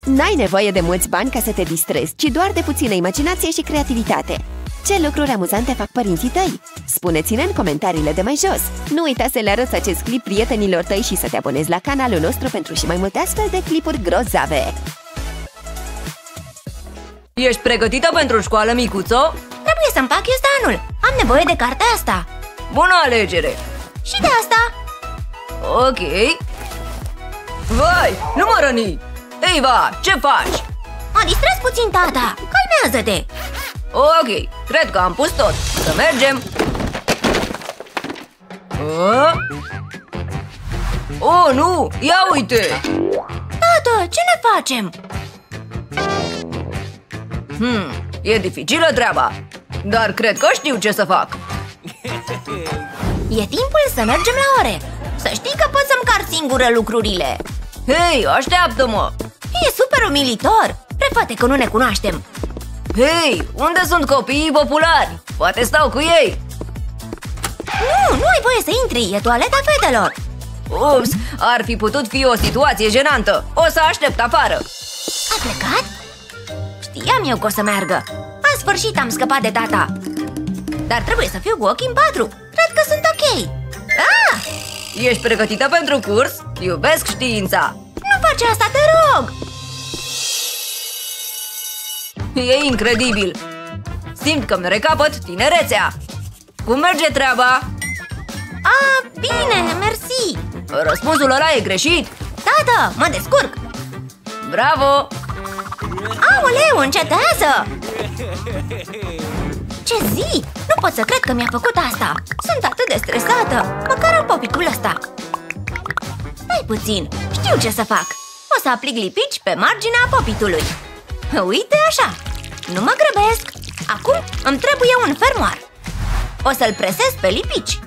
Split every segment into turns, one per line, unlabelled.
N-ai nevoie de mulți bani ca să te distrezi, ci doar de puțină imaginație și creativitate. Ce lucruri amuzante fac părinții tăi? Spune-ți-ne în comentariile de mai jos! Nu uita să le arăți acest clip prietenilor tăi și să te abonezi la canalul nostru pentru și mai multe astfel de clipuri grozave!
Ești pregătită pentru școală, micuțo?
Trebuie să împac ghiozdanul. Am nevoie de cartea asta.
Bună alegere!
Și de asta.
Ok. Vai, nu mă răni! Eva, ce faci?
Mă distrez puțin, tata. Calmează-te.
Ok, cred că am pus tot. Să mergem! Oh, nu! Ia uite!
Tată, ce ne facem?
E dificilă treaba, dar cred că știu ce să fac.
E timpul să mergem la ore. Să știi că pot să-mi car singură lucrurile.
Hei, așteaptă-mă!
E super umilitor. Prefate că nu ne cunoaștem.
Hei, unde sunt copiii populari? Poate stau cu ei.
Nu ai voie să intri. E toaleta fetelor.
Ups, ar fi putut fi o situație jenantă. O să aștept afară.
A plecat? Știam eu că o să meargă. În sfârșit am scăpat de tata. Dar trebuie să fiu cu ochii în patru. Cred că sunt ok.
Ești pregătită pentru curs? Iubesc știința.
Nu face asta, te rog.
E incredibil. Simt că-mi recapăt tinerețea. Cum merge treaba?
Bine, mersi.
Răspunsul ăla e greșit.
Tată, mă descurc.
Bravo!
Aoleu, încetează! Ce zi? Nu pot să cred că mi-a făcut asta. Sunt atât de stresată. Măcar am popitul ăsta. Stai puțin, știu ce să fac. O să aplic lipici pe marginea popitului. Uite așa. Nu mă grăbesc. Acum îmi trebuie un fermoar. O să-l presez pe lipici.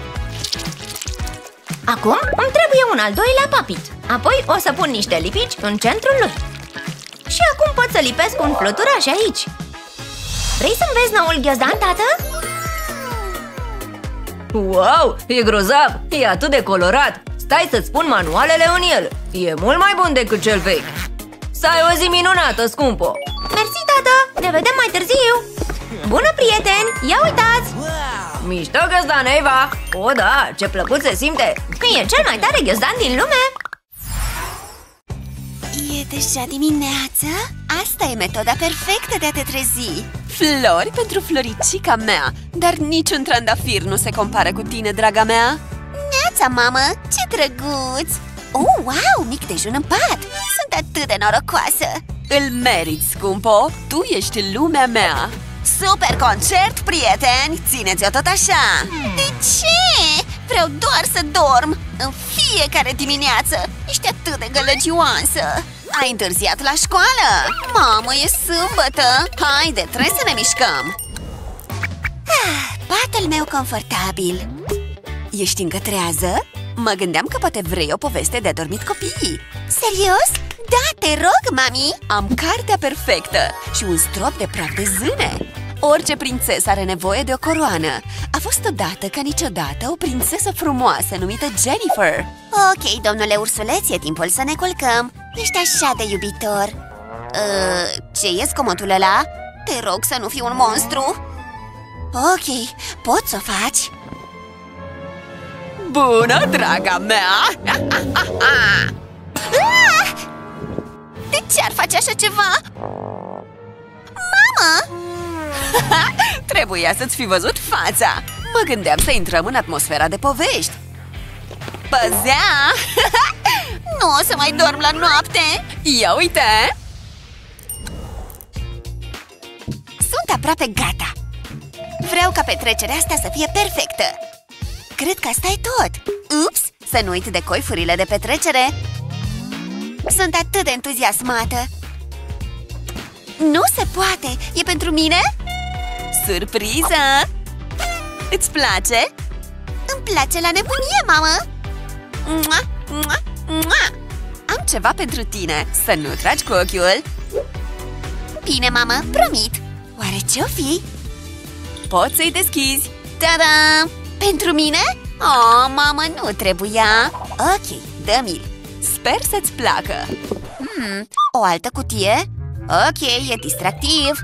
Acum îmi trebuie un al doilea papit. Apoi o să pun niște lipici în centrul lui. Și acum pot să lipesc un fluturaș aici. Vrei să-mi vezi noul ghiozdan, tată?
Wow, e grozav! E atât de colorat! Stai să-ți pun manualele în el! E mult mai bun decât cel vechi! Să ai o zi minunată, scumpo!
Mersi, tată! Ne vedem mai târziu! Bună, prieteni! Ia uitați!
Mișto ghiozdan, Eva! O, da, ce plăcut se simte!
E cel mai tare ghiozdan din lume!
E deja dimineață? Asta e metoda perfectă de a te trezi. Flori pentru floricica mea. Dar niciun trandafir nu se compară cu tine, draga mea. Neața, mamă! Ce drăguț! Oh, wow! Mic dejun în pat! Sunt atât de norocoasă! Îl meriți, scumpo! Tu ești lumea mea! Super concert, prieteni! Țineți-o tot așa! De ce? Vreau doar să dorm! În fiecare dimineață! Ești atât de gălăgioasă! Ai întârziat la școală! Mamă, e sâmbătă! Haide, trebuie să ne mișcăm! Patul meu confortabil! Ești încă trează? Mă gândeam că poate vrei o poveste de adormit copiii. Serios? Da, te rog, mami! Am cartea perfectă și un strop de praf de zâne. Orice prințesă are nevoie de o coroană. A fost odată ca niciodată o prințesă frumoasă numită Jennifer. Ok, domnule ursuleț, e timpul să ne culcăm. Ești așa de iubitor. Ce e zgomotul ăla? Te rog să nu fii un monstru. Ok, poți să o faci? Bună, draga mea! De ce ar face așa ceva? Mamă! Trebuia să-ți fi văzut fața! Mă gândeam să intrăm în atmosfera de povești. Păzea! Nu o să mai dorm la noapte! Ia uite! Sunt aproape gata! Vreau ca petrecerea asta să fie perfectă! Cred că asta e tot! Ups! Să nu uit de coifurile de petrecere! Sunt atât de entuziasmată! Nu se poate! E pentru mine? Surpriză! Îți place? Îmi place la nebunie, mamă! Mua, mua, mua. Am ceva pentru tine! Să nu tragi cu ochiul! Bine, mamă, promit! Oare ce-o fi? Poți să-i deschizi! Ta-da! Pentru mine? Oh, mamă, nu trebuia! Ok, dă-mi-l! Sper să-ți placă! O altă cutie? Ok, e distractiv.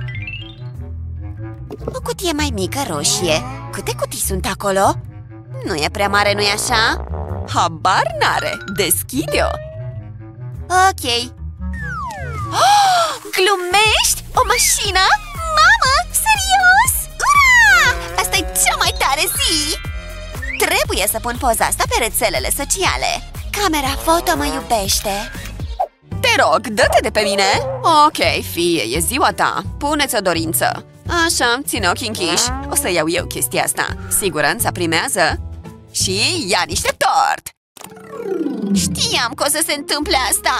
O cutie mai mică roșie. Câte cutii sunt acolo? Nu e prea mare, nu-i așa? Habar n-are. Deschide-o. Ok. Oh, glumești? O mașină? Mamă, serios? Ura! Asta e cea mai tare zi! Trebuie să pun poza asta pe rețelele sociale. Camera foto mă iubește. Te rog, dă-te de pe mine. Ok, fie, e ziua ta. Pune-ți o dorință. Așa, ține ochii închiși. O să iau eu chestia asta. Siguranța primează. Și ia niște tort. Știam că o să se întâmple asta.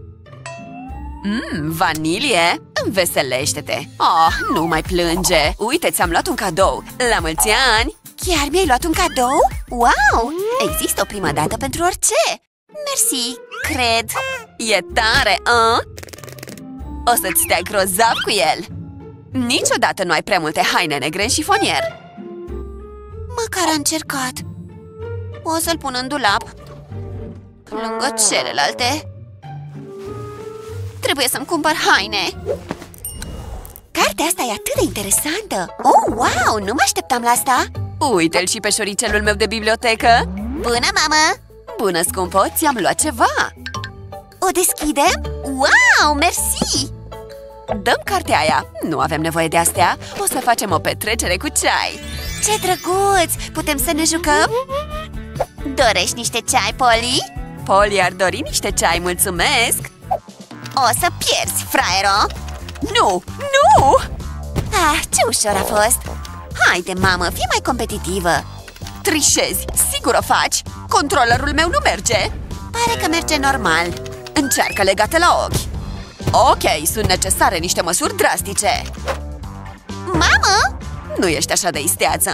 Vanilie? Înveselește-te. Oh, nu mai plânge. Uite, ți-am luat un cadou. La mulți ani! Chiar mi-ai luat un cadou? Wow! Există o prima dată pentru orice. Mersi, cred. E tare, O să-ți stea grozav cu el. Niciodată nu ai prea multe haine negre în șifonier. Măcar a încercat. O să-l pun în dulap lângă celelalte. Trebuie să-mi cumpăr haine. Cartea asta e atât de interesantă. Oh, wow, nu mă așteptam la asta. Uite-l și pe șoricelul meu de bibliotecă. Bună, mamă! Bună, scumpo, ți-am luat ceva. O deschidem? Wow, mersi! Dăm cartea aia. Nu avem nevoie de astea. O să facem o petrecere cu ceai. Ce drăguț! Putem să ne jucăm? Dorești niște ceai, Polly? Polly ar dori niște ceai, mulțumesc! O să pierzi, fraiero! Nu! Nu! Ah, ce ușor a fost! Haide, mamă, fii mai competitivă! Trișezi! Sigur o faci! Controllerul meu nu merge! Pare că merge normal. Încearcă legate la ochi. Ok, sunt necesare niște măsuri drastice. Mamă! Nu ești așa de isteață,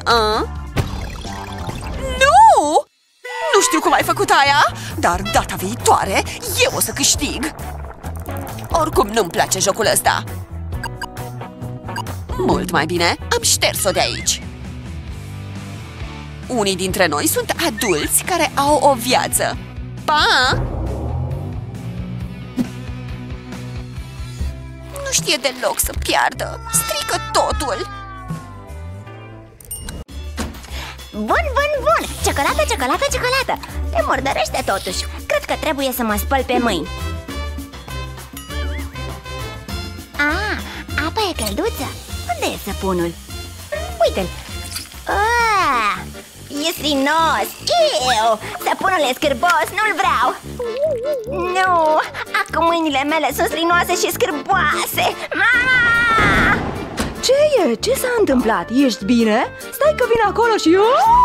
Nu! Nu știu cum ai făcut aia, dar data viitoare eu o să câștig. Oricum nu-mi place jocul ăsta. Mult mai bine, am șters-o de aici. Unii dintre noi sunt adulți care au o viață. Pa! Nu știe deloc să piardă. Strică totul.
Bun, bun, bun! Ciocolată, ciocolată, ciocolată! Te murdărește totuși. Cred că trebuie să mă spăl pe mâini. Apa e călduță. Unde e săpunul? Uite-l! E slinos! Iu! Săpunul e scârbos, nu-l vreau! Nu! Acum mâinile mele sunt slinoase și scârboase! Mama!
Ce e? Ce s-a întâmplat? Ești bine? Stai că vin acolo și...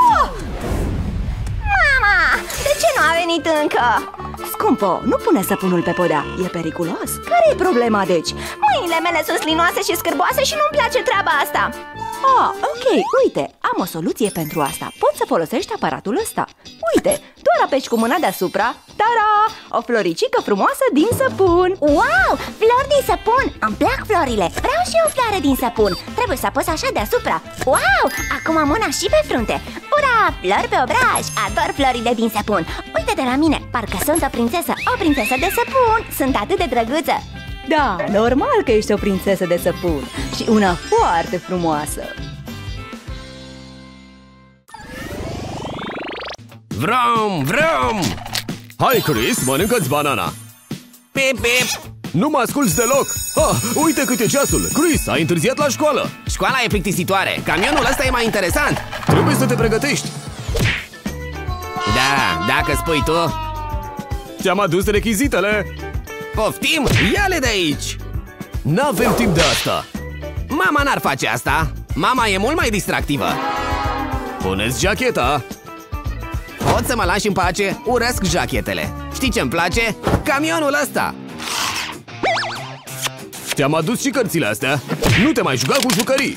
Mama! De ce nu a venit încă?
Scumpo, nu pune săpunul pe podea, e periculos. Care-i problema, deci?
Mâinile mele sunt slinoase și scârboase și nu-mi place treaba asta.
Ok, uite, am o soluție pentru asta. Poți să folosești aparatul ăsta. Uite, doar apeși cu mâna deasupra. Tada! O floricică frumoasă din săpun.
Wow! Flori din săpun! Îmi plac florile! Vreau și o floare din săpun. Trebuie să apăs așa deasupra. Wow! Acum am mâna și pe frunte. Ura! Flori pe obraj! Ador florile din săpun. Uite de la mine, parcă sunt o prințesă de săpun. Sunt atât de drăguță.
Da, normal că ești o prințesă de săpun. Și una foarte frumoasă.
Vrom, vrom! Hai, Chris, mănâncă-ți banana.
Pip, pip!
Nu mă asculți deloc. Uite cât e ceasul. Chris, ai întârziat la școală.
Școala e plictisitoare. Camionul ăsta e mai interesant.
Trebuie să te pregătești.
Da, dacă spui tu.
Ți-am adus rechizitele.
Poftim? Ia-le de aici.
N-avem timp de asta.
Mama n-ar face asta. Mama e mult mai distractivă.
Puneți jacheta.
Pot să mă lași în pace? Urăsc jachetele. Știi ce-mi place? Camionul ăsta.
Ți-am adus și cărțile astea. Nu te mai juca cu jucării.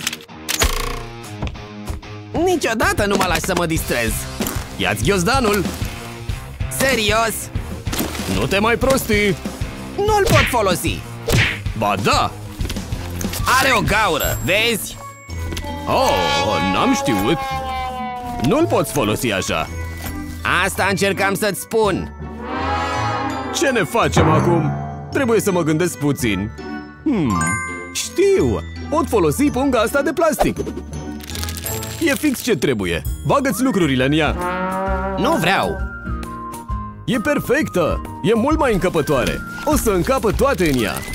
Niciodată nu mă lași să mă distrez.
Ia-ți ghiozdanul.
Serios?
Nu te mai prosti.
Nu-l pot folosi.
Ba da.
Are o gaură, vezi?
N-am știut. Nu-l poți folosi așa.
Asta încercam să-ți spun.
Ce ne facem acum? Trebuie să mă gândesc puțin. Știu! Pot folosi punga asta de plastic. E fix ce trebuie. Bagă-ți lucrurile în ea.
Nu vreau!
E perfectă! E mult mai încăpătoare. O să încapă toate în ea.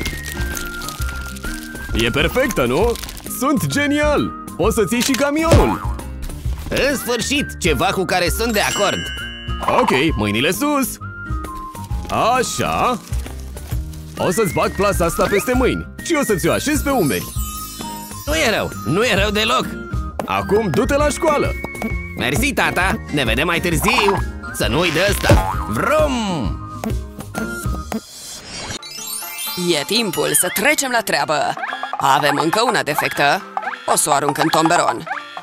E perfectă, nu? Sunt genial! O să ții și camionul.
În sfârșit, ceva cu care sunt de acord.
Ok, mâinile sus. Așa. O să-ți bag plasa asta peste mâini și o să-ți o așez pe umeri.
Nu e rău, nu e rău deloc.
Acum du-te la școală.
Mersi, tata, ne vedem mai târziu. Să nu uit de ăsta. Vrum!
E timpul să trecem la treabă. Avem încă una defectă. O să o arunc în tomberon.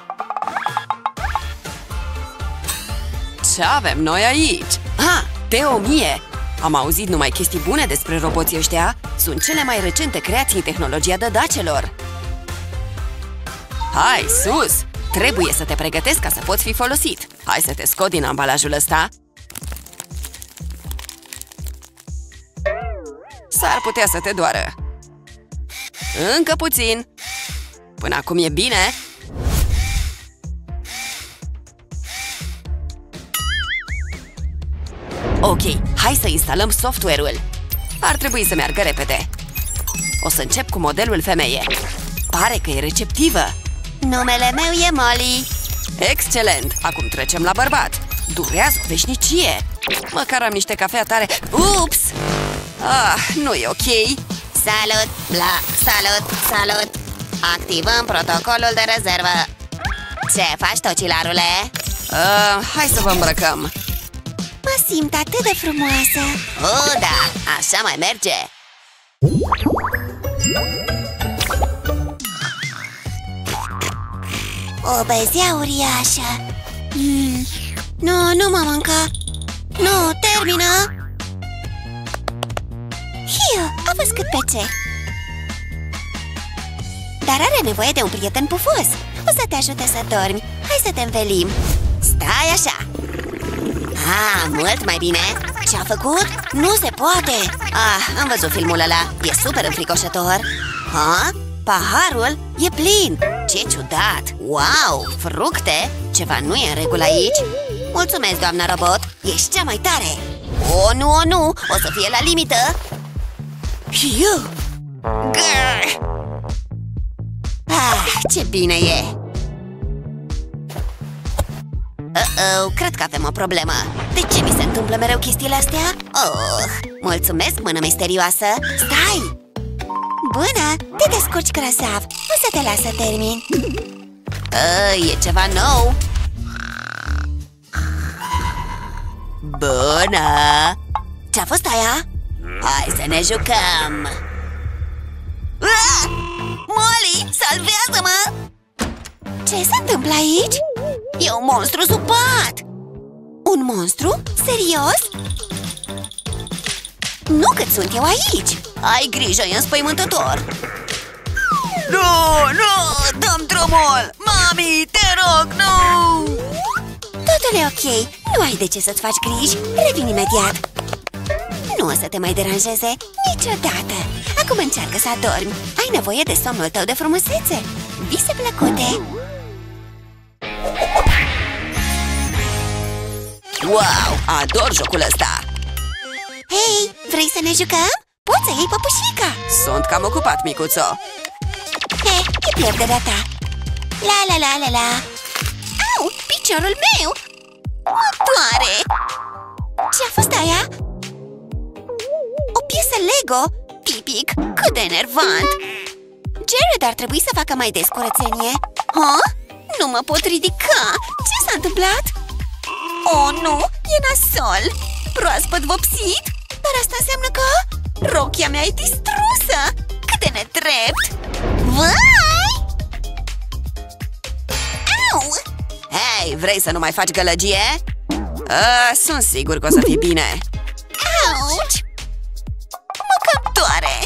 Ce avem noi aici? T-1000! Am auzit numai chestii bune despre roboții ăștia. Sunt cele mai recente creații în tehnologia dădacelor. Hai, sus! Trebuie să te pregătesc ca să poți fi folosit. Hai să te scot din ambalajul ăsta. S-ar putea să te doară. Încă puțin. Până acum e bine. Ok, hai să instalăm software-ul. Ar trebui să meargă repede. O să încep cu modelul femeie. Pare că e receptivă.
Numele meu e Molly.
Excelent! Acum trecem la bărbat. Durează o veșnicie. Măcar am niște cafea tare. Ups! Nu e ok.
Salut! Salut! Activăm protocolul de rezervă. Ce faci, tocilarule?
Hai să vă îmbrăcăm.
Mă simt atât de frumoasă. Da, așa mai merge. O bezea uriașă. Nu mă mânca. Nu, termină. Hiu, a fost cât pe ce. Dar are nevoie de un prieten pufos. O să te ajute să dormi. Hai să te învelim. Stai așa. Mult mai bine. Ce-a făcut? Nu se poate. Am văzut filmul ăla. E super înfricoșător. Paharul e plin. Ce ciudat. Wow, fructe. Ceva nu e în regulă aici. Mulțumesc, doamna robot. Ești cea mai tare. Nu. O să fie la limită. Hiu. Grr. Ce bine e. Cred că avem o problemă. De ce mi se întâmplă mereu chestiile astea? Mulțumesc, mână misterioasă. Stai! Bună! Te descurci grozav. O să te las să termin. E ceva nou. Bună! Ce-a fost aia? Hai să ne jucăm. Molly, salvează-mă! Ce se întâmplă aici? E un monstru sub pat! Un monstru? Serios? Nu cât sunt eu aici! Ai grijă, e înspăimântător! Nu! Dă-mi drumul! Mami, te rog, nu! Totul e ok, nu ai de ce să-ți faci griji. Revin imediat. Nu o să te mai deranjeze niciodată. Acum încearcă să adormi. Ai nevoie de somnul tău de frumusețe. Vise plăcute!
Wow, ador jocul ăsta.
Hei, vrei să ne jucăm? Poți să iei păpușica.
Sunt cam ocupat, micuțo.
E pierderea ta. La. Au, piciorul meu. Mă doare. Ce-a fost aia? O piesă Lego. Tipic, cât de enervant. Jared ar trebui să facă mai des curățenie. Nu mă pot ridica. Ce s-a întâmplat? Nu, e nasol. Proaspăt vopsit. Dar asta înseamnă că rochia mea e distrusă. Cât de nedrept. Vai! Au!
Hei, vrei să nu mai faci gălăgie? Sunt sigur că o să fie bine.
Auci! Mă cam doare.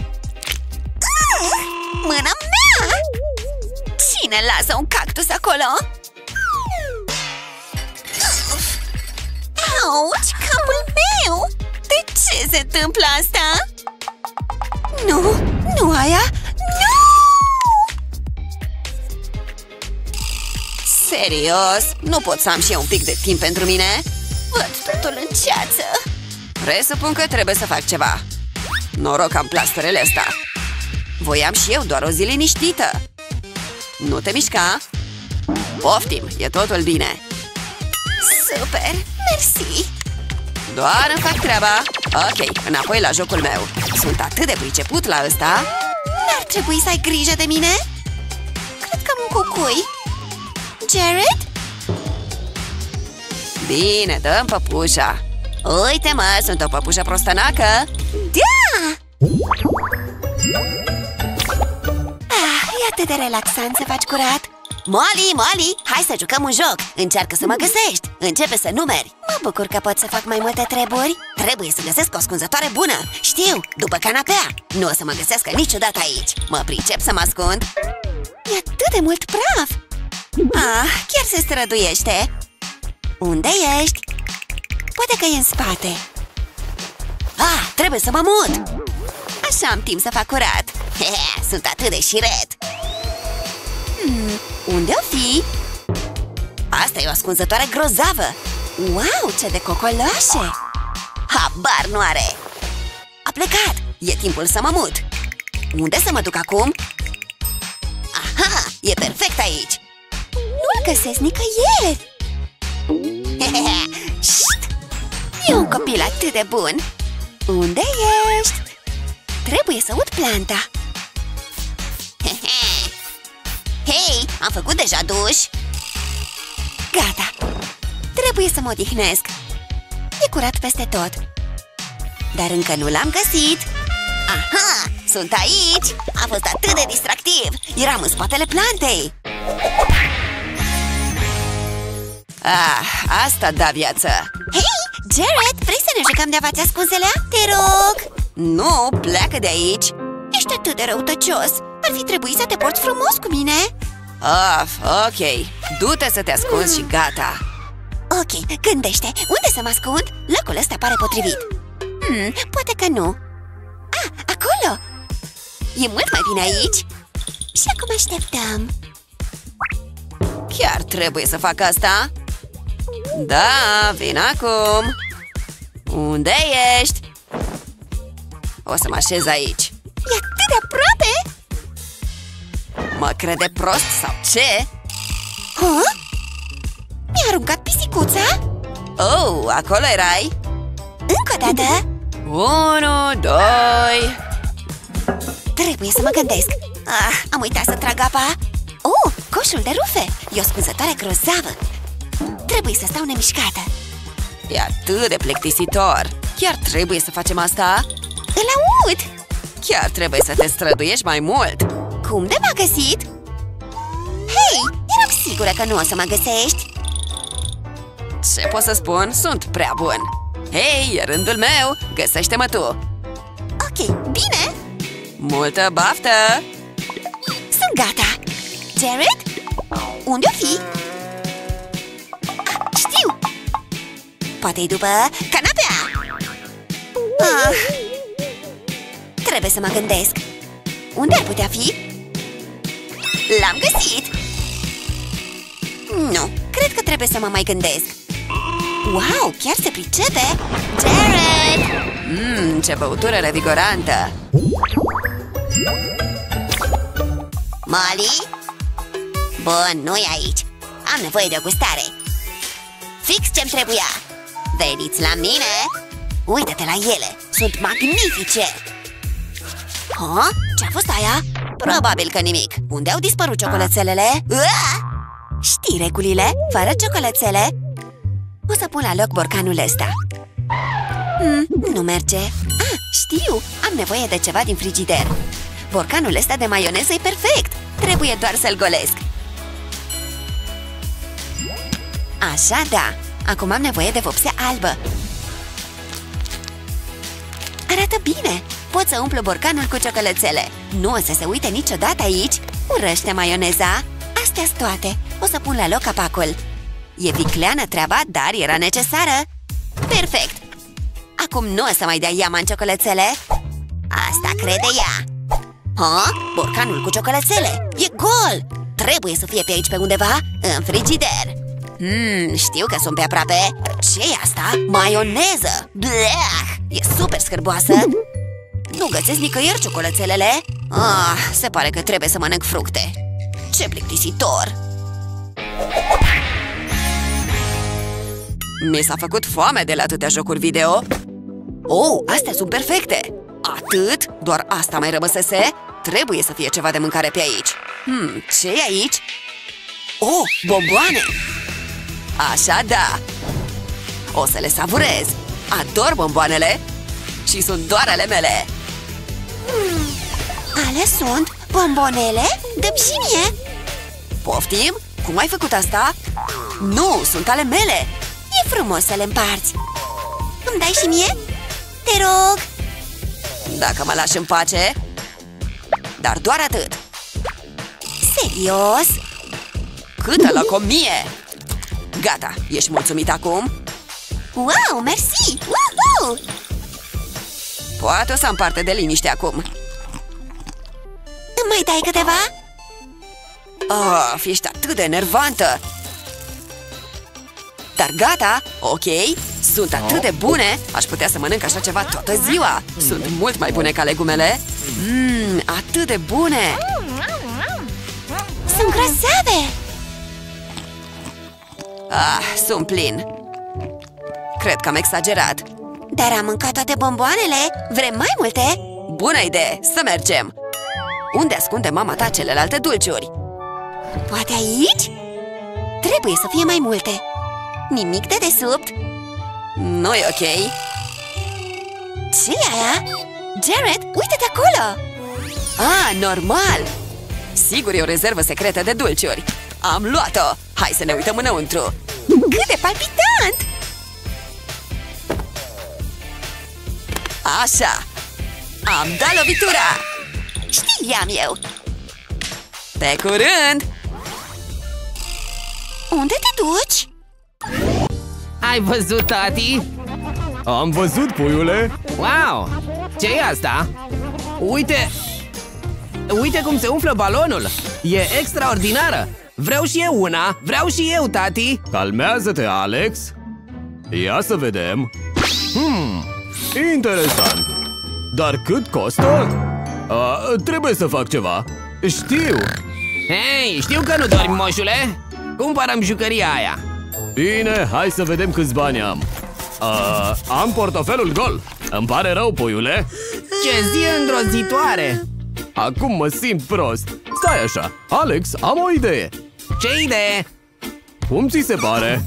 Mâna mea! Cine lasă un cactus acolo? Auci, capul meu! De ce se întâmplă asta? Nu, nu aia! Nu!
Serios? Nu pot să am și eu un pic de timp pentru mine?
Văd totul în ceață.
Presupun că trebuie să fac ceva. Noroc am plasterele astea. Voiam și eu doar o zi liniștită. Nu te mișca. Poftim, e totul bine.
Super, mersi.
Doar îmi fac treaba. Ok, înapoi la jocul meu. Sunt atât de priceput la ăsta.
N-ar trebui să ai grijă de mine? Cred că am un cucui. Jared?
Bine, dăm păpușa. Uite-mă, sunt o păpușă prostănacă.
Da! E atât de relaxant să faci curat.
Molly, hai să jucăm un joc. Încearcă să mă găsești. Începe să numeri.
Mă bucur că pot să fac mai multe treburi.
Trebuie să găsesc o ascunzătoare bună. Știu, după canapea. Nu o să mă găsească niciodată aici. Mă pricep să mă ascund.
E atât de mult praf. Chiar se străduiește. Unde ești? Poate că e în spate.
Trebuie să mă mut.
Așa am timp să fac curat.
Sunt atât de șiret.
Unde-o fi?
Asta e o ascunzătoare grozavă.
Wow, ce de cocoloașe!
Habar nu are. A plecat. E timpul să mă mut. Unde să mă duc acum? Aha, e perfect aici.
Nu-l găsesc nicăieri.
Șt!
E un copil atât de bun. Unde ești? Trebuie să ud planta.
Hei, am făcut deja duș.
Gata. Trebuie să mă odihnesc. E curat peste tot.
Dar încă nu l-am găsit. Aha, sunt aici. A fost atât de distractiv. Eram în spatele plantei. Asta da viață.
Hei, Jared, vrei să ne jucăm de avați ascunselea? Te rog.
Nu, pleacă de aici.
Ești atât de răutăcios. Ar fi trebuit să te porți frumos cu mine.
Ok. Du-te să te ascunzi și gata.
Ok, gândește. Unde să mă ascund? Locul ăsta pare potrivit. Poate că nu. Acolo. E mult mai bine aici. Și acum așteptăm.
Chiar trebuie să fac asta? Da, vin acum. Unde ești? O să mă așez aici.
E atât de aproape.
Mă crede prost sau ce?
Mi-a aruncat pisicuța.
Oh, acolo erai?
Încă o dată.
1, 2.
Trebuie să mă gândesc. Am uitat să trag apa. Coșul de rufe. E o ascunzătoare grozavă. Trebuie să stau nemișcată.
E atât de plictisitor. Chiar trebuie să facem asta?
Îl aud.
Chiar trebuie să te străduiești mai mult.
Cum de m-a găsit? Hei, eram sigură că nu o să mă găsești.
Ce pot să spun? Sunt prea bun. Hei, e rândul meu. Găsește-mă tu.
Ok, bine.
Multă baftă.
Sunt gata. Jared? Unde-o fi? Știu. Poate-i după canapea. Trebuie să mă gândesc. Unde ar putea fi? L-am găsit. Nu, cred că trebuie să mă mai gândesc. Wow, chiar se pricepe. Jared!
Ce băutură revigorantă.
Molly? Bun, nu-i aici. Am nevoie de o gustare. Fix ce-mi trebuia. Veniți la mine. Uită-te la ele. Sunt magnifice. Ce-a fost aia? Probabil că nimic. Unde au dispărut ciocolățelele? Știi regulile? Fără ciocolățele o să pun la loc borcanul ăsta. Nu merge. Știu, am nevoie de ceva din frigider. Borcanul ăsta de maioneză e perfect. Trebuie doar să-l golesc. Așa, da. Acum am nevoie de vopsea albă. Arată bine. Pot să umplu borcanul cu ciocolățele. Nu o să se uite niciodată aici. Urăște maioneza. Astea-s toate. O să pun la loc capacul. E vicleană treaba, dar era necesară. Perfect. Acum nu o să mai dea iama în ciocolățele. Asta crede ea. Ha? Borcanul cu ciocolățele. E gol! Trebuie să fie pe aici pe undeva, în frigider. Știu că sunt pe aproape. Ce-i asta? Maioneză! Bleh! E super scârboasă. Nu găsesc nicăieri ciocolățelele. Se pare că trebuie să mănânc fructe. Ce plictisitor! Mi s-a făcut foame de la atâtea jocuri video. Oh, astea sunt perfecte! Atât? Doar asta mai rămăsese? Trebuie să fie ceva de mâncare pe aici. Ce e aici? Oh, bomboane! Așa da! O să le savurez! Ador bomboanele și sunt doar ale mele! Ale sunt? Bombonele? Dă-mi și mie! Poftim? Cum ai făcut asta? Nu, sunt ale mele! E frumos să le împarți! Îmi dai și mie? Te rog! Dacă mă lași în pace... Dar doar atât! Serios? Câtă lăcomie! Gata, ești mulțumit acum? Wow, mersi! Woohoo! Poate o să am parte de liniște acum. Îmi mai dai câteva? Ești atât de enervantă! Dar gata, ok, sunt atât de bune, aș putea să mănânc așa ceva toată ziua. Sunt mult mai bune ca legumele. Atât de bune! Sunt grozave! Sunt plin. Cred că am exagerat. Dar am mâncat toate bomboanele. Vrem mai multe? Bună idee, să mergem! Unde ascunde mama ta celelalte dulciuri? Poate aici? Trebuie să fie mai multe. Nimic de desubt. Nu-i ok. Ce-i aia? Jared, uite-te acolo! Normal! Sigur e o rezervă secretă de dulciuri. Am luat-o! Hai să ne uităm înăuntru. Cât de palpitant! Așa! Am dat lovitura! Știam eu! Pe curând! Unde te duci?
Ai văzut, tati?
Am văzut, puiule!
Wow! Ce-i asta? Uite! Uite cum se umflă balonul! E extraordinară! Vreau și eu una! Vreau și eu, tati!
Calmează-te, Alex! Ia să vedem! Interesant! Dar cât costă? Trebuie să fac ceva! Știu!
Hei, știu că nu dormi, moșule! Cumpărăm jucăria aia!
Bine, hai să vedem câți bani am. Am portofelul gol. Îmi pare rău, puiule.
Ce zi îngrozitoare!
Acum mă simt prost. Stai așa, Alex, am o idee.
Ce idee?
Cum ți se pare?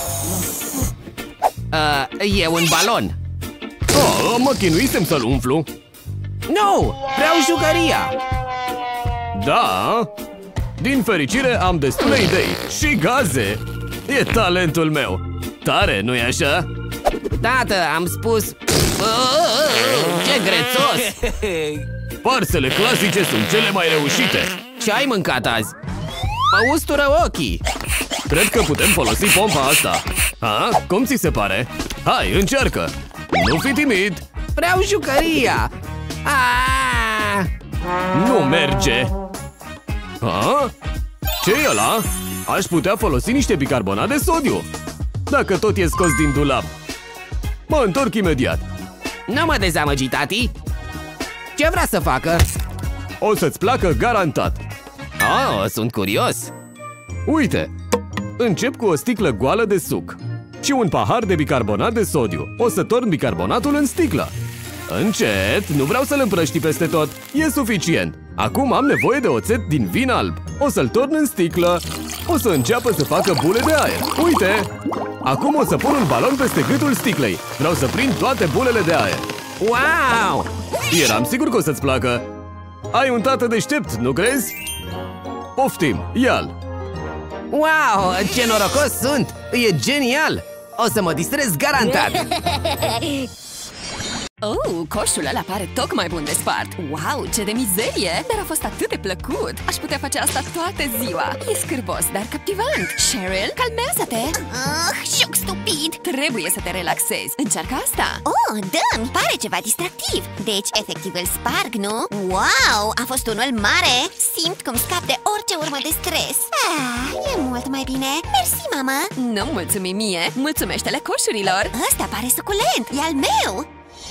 E un balon.
Mă chinuisem să-l umflu.
Nu, vreau jucăria.
Da? Din fericire am destule idei și gaze. E talentul meu. Tare, nu-i așa?
Tată, am spus... Ce grețos!
Farsele clasice sunt cele mai reușite.
Ce ai mâncat azi? Mă ustură ochii.
Cred că putem folosi pompa asta. Cum ți se pare? Hai, încearcă. Nu fi timid.
Vreau jucăria.
Nu merge. Ce-i ăla? Aș putea folosi niște bicarbonat de sodiu. Dacă tot e scos din dulap. Mă întorc imediat.
Nu mă dezamăgi, tati. Ce vrea să facă?
O să-ți placă garantat.
Sunt curios.
Uite, încep cu o sticlă goală de suc și un pahar de bicarbonat de sodiu. O să torn bicarbonatul în sticlă. Încet, nu vreau să-l împrăști peste tot. E suficient. Acum am nevoie de oțet din vin alb. O să-l torn în sticlă. O să înceapă să facă bule de aer. Uite! Acum o să pun un balon peste gâtul sticlei. Vreau să prind toate bulele de aer.
Wow!
Eram sigur că o să-ți placă. Ai un tată deștept, nu crezi? Poftim, ia-l!
Wow, ce norocos sunt! E genial! O să mă distrez garantat!
Coșul ăla pare tocmai bun de spart. Wow, ce de mizerie! Dar a fost atât de plăcut. Aș putea face asta toată ziua. E scârbos, dar captivant. Cheryl, calmează-te!
Șoc stupid!
Trebuie să te relaxezi. Încearcă asta.
Da, îmi pare ceva distractiv. Deci, efectiv, îl sparg, nu? Wow, a fost unul mare. Simt cum scap de orice urmă de stres. E mult mai bine. Mersi, mama.
Nu mulțumi mie, mulțumește-le coșurilor.
Ăsta pare suculent, e al meu.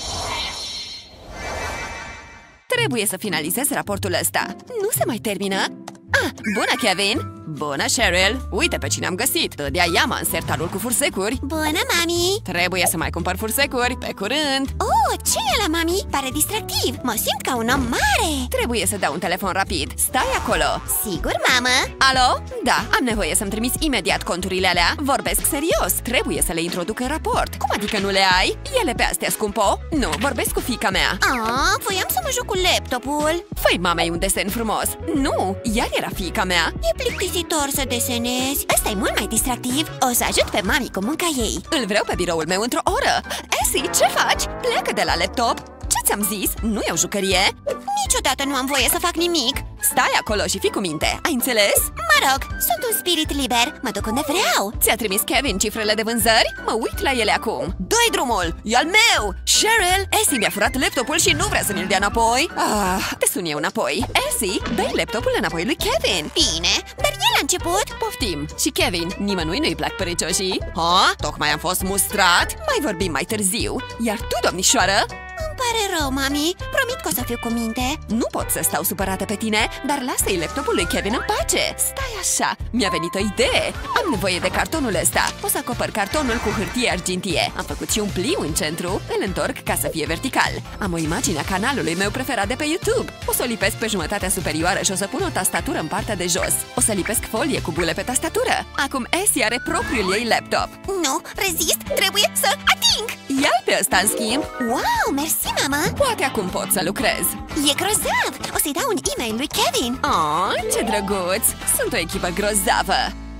Trebuie să finalizez raportul ăsta. Nu se mai termină? Bună, Kevin! Bună, Cheryl! Uite pe cine am găsit! Dădea Yama în sertarul cu fursecuri.
Bună, mami!
Trebuie să mai cumpăr fursecuri, pe curând!
Ce e la mami? Pare distractiv! Mă simt ca un om mare!
Trebuie să dau un telefon rapid. Stai acolo!
Sigur, mamă?
Alo? Da, am nevoie să-mi trimiți imediat conturile alea. Vorbesc serios, trebuie să le introduc în raport. Cum adică nu le ai? Ele pe astea, scumpo? Nu, vorbesc cu fiica mea.
Voiam să mă joc cu laptopul.
Fă-i mamei un desen frumos. Nu, iar era fiica mea.
E plictisitor să desenezi. Ăsta e mult mai distractiv. O să ajut pe mami cu munca ei.
Îl vreau pe biroul meu într-o oră. Essie, ce faci? Pleacă de la laptop. Ce ți-am zis? Nu e o jucărie?
Niciodată nu am voie să fac nimic.
Stai acolo și fii cu minte, ai înțeles?
Mă rog, sunt un spirit liber. Mă duc unde vreau.
Ți-a trimis Kevin cifrele de vânzări? Mă uit la ele acum. Dă-i drumul! E al meu! Cheryl, Essie mi-a furat laptopul și nu vrea să mi-l dea înapoi. Te sun eu înapoi. Essie, dă-i laptopul înapoi lui Kevin.
Bine, dar el a început.
Poftim. Și Kevin, nimănui nu-i plac păricioșii? Tocmai am fost mustrat? Mai vorbim mai târziu. Iar tu, domnișoară?
Îmi pare rău, mami. Promit că o să fiu cu minte.
Nu pot să stau supărată pe tine, dar lasă-i laptopul lui Kevin în pace. Stai așa, mi-a venit o idee. Am nevoie de cartonul ăsta. O să acopăr cartonul cu hârtie argintie. Am făcut și un pliu în centru. Îl întorc ca să fie vertical. Am o imagine a canalului meu preferat de pe YouTube. O să o lipesc pe jumătatea superioară și o să pun o tastatură în partea de jos. O să lipesc folie cu bule pe tastatură. Acum Essie are propriul ei laptop.
Nu, rezist, trebuie să ating.
Ia-l pe ăsta, în schimb.
Wow, mersi, mama.
Poate acum pot să lucrez.
E grozav. O să-i dau un e-mail lui Kevin.
Ce drăguț! Sunt o echipă grozavă.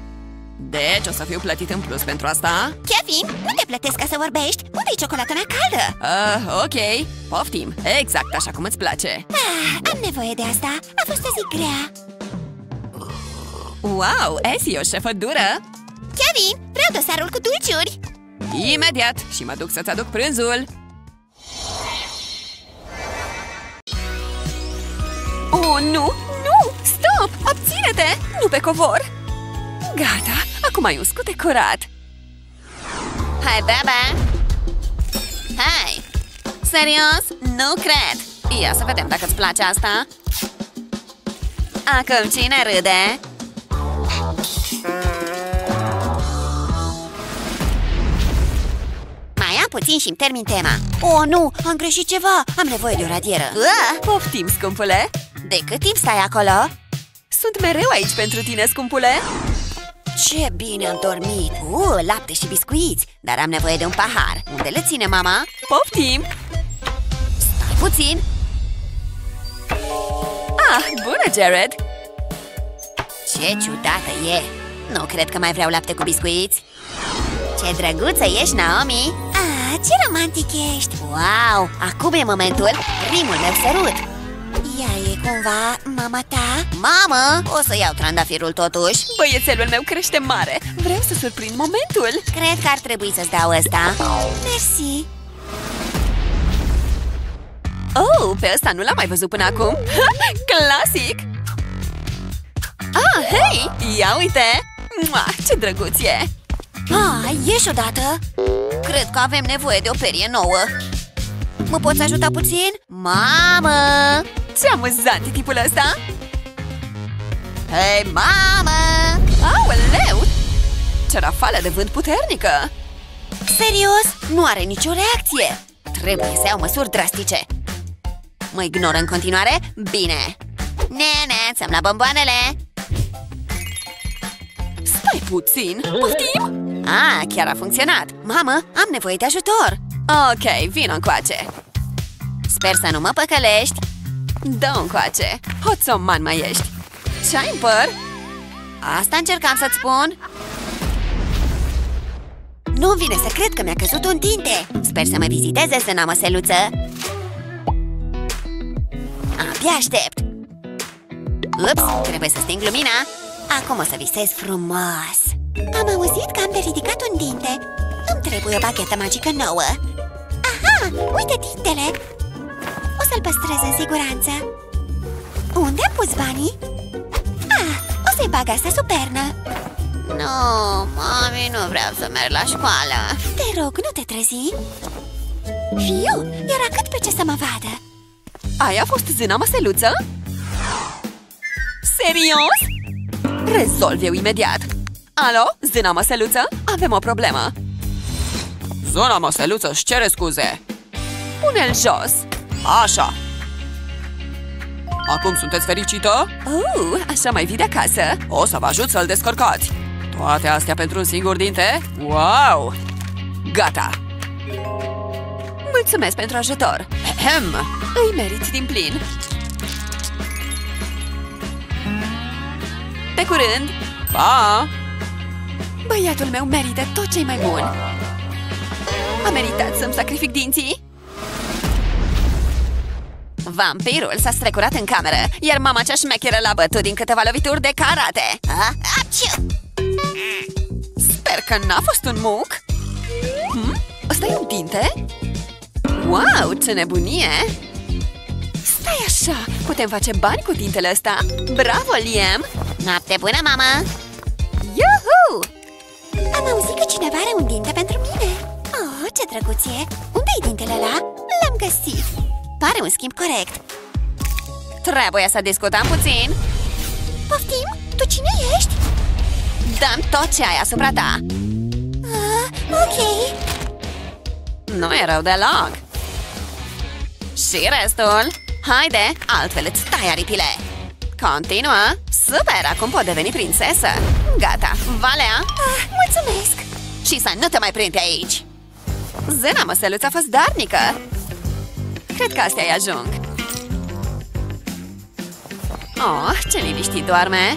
Deci o să fiu plătit în plus pentru asta?
Kevin, nu te plătesc ca să vorbești. Unde-i ciocolata mea caldă?
Ok, poftim. Exact așa cum îți place.
Am nevoie de asta. A fost o zi grea.
Wow, Essie, o șefă dură.
Kevin, vreau dosarul cu dulciuri.
Imediat, și mă duc să-ți aduc prânzul. Nu! Stop! Abține-te! Nu pe covor! Gata, acum ai un scute curat.
Hai, bebe! Hai! Serios? Nu cred! Ia să vedem dacă îți place asta. Acum cine râde?
Mai am puțin și-mi termin tema. Nu, am greșit ceva. Am nevoie de o radieră.
Poftim, scumpule!
De cât timp stai acolo?
Sunt mereu aici pentru tine, scumpule!
Ce bine am dormit! Lapte și biscuiți! Dar am nevoie de un pahar. Unde le ține mama?
Poftim!
Stai puțin!
Bună, Jared!
Ce ciudată e! Nu cred că mai vreau lapte cu biscuiți. Ce drăguță ești, Naomi! Ce romantic ești! Wow! Acum e momentul! Primul meu sărut! Ea e cumva mama ta? Mamă! O să iau trandafirul totuși.
Băiețelul meu crește mare. Vreau să surprind momentul.
Cred că ar trebui să-ți dau ăsta. Mersi.
Pe ăsta nu l-am mai văzut până acum. Clasic! Hei! Ia uite! Ce drăguț e!
Ieși odată! Cred că avem nevoie de o perie nouă. Mă poți ajuta puțin? Mamă!
Ce amuzant e tipul ăsta!
Hei, mamă!
Aoleu! Ce rafală de vânt puternică!
Serios? Nu are nicio reacție! Trebuie să iau măsuri drastice. Mă ignoră în continuare? Bine! Nene, ți-am la bomboanele!
Stai puțin! Poftim?
Chiar a funcționat! Mamă, am nevoie de ajutor!
Ok, vino încoace!
Sper să nu mă păcălești!
Dă încoace! Hoțoman mai ești! Ce-ai în păr?
Asta încercam să-ți spun!
Nu-mi vine să cred că mi-a căzut un tinte. Sper să mă viziteze, zâna măseluță. Abia aștept. Ups, trebuie să sting lumina. Acum o să visez frumos. Am auzit că am de ridicat un dinte. Îmi trebuie o baghetă magică nouă. Aha, uite tintele. O să-l păstrez în siguranță. Unde am pus banii? Ah, o să-i bag asta sub pernă. Nu, mami, nu vreau să merg la școală. Te rog, nu te trezi. Fiu, era cât pe ce să mă vadă.
Aia a fost zâna măseluță? Serios? Rezolv eu imediat. Alo, zâna măseluță? Avem o problemă. Zâna măseluță își cere scuze. Pune-l jos. Așa. Acum sunteți fericită?
Așa mai vii de acasă.
O să vă ajut să-l descărcați. Toate astea pentru un singur dinte? Wow! Gata!
Mulțumesc pentru ajutor.
Ahem.
Îi meriți din plin. Pe curând!
Pa!
Băiatul meu merită tot ce-i mai bun. A meritat să-mi sacrific dinții. Vampirul s-a strecurat în cameră, iar mama cea șmecheră l-a bătut din câteva lovituri de karate.
Sper că n-a fost un muc. Ăsta e un dinte? Wow, ce nebunie!
Stai așa, putem face bani cu dintele ăsta. Bravo, Liam!
Noapte bună, mamă!
Yuhu!
Am auzit că cineva are un dinte pentru mine. Oh, ce drăguț e! Unde-i dintele ăla? L-am găsit. Pare un schimb corect.
Trebuie să discutăm puțin.
Poftim? Tu cine ești?
Dăm tot ce ai asupra ta.
Ok.
Nu e rău deloc. Și restul? Haide, altfel îți tai aripile. Continuă. Super, acum pot deveni prințesă. Gata, Valea.
Mulțumesc.
Și să nu te mai prind aici. Zâna măseluță a fost darnică. Cred că astea-i ajung. Oh, ce liniștit doarme.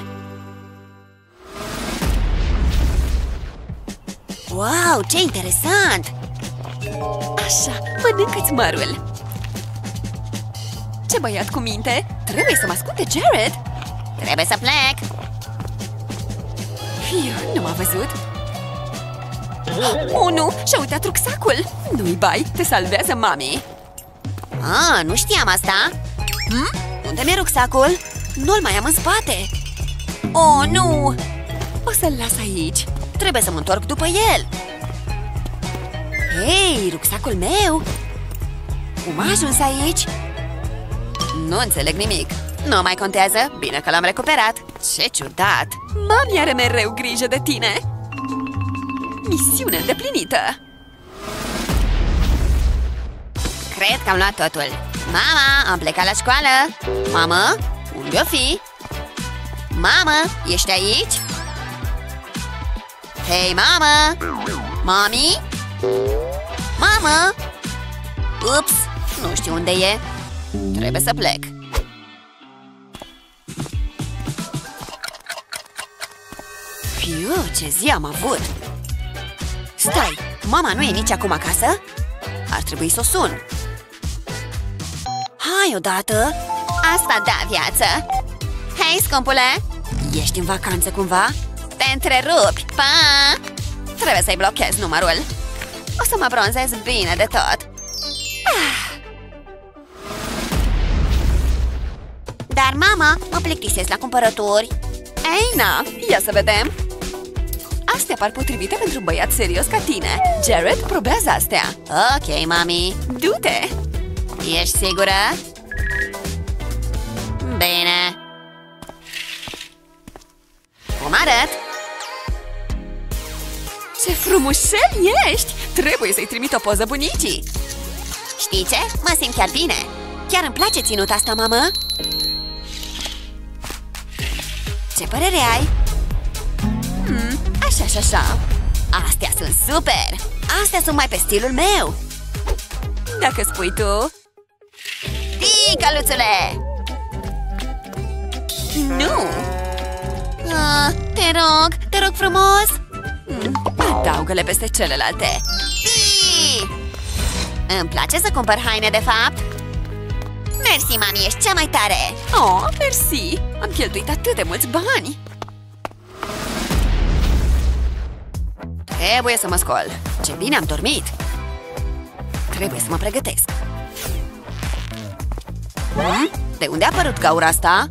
Wow, ce interesant!
Așa, mănâncă-ți mărul. Ce băiat cu minte! Trebuie să mă asculte Jared.
Trebuie să plec.
Fiu, nu m-a văzut. Oh, nu! Și-a uitat rucsacul. Nu-i bai, te salvează mami.
Nu știam asta.
Unde mi-e rucsacul? Nu-l mai am în spate. Oh, nu! O să-l las aici. Trebuie să mă întorc după el. Hei, rucsacul meu! Cum a ajuns aici? Nu înțeleg nimic. Nu mai contează, bine că l-am recuperat. Ce ciudat! Mami are mereu grijă de tine. Misiune îndeplinită.
Cred că am luat totul. Mama, am plecat la școală.
Mamă, unde-o fi?
Mamă, ești aici?
Hei, mamă! Mami? Mamă! Ups, nu știu unde e. Trebuie să plec. Fiu, ce zi am avut! Stai, mama nu e nici acum acasă? Ar trebui să o sun. Hai odată! Asta da viață! Hei, scumpule! Ești în vacanță cumva? Te întrerupi! Pa! Trebuie să-i blochez numărul. O să mă bronzez bine de tot.
Dar, mama, mă plictisesc la cumpărături.
Ei, na, ia să vedem. Astea par potrivite pentru un băiat serios ca tine. Jared, probează astea.
Ok, mami.
Du-te!
Ești sigură? Bine.
Cum arăt? Ce frumușel ești! Trebuie să-i trimit o poză bunicii.
Știi ce? Mă simt chiar bine.
Chiar îmi place ținut asta, mamă. Ce părere ai? Așa și așa. Astea sunt super! Astea sunt mai pe stilul meu. Dacă spui tu.
Tii, căluțule!
Nu!
Te rog frumos!
Adaugă-le peste celelalte.
Îmi place să cumpăr haine, de fapt. Mersi, mami, ești cea mai tare.
Oh, mersi! Am cheltuit atât de mulți bani.
Trebuie să mă scol. Ce bine am dormit. Trebuie să mă pregătesc. De unde a apărut gaura asta?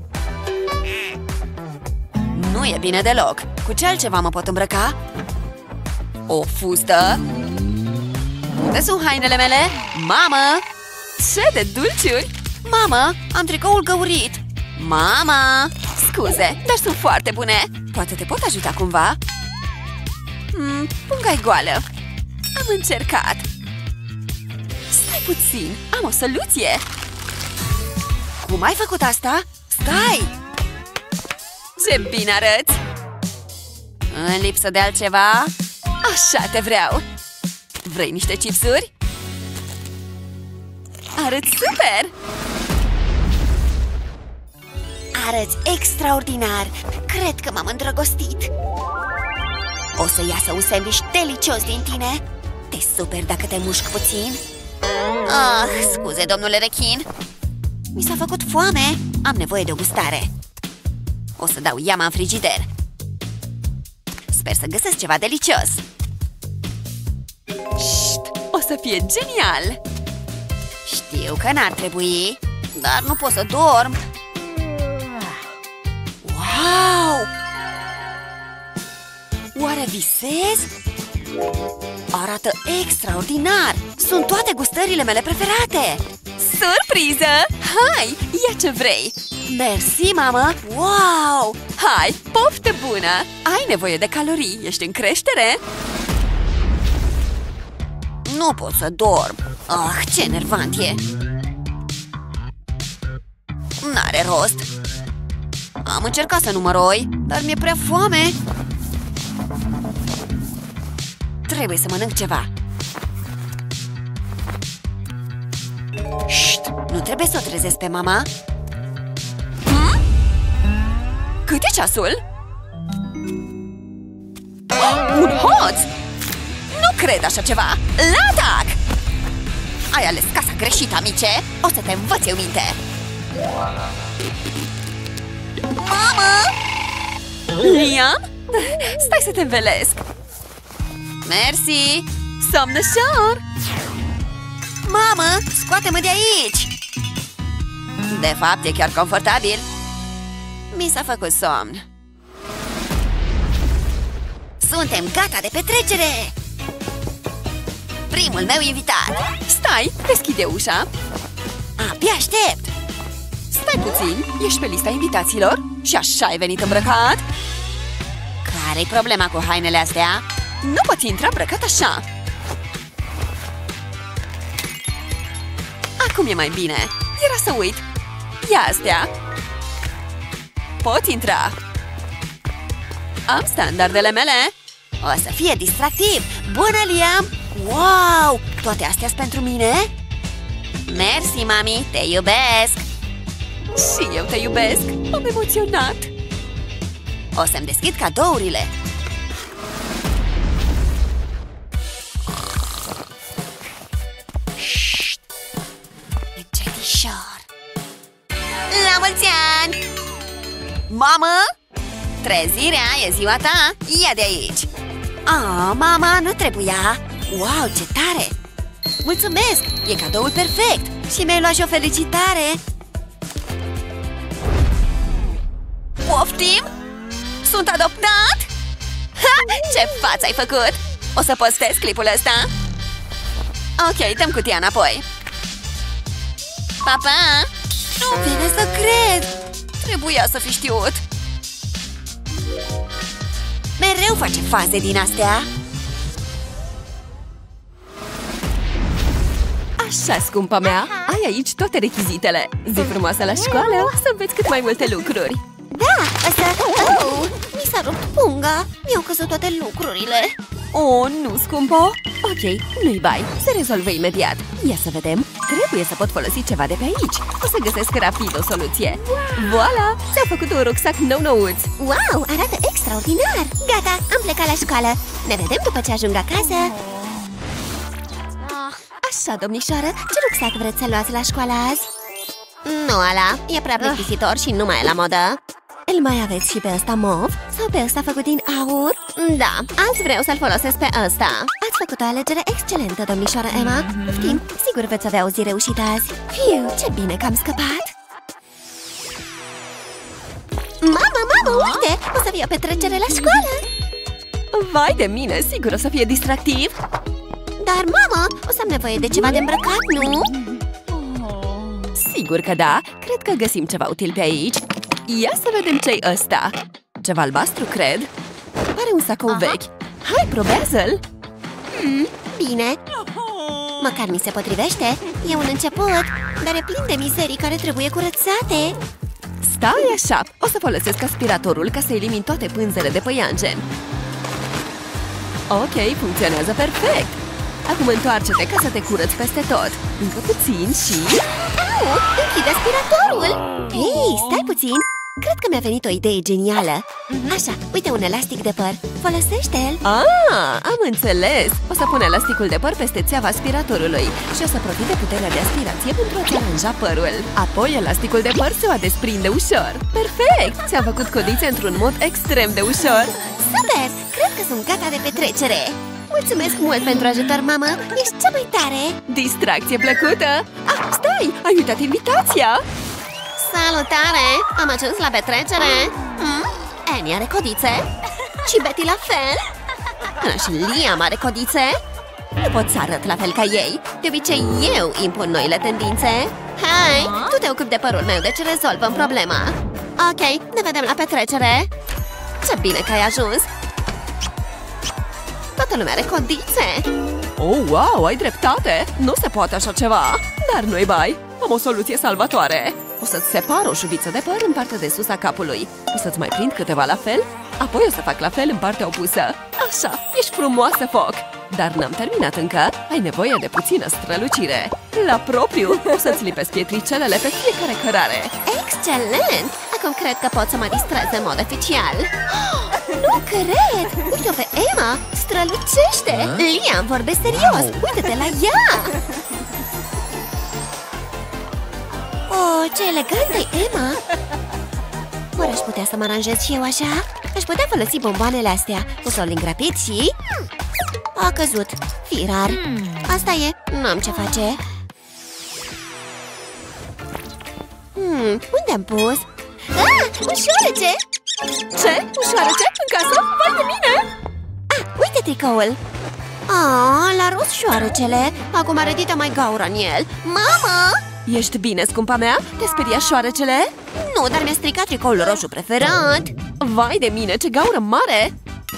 Nu e bine deloc. Cu ce altceva mă pot îmbrăca? O fustă? Unde sunt hainele mele? Mamă!
Ce de dulciuri!
Mamă, am tricoul găurit. Mama!
Scuze, dar sunt foarte bune. Poate te pot ajuta cumva? Punga-i goală. Am încercat. Stai puțin, am o soluție.
Cum ai făcut asta? Stai!
Ce bine arăți!
În lipsă de altceva?
Așa te vreau! Vrei niște chipsuri? Arăți super!
Arăți extraordinar! Cred că m-am îndrăgostit! O să iasă un sandwich delicios din tine! Te super dacă te mușc puțin! Scuze, domnule rechin! Mi s-a făcut foame! Am nevoie de o gustare! O să dau iama în frigider! Sper să găsesc ceva delicios!
Șt, o să fie genial!
Știu că n-ar trebui, dar nu pot să dorm! Wow! Oare visez? Arată extraordinar! Sunt toate gustările mele preferate!
Surpriză! Hai, ia ce vrei!
Mersi, mamă! Wow!
Hai, poftă bună! Ai nevoie de calorii, ești în creștere?
Nu pot să dorm! Ce enervant e! N-are rost! Am încercat să nu mă roi, dar mi-e prea foame! Trebuie să mănânc ceva! Șt! Nu trebuie să o trezesc pe mama!
Cât e ceasul? Un hoț! Nu cred așa ceva! La atac!
Ai ales casa greșită, amice! O să te învăț eu minte! Mamă!
Liam? Stai să te învelesc!
Mersi!
Somn ușor!
Mamă, scoate-mă de aici! De fapt, e chiar confortabil! Mi s-a făcut somn! Suntem gata de petrecere! Primul meu invitat!
Stai, deschide ușa!
Abia aștept!
Stai puțin, ești pe lista invitaților? Și așa ai venit îmbrăcat?
Care-i problema cu hainele astea?
Nu poți intra îmbrăcat așa! Acum e mai bine! Era să uit! Ia astea! Poți intra! Am standardele mele!
O să fie distractiv! Bună, Liam! Wow! Toate astea-s pentru mine? Mersi, mami! Te iubesc!
Și eu te iubesc! M-am emoționat!
O să-mi deschid cadourile! Șt! Încetișor! La mulți ani! Mamă! Trezirea e ziua ta! Ia de aici! Mama, nu trebuia! Wow, ce tare! Mulțumesc! E cadoul perfect! Și mi-ai luat și o felicitare! Poftim? Sunt adoptat? Ha! Ce față ai făcut? O să postez clipul ăsta? Ok, dăm cutia înapoi. Pa, pa! Nu vine să cred! Trebuia să fi știut! Mereu face faze din astea!
Așa, scumpa mea, ai aici toate rechizitele. Zi frumoasă la școală, să înveți cât mai multe lucruri.
Da, asta... mi s-a rupt punga! Mi-au căzut toate lucrurile!
Oh, nu, scumpo! Ok, nu-i bai, se rezolvă imediat. Ia să vedem. Trebuie să pot folosi ceva de pe aici. O să găsesc rapid o soluție. Voilà! S-a făcut un rucsac nou-nouț.
Wow, arată extraordinar! Gata, am plecat la școală. Ne vedem după ce ajung acasă.
Așa, domnișoară, ce rucsac vreți să luați la școală azi?
Nu ala, e prea plictisitor și nu mai e la modă.
Îl mai aveți și pe ăsta mov? Sau pe ăsta făcut din aur?
Da, azi vreau să-l folosesc pe ăsta.
Ați făcut o alegere excelentă, domnișoară Emma. Poftim, sigur veți avea o zi reușită azi. Fiu, ce bine că am scăpat!
Mamă, uite! O să fie o petrecere la școală!
Vai de mine, sigur o să fie distractiv!
Dar, mamă, o să am nevoie de ceva de îmbrăcat, nu?
Sigur că da! Cred că găsim ceva util pe aici. Ia să vedem ce-i ăsta. Ceva albastru, cred. Pare un sacou vechi. Hai, probează-l!
Bine. Măcar mi se potrivește. E un început, dar e plin de mizerii care trebuie curățate.
Stai așa! O să folosesc aspiratorul ca să elimin toate pânzele de păianjen. Ok, funcționează perfect! Acum întoarce-te ca să te curăți peste tot. Încă puțin și...
Au! Închide aspiratorul! Hei, stai puțin! Cred că mi-a venit o idee genială. Așa, uite un elastic de păr. Folosește-l!
Am înțeles! O să pun elasticul de păr peste țeava aspiratorului și o să profit de puterea de aspirație pentru a-ți aranja părul. Apoi elasticul de păr se va desprinde ușor. Perfect! Ți-am făcut codițe într-un mod extrem de ușor.
Super! Cred că sunt gata de petrecere! Mulțumesc mult pentru ajutor, mamă! Ești cea mai tare!
Distracție plăcută! Stai! Ai uitat invitația!
Salutare! Am ajuns la petrecere! Annie are codițe? Și Betty la fel? Și Liam are codițe? Nu pot să arăt la fel ca ei. De obicei eu impun noile tendințe. Hai, tu te ocupi de părul meu, deci rezolvăm problema. Ok, ne vedem la petrecere. Ce bine că ai ajuns! Toată lumea are codițe.
Oh, wow, ai dreptate! Nu se poate așa ceva! Dar nu-i bai! Am o soluție salvatoare! O să-ți separ o șuviță de păr în partea de sus a capului. O să-ți mai prind câteva la fel, apoi o să fac la fel în partea opusă. Așa, ești frumoasă, Foc! Dar n-am terminat încă, ai nevoie de puțină strălucire. La propriu, o să-ți lipesc pietricelele pe fiecare cărare.
Excelent! Acum cred că pot să mă distrez în mod oficial. Nu cred! Uite-o pe Emma! Strălucește! Liam vorbește serios! Uite-te la ea! Oh, ce elegantă e Emma! Oare aș putea să mă aranjez și eu așa? Aș putea folosi bomboanele astea. Usul rapid și... A căzut. Firar. Asta e. N-am ce face. Unde am pus? Un șoarece!
Ce? Un șoarece? În casă? Vai de mine!
Uite tricoul! L-a rupt șoarecele. Acum are dita mai gaură în el. Mamă!
Ești bine, scumpa mea? Te speria șoarecele?
Nu, dar mi-a stricat tricoul roșu preferat.
Vai de mine, ce gaură mare!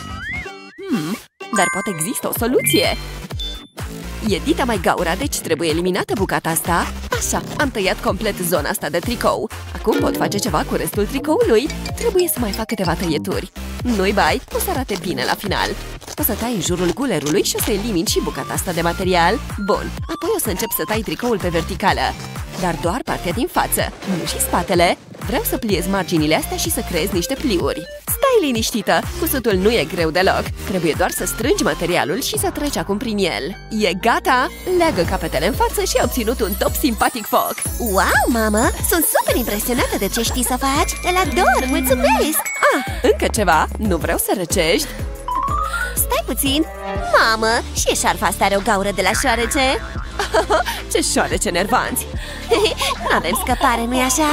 Dar poate există o soluție. E dita mai gaura, deci trebuie eliminată bucata asta. Așa, am tăiat complet zona asta de tricou. Acum pot face ceva cu restul tricoului. Trebuie să mai fac câteva tăieturi. Nu-i bai, o să arate bine la final. O să tai în jurul gulerului și o să elimin și bucata asta de material. Bun, apoi o să încep să tai tricoul pe verticală. Dar doar partea din față, nu și spatele. Vreau să pliez marginile astea și să creez niște pliuri. Stai liniștită, cusutul nu e greu deloc. Trebuie doar să strângi materialul și să treci acum prin el. E gata! Leagă capetele în față și ai obținut un top simpatic, Foc.
Wow, mamă! Sunt super impresionată de ce știi să faci! Îl ador! Mulțumesc!
Încă ceva? Nu vreau să răcești.
Stai puțin! Mamă, și eșarfa asta are o gaură de la șoarece?
Ce șoarece nervanți!
Nu avem scăpare, nu-i așa?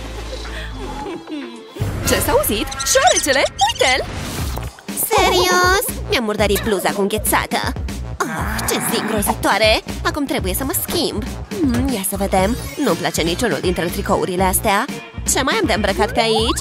Ce s-a auzit? Șoarecele? Uite-l!
Serios? Mi-am murdărit bluza cu înghețată. Ce zi îngrozitoare! Acum trebuie să mă schimb. Ia să vedem. Nu-mi place niciunul dintre tricourile astea. Ce mai am de îmbrăcat pe aici?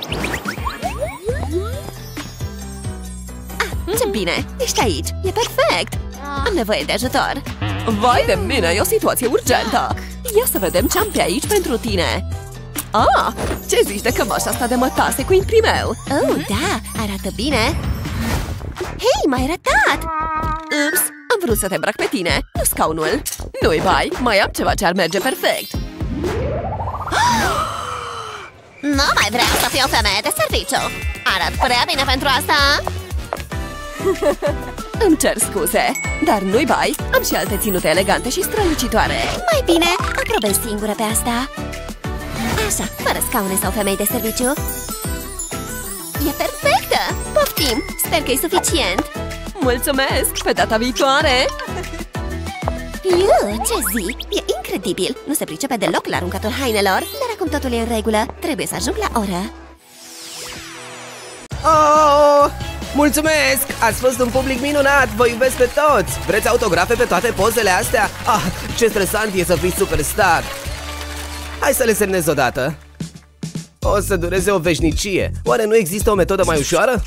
Ce bine! Ești aici! E perfect! Am nevoie de ajutor! Vai de mine! E o situație urgentă! Ia să vedem ce am pe aici pentru tine! Ce zici de cămașa asta de mătase cu imprimeu?
Da! Arată bine! Hei, m-ai ratat!
Ups! Am vrut să te îmbrac pe tine, nu scaunul! Nu-i bai, mai am ceva ce ar merge perfect.
Nu mai vreau să fiu o femeie de serviciu. Arăt prea bine pentru asta.
Îmi cer scuze, dar nu-i bai, am și alte ținute elegante și strălucitoare.
Mai bine, aprobez singură pe asta. Așa, fără scaune sau femei de serviciu. E perfectă! Poftim! Sper că e suficient.
Mulțumesc! Pe data viitoare!
Ce zi! E incredibil! Nu se pricepe deloc la aruncatul hainelor, dar acum totul e în regulă. Trebuie să ajung la oră.
Oh! Mulțumesc! Ați fost un public minunat! Vă iubesc pe toți! Vreți autografe pe toate pozele astea? Ah, ce stresant e să fii superstar! Hai să le semnez odată. O să dureze o veșnicie. Oare nu există o metodă mai ușoară?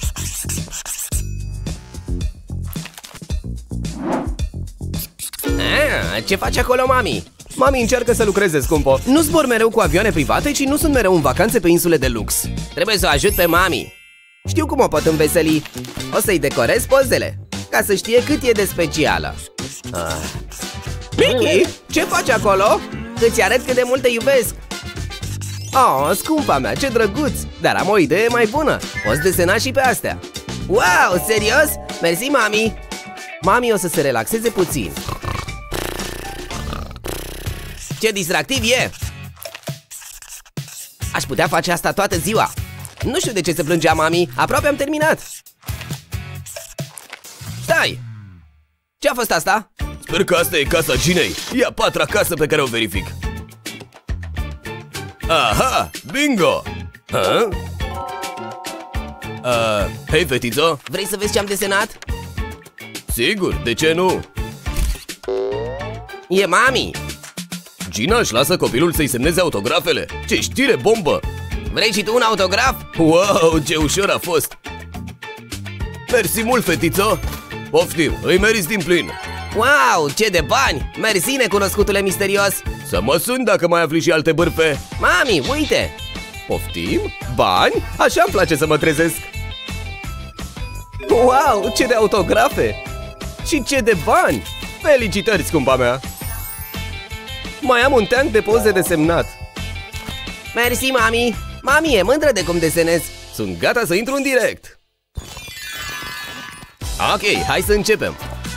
Ce faci acolo, mami? Mami încearcă să lucreze, scumpo. Nu zbor mereu cu avioane private, ci nu sunt mereu în vacanțe pe insule de lux. Trebuie să o ajut pe mami. Știu cum o pot înveseli. O să-i decorez pozele, ca să știe cât e de specială. Mickey, ce faci acolo? Îți arăt cât de mult te iubesc. Oh, scumpa mea, ce drăguț. Dar am o idee mai bună. Poți desena și pe astea. Wow, serios? Mersi, mami. Mami o să se relaxeze puțin. Ce distractiv e! Aș putea face asta toată ziua. Nu știu de ce se plângea mami. Aproape am terminat. Stai! Ce-a fost asta?
Sper că asta e casa Ginei. E a patra casă pe care o verific. Aha! Bingo! Hei, fetiță!
Vrei să vezi ce am desenat?
Sigur, de ce nu?
E mami!
Gina își lasă copilul să-i semneze autografele. Ce știre bombă!
Vrei și tu un autograf?
Wow, ce ușor a fost! Mersi mult, fetiță! Poftim, îi meriți din plin!
Wow, ce de bani! Mersi, necunoscutule misterios!
Să mă sun dacă mai afli și alte bârfe!
Mami, uite!
Poftim? Bani? Așa îmi place să mă trezesc!
Wow, ce de autografe!
Și ce de bani! Felicitări, scumpa mea! Mai am un teanc de poze de semnat.
Mersi, mami! Mami e mândră de cum desenez.
Sunt gata să intru în direct. Ok, hai să începem.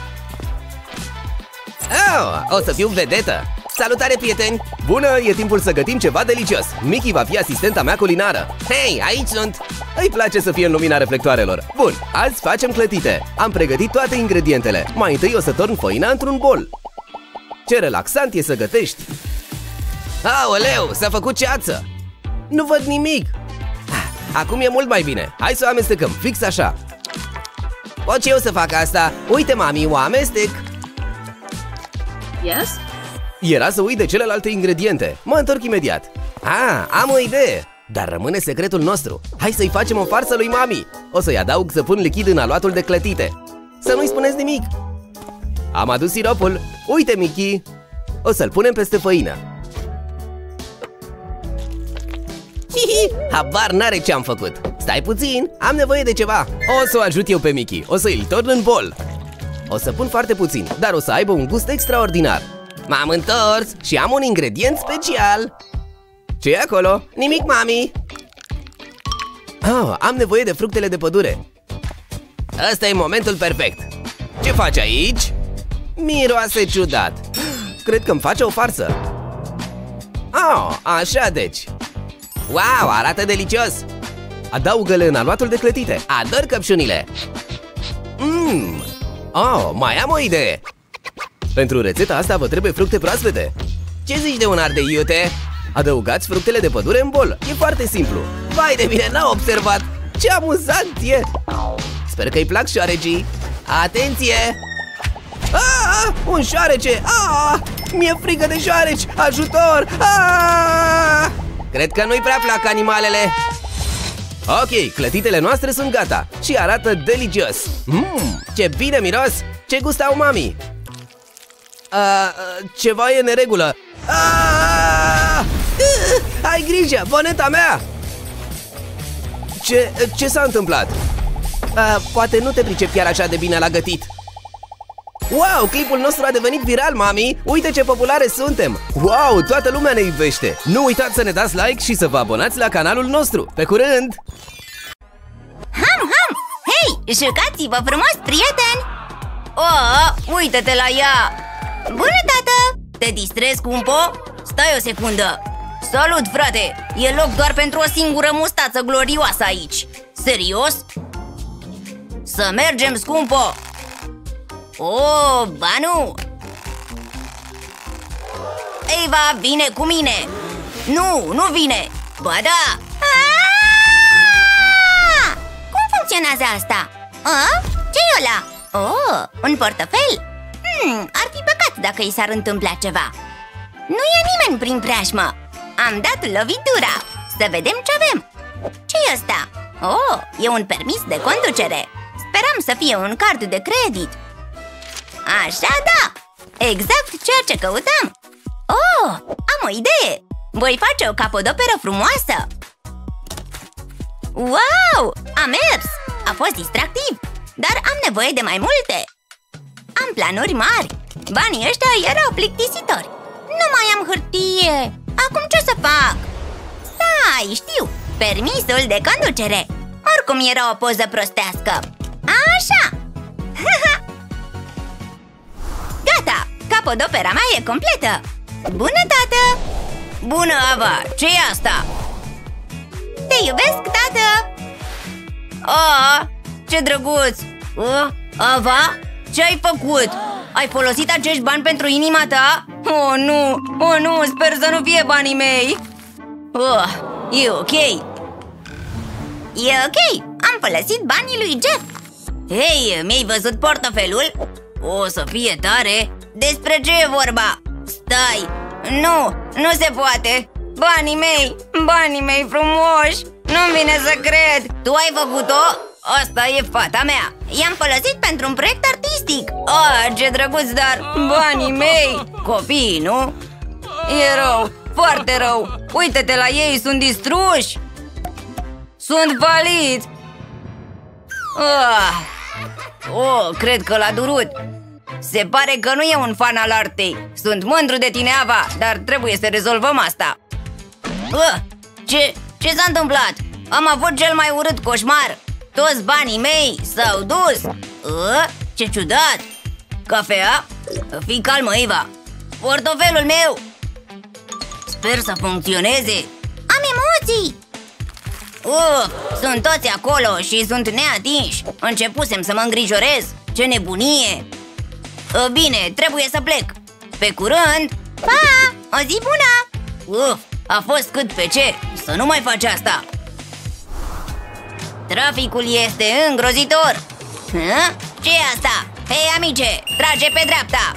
Oh, o să fiu vedetă. Salutare, prieteni!
Bună, e timpul să gătim ceva delicios. Mickey va fi asistenta mea culinară.
Hei, aici sunt!
Îi place să fie în lumina reflectoarelor. Bun, azi facem clătite. Am pregătit toate ingredientele. Mai întâi o să torn făina într-un bol. Ce relaxant e să gătești.
Aoleu, s-a făcut ceață. Nu văd nimic. Acum e mult mai bine. Hai să o amestecăm, fix așa. Pot și eu să fac asta. Uite, mami, o amestec.
Yes?
Era să uit de celelalte ingrediente. Mă întorc imediat.
Am o idee. Dar rămâne secretul nostru. Hai să-i facem o farsă lui mami. O să-i adaug săpun lichid în aluatul de clătite. Să nu-i spuneți nimic. Am adus siropul. Uite, Mickey. O să-l punem peste făină. Hihi, habar n-are ce am făcut. Stai puțin, am nevoie de ceva.
O să o ajut eu pe Mickey. O să îl torn în bol.
O să pun foarte puțin, dar o să aibă un gust extraordinar. M-am întors și am un ingredient special. Ce e acolo? Nimic, mami. Am nevoie de fructele de pădure. Ăsta e momentul perfect. Ce faci aici? Miroase ciudat. Cred că îmi face o farsă. Așa deci. Wow, arată delicios. Adaugă-le în aluatul de clătite. Ador căpșunile. Mai am o idee.
Pentru rețeta asta vă trebuie fructe proaspete.
Ce zici de un ardei iute?
Adăugați fructele de pădure în bol. E foarte simplu.
Vai de mine, n-am observat. Ce amuzant e. Sper că îi plac șoarecii. Atenție! Un șoarece! Mi-e frică de șoareci! Ajutor! Cred că nu-i prea plac animalele.
Ok, clătitele noastre sunt gata și arată delicios.
Ce bine miros! Ce gust au, mami? Ceva e în neregulă. Ai grijă, boneta mea!
Ce s-a întâmplat?
Poate nu te pricep chiar așa de bine la gătit. Wow, clipul nostru a devenit viral, mami! Uite ce populare suntem! Wow, toată lumea ne iubește! Nu uitați să ne dați like și să vă abonați la canalul nostru! Pe curând!
Ham! Hei, jucați-vă frumos, prieteni! Oh, uite-te la ea! Bună, tată! Te distrezi, scumpo? Stai o secundă! Salut, frate! E loc doar pentru o singură mustață glorioasă aici! Serios? Să mergem, scumpo! Oh, Banu! Eva, vine cu mine! Nu vine! Ba da! Cum funcționează asta? Ce-i ăla? Oh, un portofel? Ar fi păcat dacă i s-ar întâmpla ceva. Nu e nimeni prin preajmă. Am dat lovitura. Să vedem ce avem. Ce-i ăsta? Oh, e un permis de conducere. Speram să fie un card de credit. Așa, da! Exact ceea ce căutam. Oh, am o idee. Voi face o capodoperă frumoasă. Wow, a mers! A fost distractiv, dar am nevoie de mai multe. Am planuri mari. Banii ăștia erau plictisitori. Nu mai am hârtie. Acum ce să fac? Stai, știu. Permisul de conducere. Oricum era o poză prostească. Așa. Gata, capodopera mea e completă. Bună, tată. Bună, Ava, ce-i asta? Te iubesc, tată. Oh, ce drăguț. Ava, ce-ai făcut? Ai folosit acești bani pentru inima ta? Oh, nu, sper să nu fie banii mei. E ok. E ok, am folosit banii lui Jeff. Hei, mi-ai văzut portofelul? O să fie tare. Despre ce e vorba? Stai, nu se poate. Banii mei frumoși. Nu-mi vine să cred. Tu ai făcut-o? Asta e fata mea. I-am folosit pentru un proiect artistic. Ce drăguț, dar banii mei. Copiii, nu? E rău, foarte rău. Uite-te la ei, sunt distruși. Sunt valiți. Cred că l-a durut. Se pare că nu e un fan al artei. Sunt mândru de tine, Ava, dar trebuie să rezolvăm asta. Ce s-a întâmplat? Am avut cel mai urât coșmar. Toți banii mei s-au dus. Ce ciudat. Cafea? Fii calmă, Eva. Portofelul meu. Sper să funcționeze. Am emoții. Sunt toți acolo și sunt neatinși. Începusem să mă îngrijorez. Ce nebunie. Bine, trebuie să plec. Pe curând. Pa! O zi bună. A fost cât pe ce. Să nu mai faci asta. Traficul este îngrozitor. Ce e asta? Hei, amice, trage pe dreapta.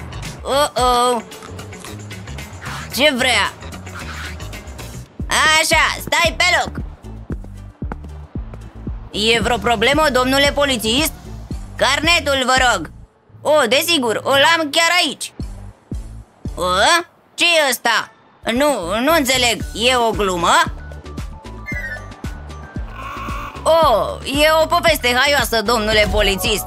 Ce vrea? Așa, stai pe loc. E vreo problemă, domnule polițist? Carnetul, vă rog. Desigur, o am chiar aici. Ce e ăsta? Nu înțeleg, e o glumă? E o poveste haioasă, domnule polițist.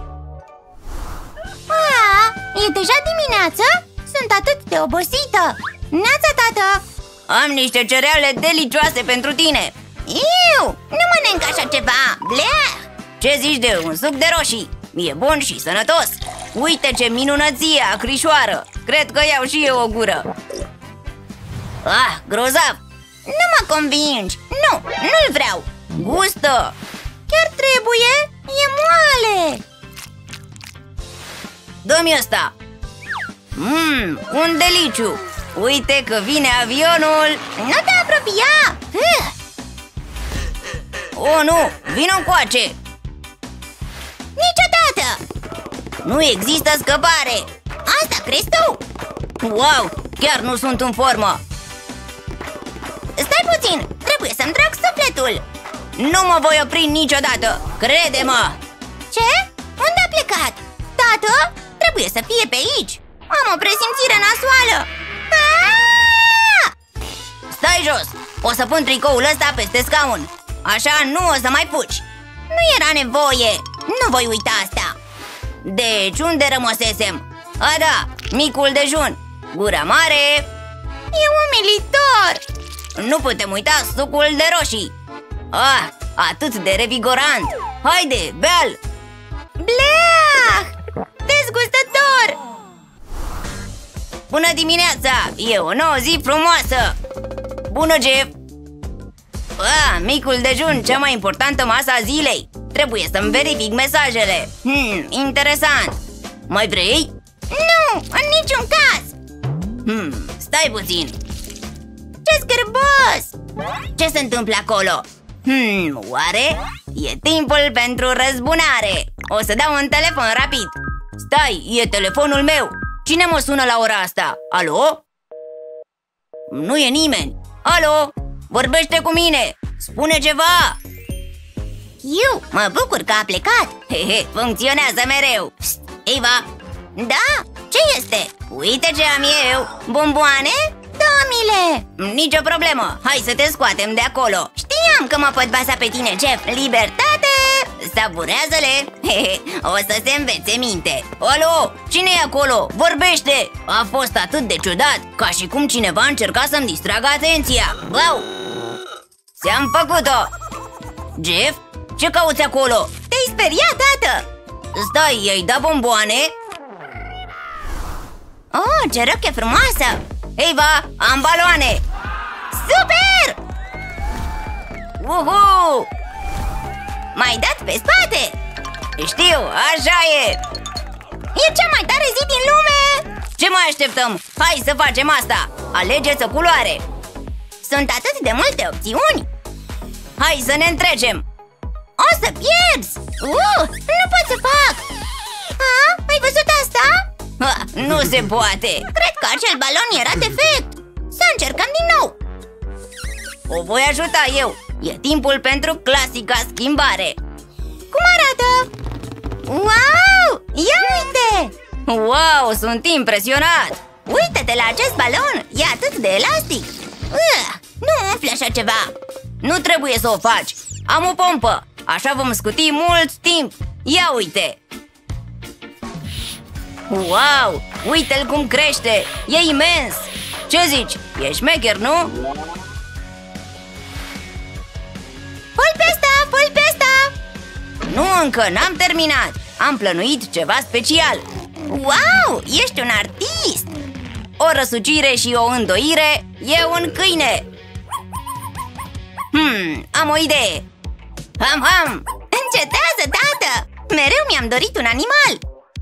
E deja dimineață? Sunt atât de obosită. Neața, tată. Am niște cereale delicioase pentru tine. Iu, nu mănânc așa ceva. Bleh. Ce zici de un suc de roșii? E bun și sănătos. Uite ce minunăție acrișoară. Cred că iau și eu o gură. Grozav. Nu mă convingi. Nu-l vreau. Gustă. Chiar trebuie? E moale. Dă-mi ăsta. Un deliciu. Uite că vine avionul. Nu te apropia. Nu, vino încoace. Niciodată. Nu există scăpare. Asta crezi tu? Wow, chiar nu sunt în formă. Stai puțin, trebuie să-mi trag sufletul. Nu mă voi opri niciodată, crede-mă. Ce? Unde a plecat? Tată? Trebuie să fie pe aici. Am o presimțire nasoală. Stai jos. O să pun tricoul ăsta peste scaun. Așa nu o să mai fugi. Nu era nevoie. Nu voi uita asta. Deci unde rămăsesem? A, da, micul dejun. Gura mare. E umilitor. Nu putem uita sucul de roșii. Ah, atât de revigorant. Haide, bea-l. Bleah! Dezgustător! Bună dimineața! E o nouă zi frumoasă! Bună, Jeff! Ah, micul dejun, cea mai importantă masă a zilei. Trebuie să-mi verific mesajele. Interesant. Mai vrei? Nu, în niciun caz. Stai puțin. Ce scârbos! Ce se întâmplă acolo? Oare? E timpul pentru răzbunare. O să dau un telefon rapid. Stai, e telefonul meu. Cine mă sună la ora asta? Alo? Nu e nimeni. Alo? Vorbește cu mine. Spune ceva.
Eu mă bucur că a plecat.
Hehe, funcționează mereu. Psst, Eva.
Da? Ce este?
Uite ce am eu. Bomboane?
Da, mile.
Nicio problemă. Hai să te scoatem de acolo.
Știam că mă pot baza pe tine, Jeff.
Libertate! Savurează-le! O să se învețe minte. Alo, cine e acolo? Vorbește! A fost atât de ciudat, ca și cum cineva încerca să-mi distragă atenția. Wow! Ți-am făcut-o! Jeff, ce cauți acolo?
Te-ai speriat, tată!
Stai, i-ai dat bomboane?
Oh, ce roche frumoasă!
Eva, am baloane!
Super!
Uhu!
M-ai dat pe spate!
Știu, așa e!
E cea mai tare zi din lume!
Ce mai așteptăm? Hai să facem asta! Alegeți o culoare!
Sunt atât de multe opțiuni!
Hai să ne întrecem!
O să pierzi! Nu pot să fac! Ai văzut asta?
Nu se poate!
Cred că acel balon era defect! Să încercăm din nou!
O voi ajuta eu! E timpul pentru clasica schimbare!
Cum arată? Wow! Ia uite!
Wow, sunt impresionat!
Uită-te la acest balon! E atât de elastic! Nu umfli așa ceva!
Nu trebuie să o faci! Am o pompă! Așa vom scuti mult timp! Ia uite! Wow! Uite-l cum crește! E imens! Ce zici? E șmecher, nu?
Fă-l pe ăsta! Fă-l pe ăsta!
Nu încă, n-am terminat! Am plănuit ceva special!
Wow! Ești un artist!
O răsucire și o îndoire e un câine! Am o idee! Ham!
Încetează, tată! Mereu mi-am dorit un animal!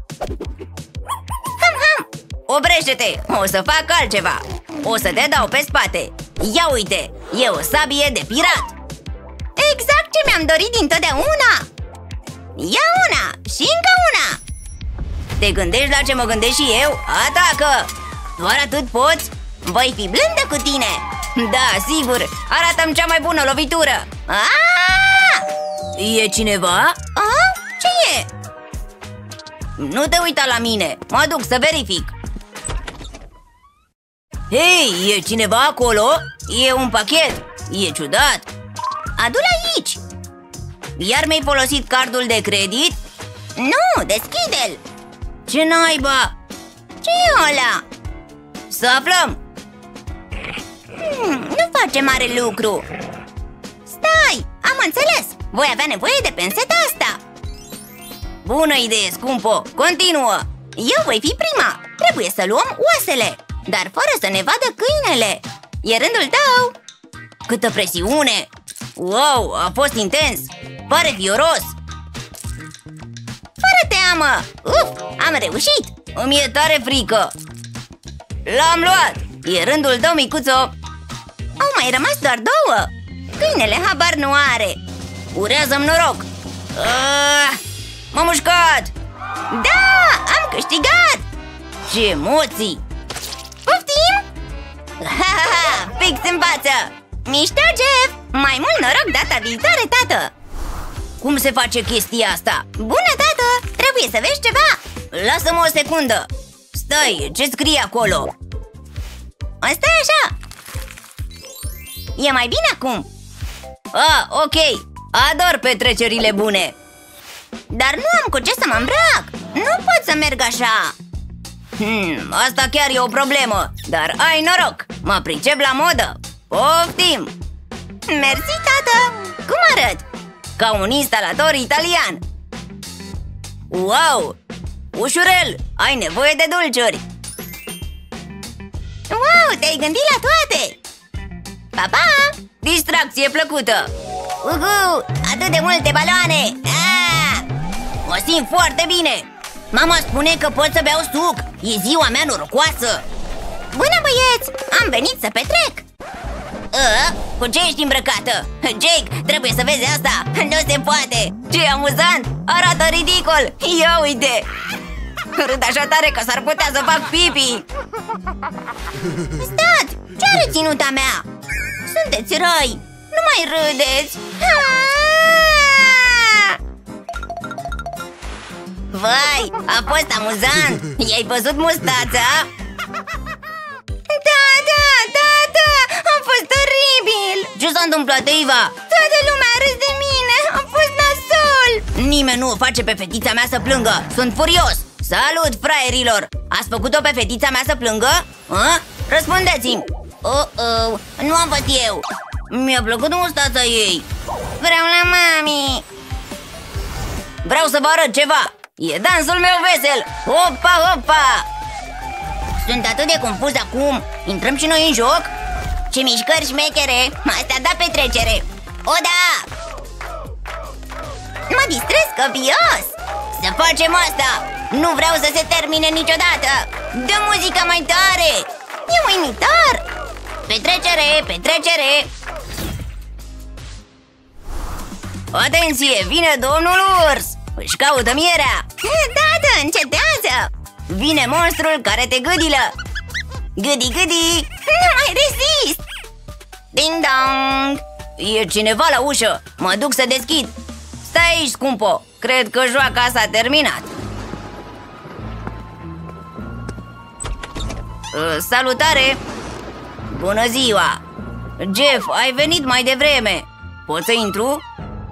Ham!
Oprește-te! O să fac altceva! O să te dau pe spate! Ia uite! E o sabie de pirat!
Exact ce mi-am dorit dintotdeauna! Ia una! Și încă una!
Te gândești la ce mă gândesc și eu? Atacă! Doar atât poți?
Voi fi blândă cu tine!
Da, sigur! Arată-mi cea mai bună lovitură! E cineva?
Ce e?
Nu te uita la mine! Mă duc să verific! Hei, e cineva acolo? E un pachet! E ciudat!
Adu-l aici!
Iar mi-ai folosit cardul de credit?
Nu, deschide-l!
Ce naiba?
Ce e ăla?
Să aflăm!
Nu face mare lucru! Stai! Am înțeles! Voi avea nevoie de penseta asta!
Bună idee, scumpo! Continuă!
Eu voi fi prima! Trebuie să luăm oasele! Dar fără să ne vadă câinele! E rândul tău!
Câtă presiune! Wow, a fost intens! Pare fioros!
Fără teamă! Am reușit!
Îmi e tare frică! L-am luat! E rândul tău, micuțo!
Au mai rămas doar două! Câinele habar nu are!
Urează-mi noroc! M-am mușcat!
Da! Am câștigat!
Ce emoții!
Poftim? Fix în față! Mișto, Jeff! Mai mult noroc data viitoare, tată!
Cum se face chestia asta?
Bună, tată! Trebuie să vezi ceva!
Lasă-mă o secundă! Stai, ce scrie acolo?
Stai așa! E mai bine acum!
Ok! Ador petrecerile bune!
Dar nu am cu ce să mă îmbrac!
Nu pot să merg așa. Asta chiar e o problemă. Dar ai noroc, mă pricep la modă. Poftim! Mersi, tată! Cum arăt? Ca un instalator italian. Wow! Ușurel, ai nevoie de dulciuri. Wow, te-ai gândit la toate! Pa, pa! Distracție plăcută! Atât de multe baloane! Mă simt foarte bine! Mama spune că pot să beau suc! E ziua mea norocoasă! Bună, băieți! Am venit să petrec! Cu ce ești îmbrăcată? Jake, trebuie să vezi asta! Nu se poate! Ce amuzant! Arată ridicol! Ia uite! Râd așa tare că s-ar putea să fac pipi! Stați! Ce are ținuta mea? Sunteți răi! Nu mai râdeți! Vai, a fost amuzant! I-ai văzut mustața? Da, a fost oribil! Ce s-a întâmplat, Eva? Toată lumea a râs de mine! A fost nasol! Nimeni nu o face pe fetița mea să plângă! Sunt furios! Salut, fraierilor! Ați făcut-o pe fetița mea să plângă? Răspundeți-mi! Nu am fost eu! Mi-a plăcut mustața ei! Vreau la mami! Vreau să vă arăt ceva! E dansul meu vesel! Hopa, hopa! Sunt atât de confuz acum! Intrăm și noi în joc? Ce mișcări șmechere! Asta da petrecere! O, da! Mă distrez copios! Să facem asta! Nu vreau să se termine niciodată! Dă muzica mai tare! E uimitor! Petrecere, petrecere! Atenție, vine domnul urs! Își caută mierea! Tată, încetează! Vine monstrul care te gâdilă! Gâdi, gâdi! Nu mai rezist! Ding dong! E cineva la ușă! Mă duc să deschid! Stai aici, scumpo! Cred că joaca s-a terminat! Salutare! Bună ziua! Jeff, ai venit mai devreme! Pot să intru?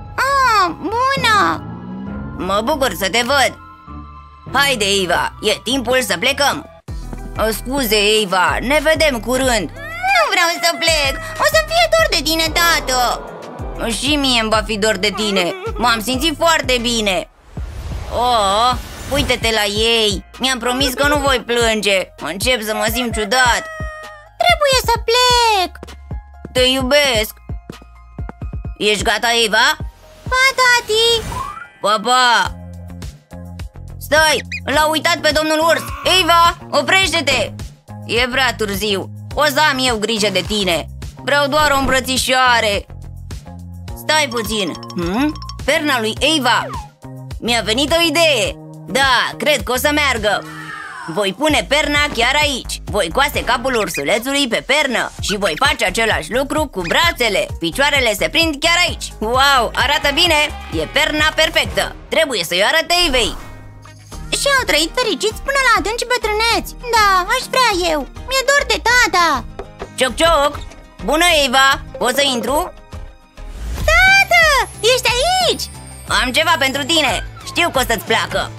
Bună! Mă bucur să te văd! Haide, Eva, e timpul să plecăm! Scuze, Eva, ne vedem curând! Nu vreau să plec! O să-mi fie dor de tine, tată! Și mie îmi va fi dor de tine! M-am simțit foarte bine! Oh, uite-te la ei! Mi-am promis că nu voi plânge! Încep să mă simt ciudat! Trebuie să plec! Te iubesc! Ești gata, Eva? Pa, tati! Pa, pa! Stai! L-a uitat pe domnul urs! Eva, oprește-te! E prea târziu! O să am eu grijă de tine! Vreau doar o îmbrățișoare! Stai puțin! Perna lui Eva! Mi-a venit o idee! Da, cred că o să meargă! Voi pune perna chiar aici! Voi coase capul ursulețului pe pernă și voi face același lucru cu brațele! Picioarele se prind chiar aici! Wow, arată bine! E perna perfectă! Trebuie să-i arăt Evei! Și au trăit fericiți până la adânci bătrâneți! Da, aș vrea eu! Mi-e dor de tata! Cioc, cioc! Bună, Eva! Pot să intru? Tată! Ești aici! Am ceva pentru tine! Știu că o să-ți placă!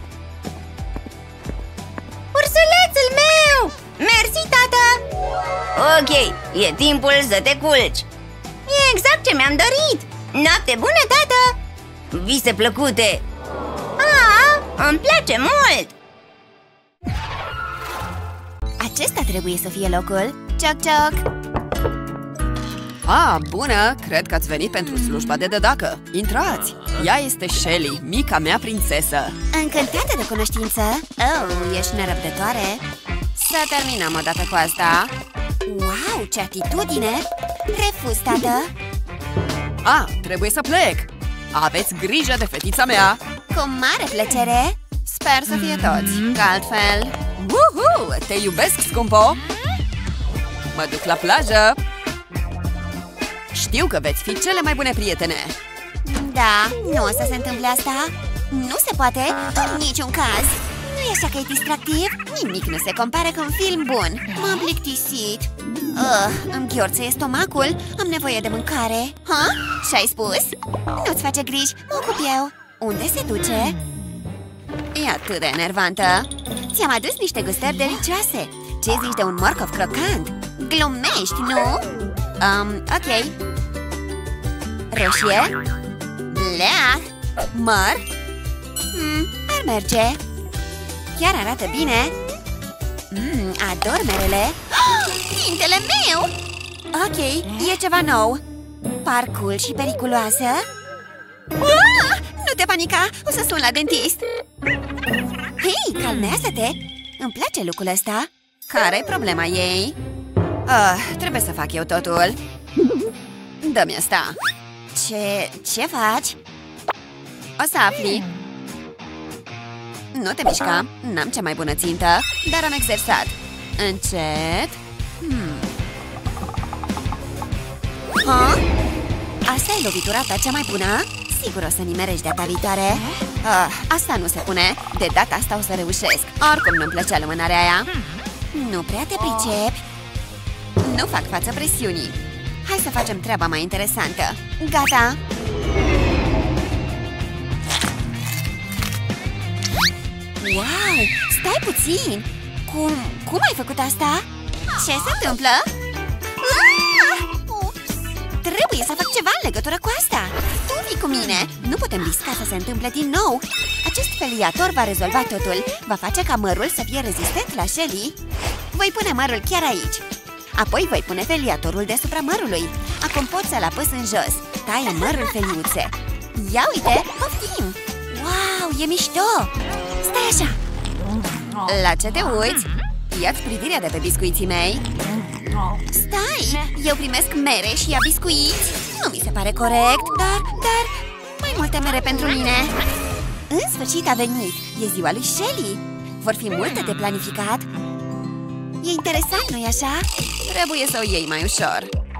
Ursulețul meu! Mersi, tată! Ok, e timpul să te culci! E exact ce mi-am dorit! Noapte bună, tată! Vise plăcute! Îmi place mult!
Acesta trebuie să fie locul. Cioc, cioc!
Bună! Cred că ați venit pentru slujba de dădacă. Intrați! Ea este Shelly, mica mea prințesă.
Încântată de cunoștință! Oh, ești nerăbdătoare!
Să terminăm odată cu asta.
Wow, ce atitudine! Refuz, tată!
Trebuie să plec! Aveți grijă de fetița mea!
Cu mare plăcere!
Sper să fie toți, că altfel... Uhu! Te iubesc, scumpo! Mă duc la plajă! Știu că veți fi cele mai bune prietene!
Da, nu o să se întâmple asta! Nu se poate, în niciun caz! Nu e așa că e distractiv? Nimic nu se compară cu un film bun! M-am plictisit! Îmi ghiorțăie stomacul! Am nevoie de mâncare! Ce-ai spus? Nu-ți face griji, mă ocup eu! Unde se duce? e atât de enervantă. Ți-am adus niște gustări delicioase. Ce zici de un morcov crocant? Glumești, nu? Ok. Roșie? Blea? Măr? Ar merge. Chiar arată bine. Ador merele. Tintele meu! Ok, e ceva nou. Par cool și periculoasă. Nu te panica, o să sun la dentist. Hei, calmează-te. Îmi place lucrul ăsta. Care-i problema ei? Trebuie să fac eu totul. Dă-mi asta. Ce faci? O să afli. Nu te mișca, n-am cea mai bună țintă, dar am exersat. Încet. Asta e lovitura ta cea mai bună? Sigur o să nimerești data viitoare. Asta nu se pune. De data asta o să reușesc. Oricum nu-mi plăcea lumânarea aia. Nu prea te pricepi. Nu fac față presiunii. Hai să facem treaba mai interesantă. Gata! Wow! Stai puțin! Cum ai făcut asta? Ce se întâmplă? Trebuie să fac ceva în legătură cu asta. Tu vii cu mine. Nu putem risca să se întâmple din nou. Acest feliator va rezolva totul. Va face ca mărul să fie rezistent la Shelly. Voi pune mărul chiar aici. Apoi voi pune feliatorul deasupra mărului. Acum pot să-l apăs în jos. Taie mărul feliuțe. Ia uite, poftim! Wow, e mișto! Stai așa! La ce te uiți? Ia-ți privirea de pe biscuiții mei. Stai! Eu primesc mere și ea biscuiți. Nu mi se pare corect, dar mai multe mere pentru mine. În sfârșit a venit. E ziua lui Shelly. Vor fi multe de planificat. E interesant, nu-i așa? Trebuie să o iei mai ușor.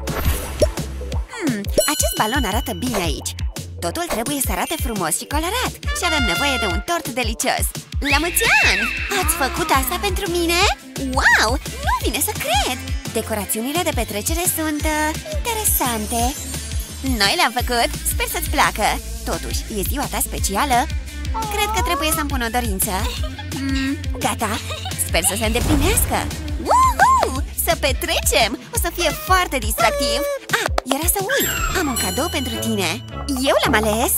Acest balon arată bine aici. Totul trebuie să arate frumos și colorat. Și avem nevoie de un tort delicios. La mulți ani! Ați făcut asta pentru mine? Wow! Nu vine să cred! Decorațiunile de petrecere sunt interesante. Noi le-am făcut, sper să-ți placă. Totuși, e ziua ta specială. Cred că trebuie să-mi pun o dorință. Gata, sper să se îndeplinească. Woohoo! Să petrecem! O să fie foarte distractiv. Era să uit, am un cadou pentru tine. Eu l-am ales.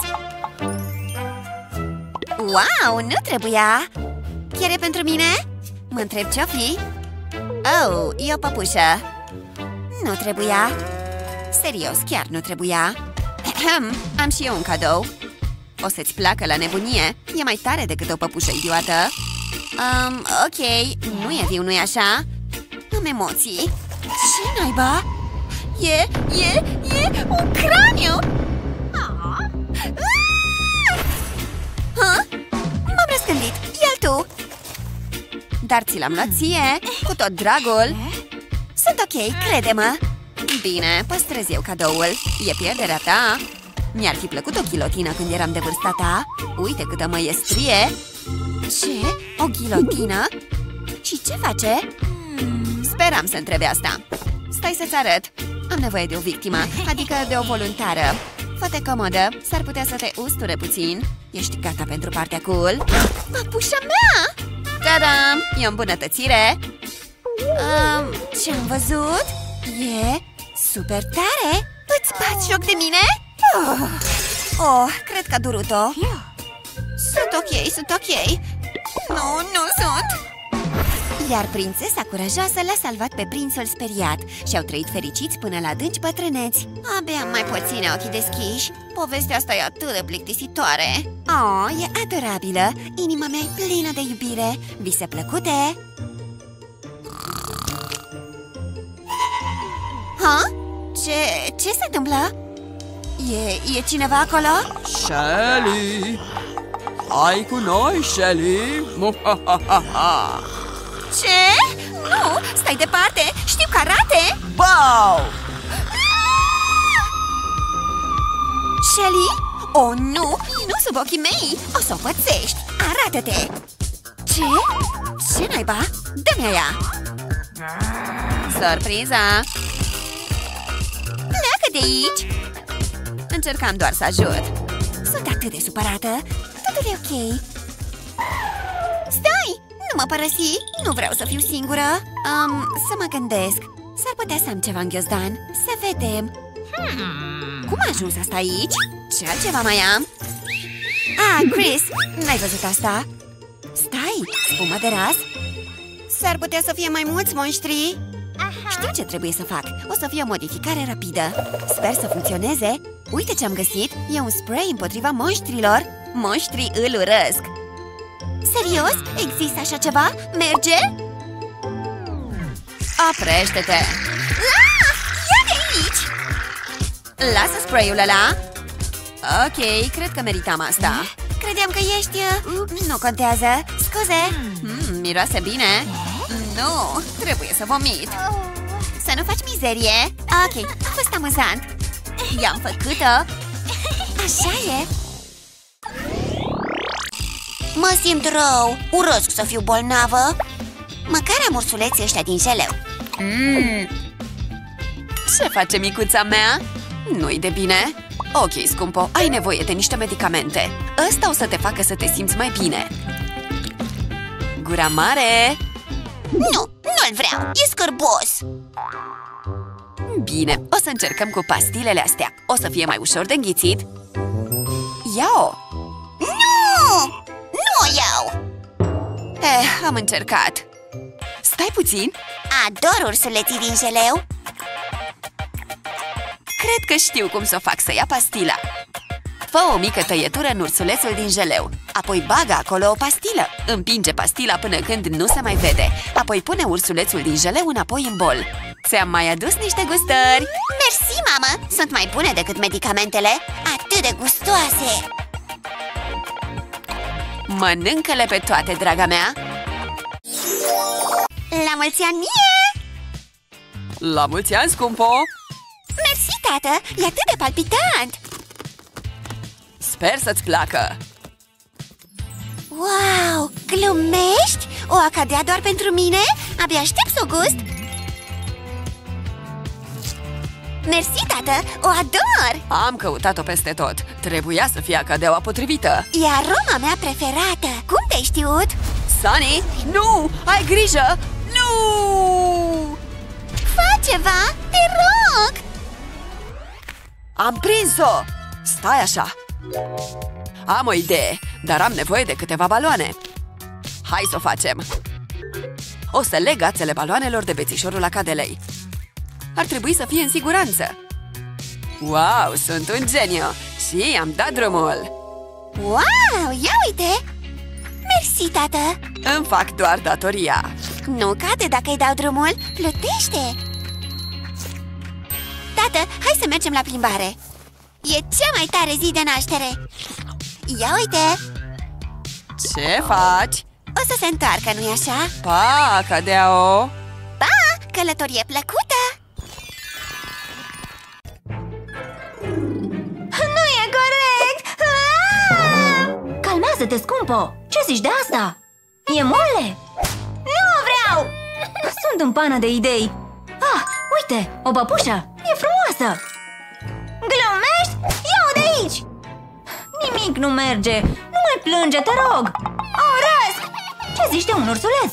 Wow, nu trebuia. Chiar e pentru mine? Mă întreb ce-o fi. Oh, e o păpușă. Nu trebuia. Serios, chiar nu trebuia. Am și eu un cadou. O să-ți placă la nebunie. E mai tare decât o păpușă idiotă. Ok, nu e viu, nu-i așa? Am emoții. Ce naiba? E un craniu! M-am răscândit. Ia-l tu! Dar ți l-am luat ție, cu tot dragul. Sunt ok, crede-mă. Bine, păstrez eu cadoul. E pierderea ta. Mi-ar fi plăcut o ghilotină când eram de vârsta ta. Uite câtă măiestrie. Ce? O ghilotină? Și ce face? Speram să întrebe asta. Stai să-ți arăt. Am nevoie de o victimă, adică de o voluntară. Fă-te comodă, s-ar putea să te usture puțin. Ești gata pentru partea cool? Papușa mea! Ta-dam! E o îmbunătățire. Ce-am văzut? E super tare! Îți bați joc de mine? Cred că a durut-o. Sunt ok. Nu sunt. Iar prințesa curajoasă l-a salvat pe prințul speriat și au trăit fericiți până la adânci bătrâneți. Abia am mai puține ochii deschiși. Povestea asta e atât de plictisitoare. E adorabilă. Inima mea e plină de iubire. Vise plăcute. Ce se întâmplă? E cineva acolo?
Shelly! Hai cu noi, Shelly!
Ce? Nu! Stai departe! Știu karate!
Bow!
Shelly? Oh, nu! Nu sub ochii mei! O să o pățești! Arată-te! Ce naiba? Dă-mi aia! Surpriza! Pleacă de aici! Încercam doar să ajut. Sunt atât de supărată. Totul e ok. Stai! Nu mă părăsi! Nu vreau să fiu singură! Să mă gândesc. S-ar putea să am ceva în ghiozdan. Să vedem. Cum a ajuns asta aici? Ce altceva mai am? Chris, n-ai văzut asta? Stai, spumă de raz? S-ar putea să fie mai mulți monștri? Știu ce trebuie să fac. O să fie o modificare rapidă. Sper să funcționeze. Uite ce am găsit. E un spray împotriva monștrilor. Monștrii îl urăsc. Serios? Există așa ceva? Merge? Oprește-te! Ia de aici! Lasă spray-ul ăla. Ok, cred că meritam asta. Credeam că ești... Nu contează. Scuze. Miroase bine. Nu, trebuie să vomit. Să nu faci mizerie. Ok, a fost amuzant. I-am făcut-o. Așa e.
Mă simt rău. Urăsc să fiu bolnavă. Măcar am ursuleții ăștia din jeleu.
Ce face micuța mea? Nu-i de bine? Ok, scumpo, ai nevoie de niște medicamente. Ăsta o să te facă să te simți mai bine. Gura mare!
Nu-l vreau, e scârbos.
Bine, o să încercăm cu pastilele astea. O să fie mai ușor de înghițit. Ia-o!
Nu o iau.
Am încercat. Stai puțin.
Ador ursuleții din jeleu.
Cred că știu cum să o fac să ia pastila. Fă o mică tăietură în ursulețul din jeleu. Apoi bagă acolo o pastilă. Împinge pastila până când nu se mai vede. Apoi pune ursulețul din jeleu înapoi în bol. Ți-am mai adus niște gustări.
Mersi, mamă! Sunt mai bune decât medicamentele. Atât de gustoase.
Mănâncă-le pe toate, draga mea.
La mulți ani mie!
La mulți ani, scumpo!
Mersi, tată! E atât de palpitant!
Sper să-ți placă!
Wow! Glumești? O acadea doar pentru mine? Abia aștept să o gust! Mersi, tată! O ador!
Am căutat-o peste tot. Trebuia să fie acadeaua potrivită.
E aroma mea preferată! Cum te-ai știut?
Sunny, nu! Ai grijă! Nu!
Fă ceva! Te rog!
Am prins-o! Stai așa! Am o idee, dar am nevoie de câteva baloane. Hai să o facem! O să leg ațele baloanelor de bețișorul acadelei. Ar trebui să fie în siguranță. Wow, sunt un geniu! Și am dat drumul!
Wow, ia uite! Mersi, tată!
Îmi fac doar datoria.
Nu cade dacă îi dau drumul, plutește! Tată, hai să mergem la plimbare! E cea mai tare zi de naștere! Ia uite!
Ce faci?
O să se întoarcă, nu-i așa?
Pa, Cadeo!
Pa! Călătorie plăcută!
Nu e corect! Calmează-te, scumpo! Ce zici de asta? E moale! Nu vreau! Sunt în pană de idei. Uite, o păpușă! E frumoasă! Glumești? Ia-o de aici! Nimic nu merge! Nu mai plânge, te rog! O urăsc! Ce zici de un ursuleț?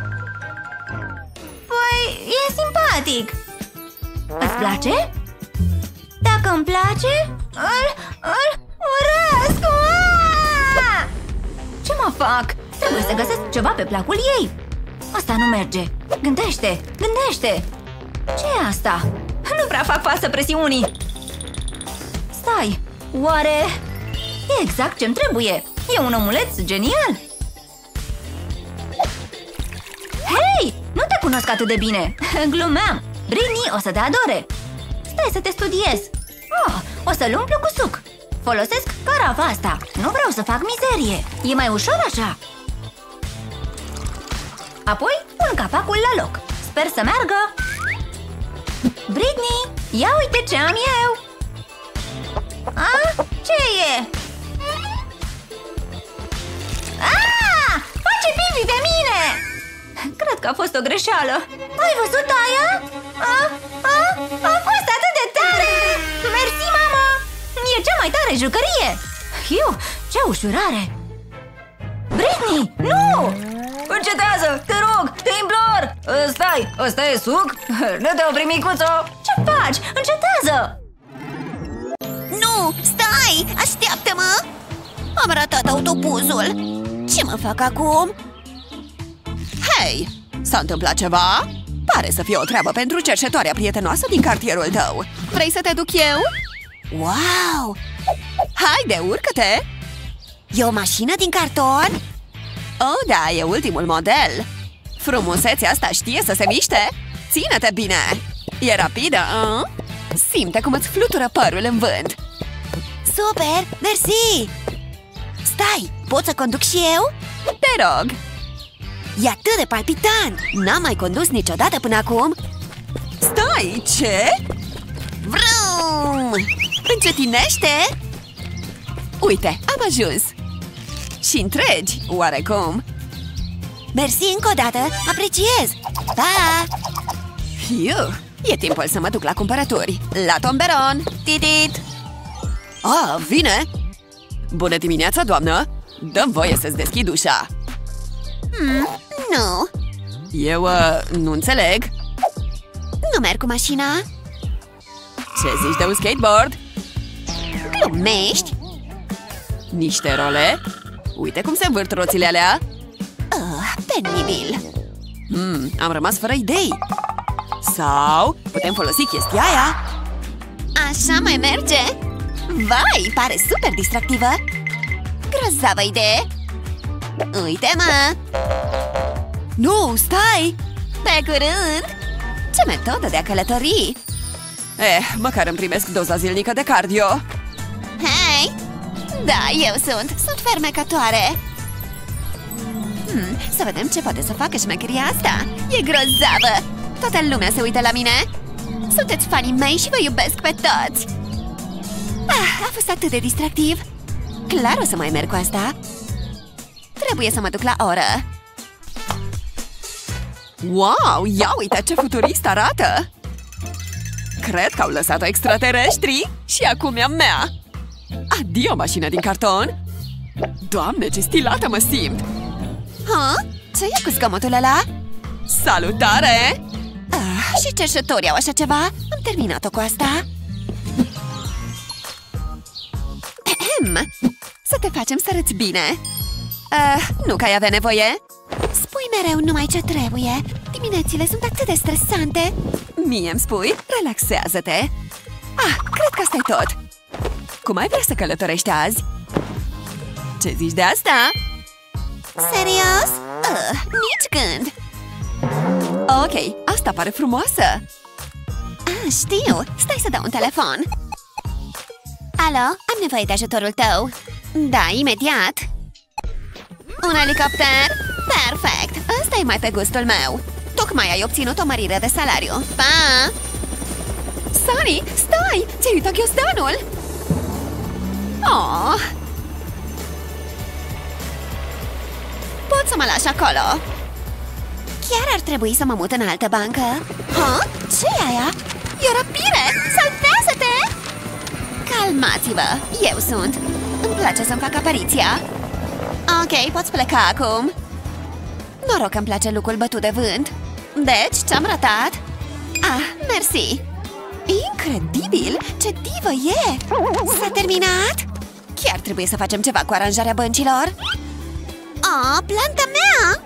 Păi, e simpatic! Îți place? Dacă îmi place, îl urăsc! Ce mă fac? Trebuie să găsesc ceva pe placul ei. Asta nu merge. Gândește, gândește! Ce e asta? Nu prea fac față presiunii. Stai, oare... E exact ce-mi trebuie. E un omuleț genial. Hei, nu te cunosc atât de bine. Glumeam. Britney o să te adore. Stai să te studiez. O să-l umplu cu suc. Folosesc carafa asta. Nu vreau să fac mizerie. E mai ușor așa. Apoi pun capacul la loc. Sper să meargă. Britney, ia uite ce am eu. Ce e? Face pipi pe mine! Cred că a fost o greșeală. Ai văzut aia? A fost atât de tare! Mersi, mama! E cea mai tare jucărie! Ce ușurare! Britney, nu! Încetează, te rog, te implor! Stai, ăsta e suc? Nu te opri, micuțo! Ce faci? Încetează!
Nu, stai! Așteaptă-mă! Am ratat autobuzul. Ce mă fac acum?
Hei, s-a întâmplat ceva? Pare să fie o treabă pentru cercetoarea prietenoasă din cartierul tău. Vrei să te duc eu?
Wow!
Haide, urcă-te!
E o mașină din carton?
Oh, da, e ultimul model. Frumusețea asta știe să se miște? Ține-te bine! E rapidă, a? Simte cum îți flutură părul în vânt.
Super! Mersi! Stai, pot să conduc și eu?
Te rog!
E atât de palpitant! N-am mai condus niciodată până acum.
Stai, ce?
Vrum!
Încetinește! Uite, am ajuns! Și întregi, oarecum.
Mersi încă o dată, apreciez! Pa!
Fiu, e timpul să mă duc la cumpărături. La tomberon! Titit! Ah, vine! Bună dimineața, doamnă! Dă-mi voie să-ți deschid ușa.
Nu!
Eu, nu înțeleg.
Nu merg cu mașina?
Ce zici de un skateboard?
Glumești?
Niște role? Uite cum se învârt roțile alea.
Penibil!
Am rămas fără idei. Sau putem folosi chestia aia.
Așa mai merge? Vai, pare super distractivă! Grozavă idee! Uite-mă!
Nu, stai!
Pe curând!
Ce metodă de a călători! Măcar îmi primesc doza zilnică de cardio.
Hei! Da, eu sunt fermecătoare! Să vedem ce poate să facă șmecheria asta! E grozavă! Toată lumea se uită la mine! Sunteți fanii mei și vă iubesc pe toți! A fost atât de distractiv! Clar o să mai merg cu asta! Trebuie să mă duc la oră!
Wow, ia uite ce futurist arată! Cred că au lăsat-o extraterestri și acum e a mea! Adio, mașină din carton! Doamne, ce stilată mă simt!
Ce e cu zgomotul ăla?
Salutare!
Și cerșătorii au așa ceva? Am terminat-o cu asta!
Să te facem să arăți bine! Nu că ai avea nevoie?
Spui mereu numai ce trebuie! Diminețile sunt atât de stresante!
Mie îmi spui, relaxează-te! Cred că asta e tot! Cum ai vrea să călătorești azi? Ce zici de asta?
Serios? Nici gând!
Ok, asta pare frumoasă!
Știu! Stai să dau un telefon! Alo, am nevoie de ajutorul tău! Da, imediat! Un elicopter? Perfect! Ăsta e mai pe gustul meu! Tocmai ai obținut o mărire de salariu! Pa!
Sunny, stai! Ți-ai uitat ghiozdanul! Oh!
Pot să mă lași acolo? Chiar ar trebui să mă mut în altă bancă? Ce-i aia? E o răpire! Salvează-te! Calmați-vă! Eu sunt! Îmi place să-mi fac apariția! Ok, poți pleca acum! Noroc că îmi place lucrul bătut de vânt! Deci, ce-am ratat? Mersi! Incredibil! Ce divă e! S-a terminat? Chiar trebuie să facem ceva cu aranjarea băncilor! Planta mea!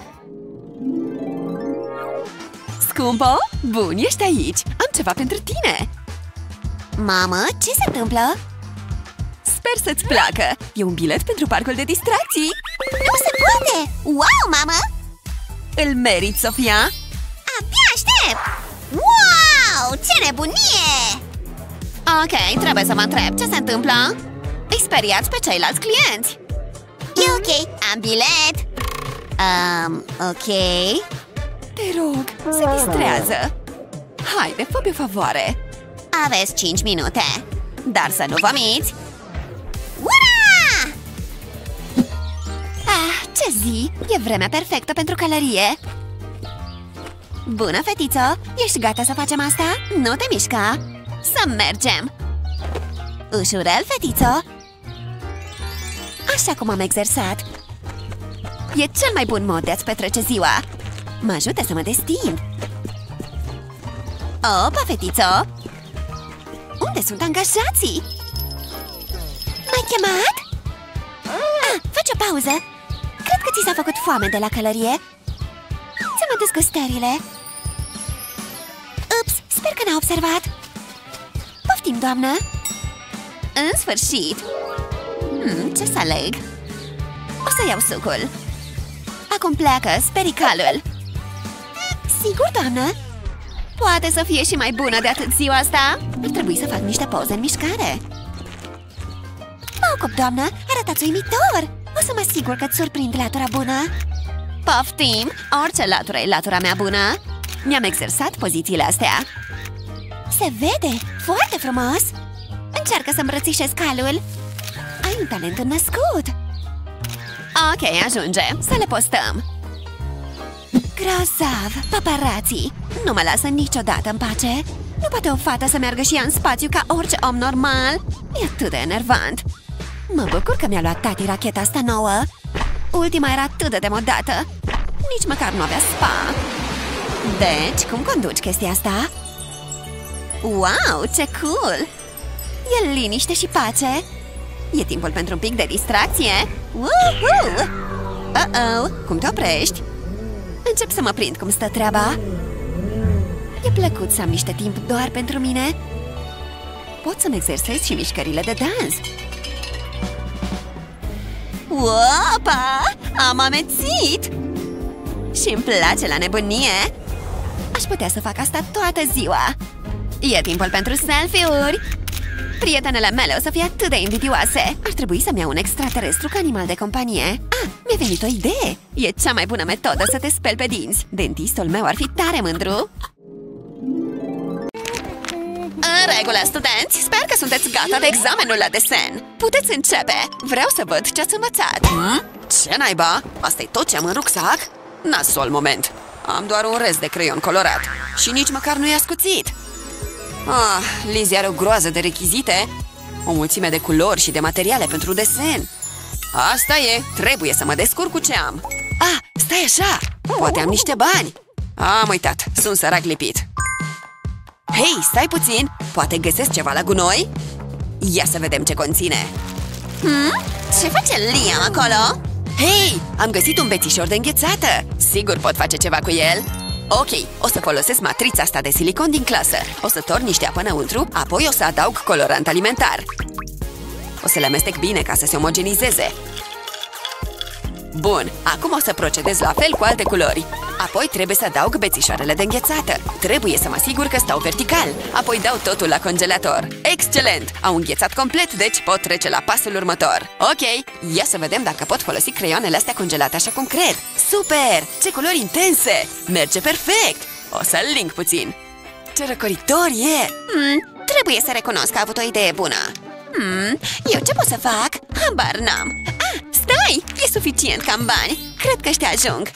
Scumpo, bun, ești aici! Am ceva pentru tine!
Mamă, ce se întâmplă?
Sper să-ți placă! E un bilet pentru parcul de distracții!
Nu se poate! Wow, mamă!
Îl meriți, Sofia!
Abia aștept! Wow, ce nebunie! Ok, trebuie să mă întreb ce se întâmplă. Îi speriați pe ceilalți clienți. E ok, am bilet. Ok.
Te rog, se distrează. Haide, fă-mi o favoare.
Aveți 5 minute. Dar să nu vomiți. Ura! Ce zi! E vremea perfectă pentru călărie. Bună, fetiță! Ești gata să facem asta? Nu te mișca! Să mergem! Ușurel, fetiță! Așa cum am exersat.
E cel mai bun mod de a-ți petrece ziua. Mă ajută să mă destind. Opa, fetițo! Unde sunt angajații? M-ai chemat? Faci o pauză. Cred că ți s-a făcut foame de la călărie. Ți-am adus gustările. Ups, sper că n-a observat. Poftim, doamnă. În sfârșit. Ce să aleg? O să iau sucul. Acum pleacă spericalul. Sigur, doamnă? Poate să fie și mai bună de atât ziua asta. Ar trebui să fac niște poze în mișcare. Mă ocup, doamnă. Arătați uimitor. O să mă asigur că-ți surprind latura bună. Poftim! Orice latură e latura mea bună. Mi-am exersat pozițiile astea. Se vede! Foarte frumos! Încearcă să îmbrățișezi calul. Ai un talent înnăscut. Ok, ajunge. Să le postăm. Grozav! Paparații! Nu mă lasă niciodată în pace. Nu poate o fată să meargă și ea în spațiu ca orice om normal. E atât de enervant. Mă bucur că mi-a luat tati racheta asta nouă. Ultima era atât de demodată. Nici măcar nu avea spa. Deci, cum conduci chestia asta? Wow, ce cool! E liniște și pace. E timpul pentru un pic de distracție. Woohoo! Uh-oh, cum te oprești? Încep să mă prind cum stă treaba. E plăcut să am niște timp doar pentru mine. Pot să-mi exersez și mișcările de dans. Opa! Am amețit! Și-mi place la nebunie. Aș putea să fac asta toată ziua. E timpul pentru selfie-uri. Prietenele mele o să fie atât de invidioase. Ar trebui să-mi iau un extraterestru ca animal de companie. Mi-a venit o idee. E cea mai bună metodă să te speli pe dinți. Dentistul meu ar fi tare mândru. În regulă, studenți, sper că sunteți gata de examenul la desen. Puteți începe. Vreau să văd ce ați învățat.
Ce naiba? Asta e tot ce am în rucsac? Nasol moment. Am doar un rest de creion colorat. Și nici măcar nu e ascuțit. Lizzie are o groază de rechizite. O mulțime de culori și de materiale pentru desen. Asta e, trebuie să mă descurc cu ce am. Stai așa, poate am niște bani. Am uitat, sunt sărac lipit. Hei, stai puțin, poate găsesc ceva la gunoi? Ia să vedem ce conține.
Ce face Liam acolo?
Hei, am găsit un bețișor de înghețată. Sigur pot face ceva cu el. Ok, o să folosesc matrița asta de silicon din clasă. O să torn niște apă înăuntru, apoi o să adaug colorant alimentar. O să le amestec bine ca să se omogenizeze. Bun, acum o să procedez la fel cu alte culori. Apoi trebuie să adaug bețișoarele de înghețată. Trebuie să mă asigur că stau vertical. Apoi dau totul la congelator. Excelent! Au înghețat complet, deci pot trece la pasul următor. Ok, ia să vedem dacă pot folosi creioanele astea congelate așa cum cred. Super! Ce culori intense! Merge perfect! O să-l link puțin. Ce răcoritor e!
Trebuie să recunosc că a avut o idee bună. Eu ce pot să fac? Habar n-am. Stai! E suficient ca în bani. Cred că ăștia ajung.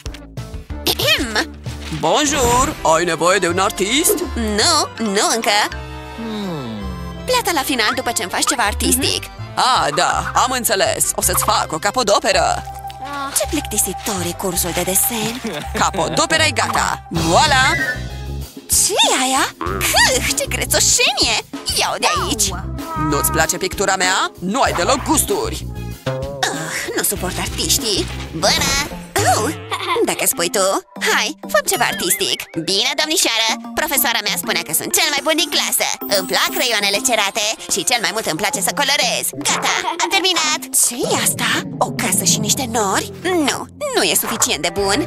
Bonjour! Ai nevoie de un artist?
Nu încă. Plata la final după ce îmi faci ceva artistic.
Da, am înțeles. O să-ți fac o capodoperă.
Ce plictisitor e cursul de desen.
Capodopera e gata. Voila!
Ce-i aia? Ce grețoșenie! Ia-o de aici.
Nu-ți place pictura mea? Nu ai deloc gusturi.
Nu suport artiștii. Bună! Dacă spui tu. Hai, fă ceva artistic. Bine, domnișoară. Profesoara mea spunea că sunt cel mai bun din clasă. Îmi plac creioanele cerate și cel mai mult îmi place să colorez. Gata, am terminat. Ce-i asta? O casă și niște nori? Nu e suficient de bun.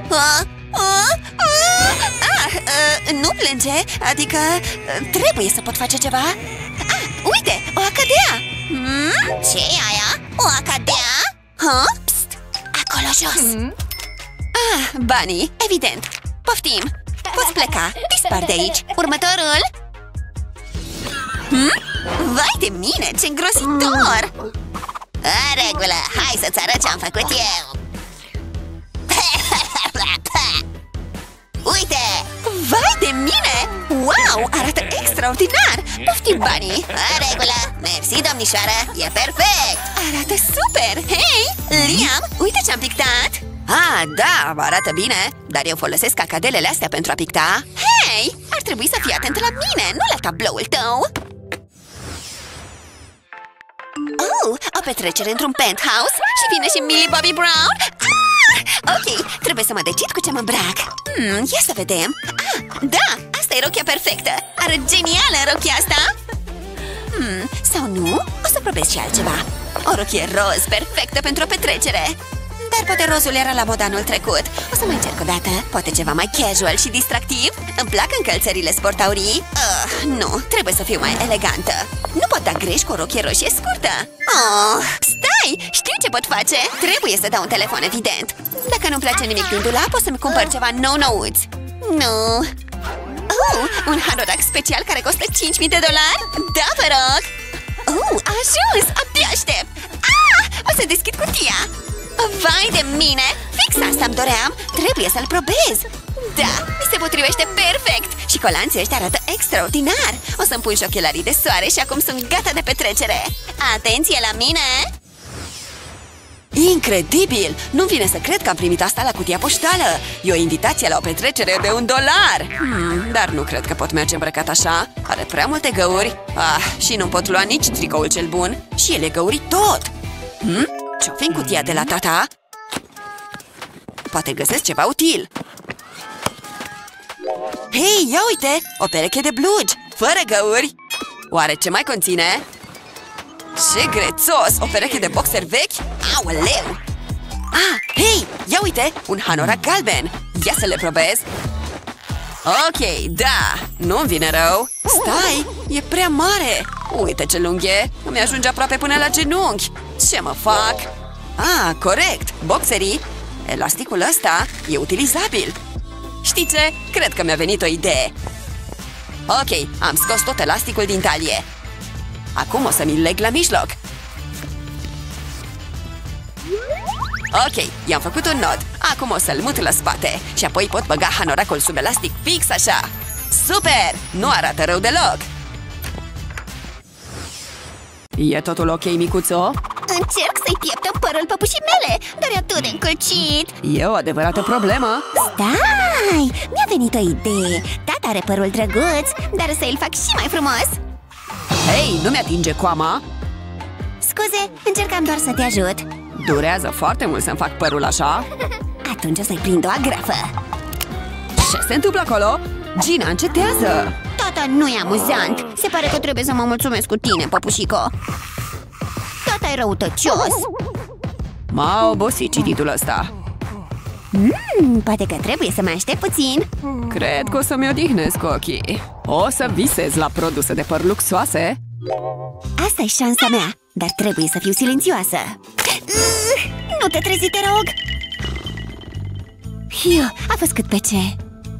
Nu plânge, adică trebuie să pot face ceva. Uite, o acadea. Ce-i aia? O acadea? Psst, acolo jos. Banii, evident. Poftim, poți pleca, dispar de aici. Următorul. Vai de mine, ce îngrositor. În regulă, hai să-ți arăt ce-am făcut eu. Uite! Vai de mine! Wow, arată extraordinar! Poftim banii! În regulă! Mersi, domnișoară! E perfect! Arată super! Hei! Liam, uite ce-am pictat!
Da, arată bine, dar eu folosesc cacadelele astea pentru a picta.
Hei, ar trebui să fii atent la mine, nu la tabloul tău. O petrecere într-un penthouse și vine și Millie Bobby Brown. Ok, trebuie să mă decid cu ce mă îmbrac. Ia să vedem. Da, asta e rochia perfectă. Arăt genială în rochia asta. Sau nu? O să probez și altceva. O rochie roz, perfectă pentru o petrecere. Dar poate rozul era la moda anul trecut. O să mai încerc o dată. Poate ceva mai casual și distractiv. Îmi plac încălțările sportaurii. Nu, trebuie să fiu mai elegantă. Nu pot da greș cu o rochie roșie scurtă. Stai! Știu ce pot face. Trebuie să dau un telefon, evident. Dacă nu-mi place nimic din dulap, o să-mi cumpăr ceva nou-nouț. Nu. Un hanorac special care costă $5.000? Da, vă rog! A ajuns! Abia aștept! O să deschid cutia! Vai de mine! Fix asta-mi doream! Trebuie să-l probez! Da, mi se potrivește perfect! Și colanții ăștia arată extraordinar! O să-mi pun și ochelarii de soare și acum sunt gata de petrecere! Atenție la mine!
Incredibil! Nu vine să cred că am primit asta la cutia poștală! E o invitație la o petrecere de $1! Dar nu cred că pot merge îmbrăcat așa. Are prea multe găuri. Și nu pot lua nici tricoul cel bun. Și el e găurit tot! Ce-o fi în cutia de la tata? Poate găsesc ceva util. Hei, ia uite! O pereche de blugi, fără găuri. Oare ce mai conține? Ce grețos! O pereche de boxer vechi? Aoleu! Hei, ia uite! Un hanorac galben! Ia să le probez! Ok, da! Nu-mi vine rău! Stai! E prea mare! Uite ce lung e! Îmi ajunge aproape până la genunchi! Ce mă fac? Corect! Boxerii! Elasticul ăsta e utilizabil! Știi ce? Cred că mi-a venit o idee! Ok, am scos tot elasticul din talie! Acum o să mi-l leg la mijloc! Ok, i-am făcut un nod! Acum o să-l mut la spate și apoi pot băga hanoracul sub elastic fix așa! Super! Nu arată rău deloc! E totul ok, micuțo?
Încerc să-i pieptăm părul păpușii mele, dar e atât de încălcit.
E o adevărată problemă.
Stai! Mi-a venit o idee. Tata are părul drăguț, dar să îl fac și mai frumos.
Hei, nu mi-atinge coama!
Scuze, încercam doar să te ajut.
Durează foarte mult să-mi fac părul așa.
Atunci o să-i prind o agrafă.
Ce se întâmplă acolo? Gina, încetează!
Tata, nu e amuzant. Se pare că trebuie să mă mulțumesc cu tine, păpușico. Tata e răutăcios.
M-a obosit cititul ăsta.
Poate că trebuie să mai aștept puțin.
Cred că o să-mi odihnesc ochii. O să visez la produse de păr luxoase.
Asta e șansa mea, dar trebuie să fiu silențioasă. Nu te trezi, te rog. A fost cât pe ce.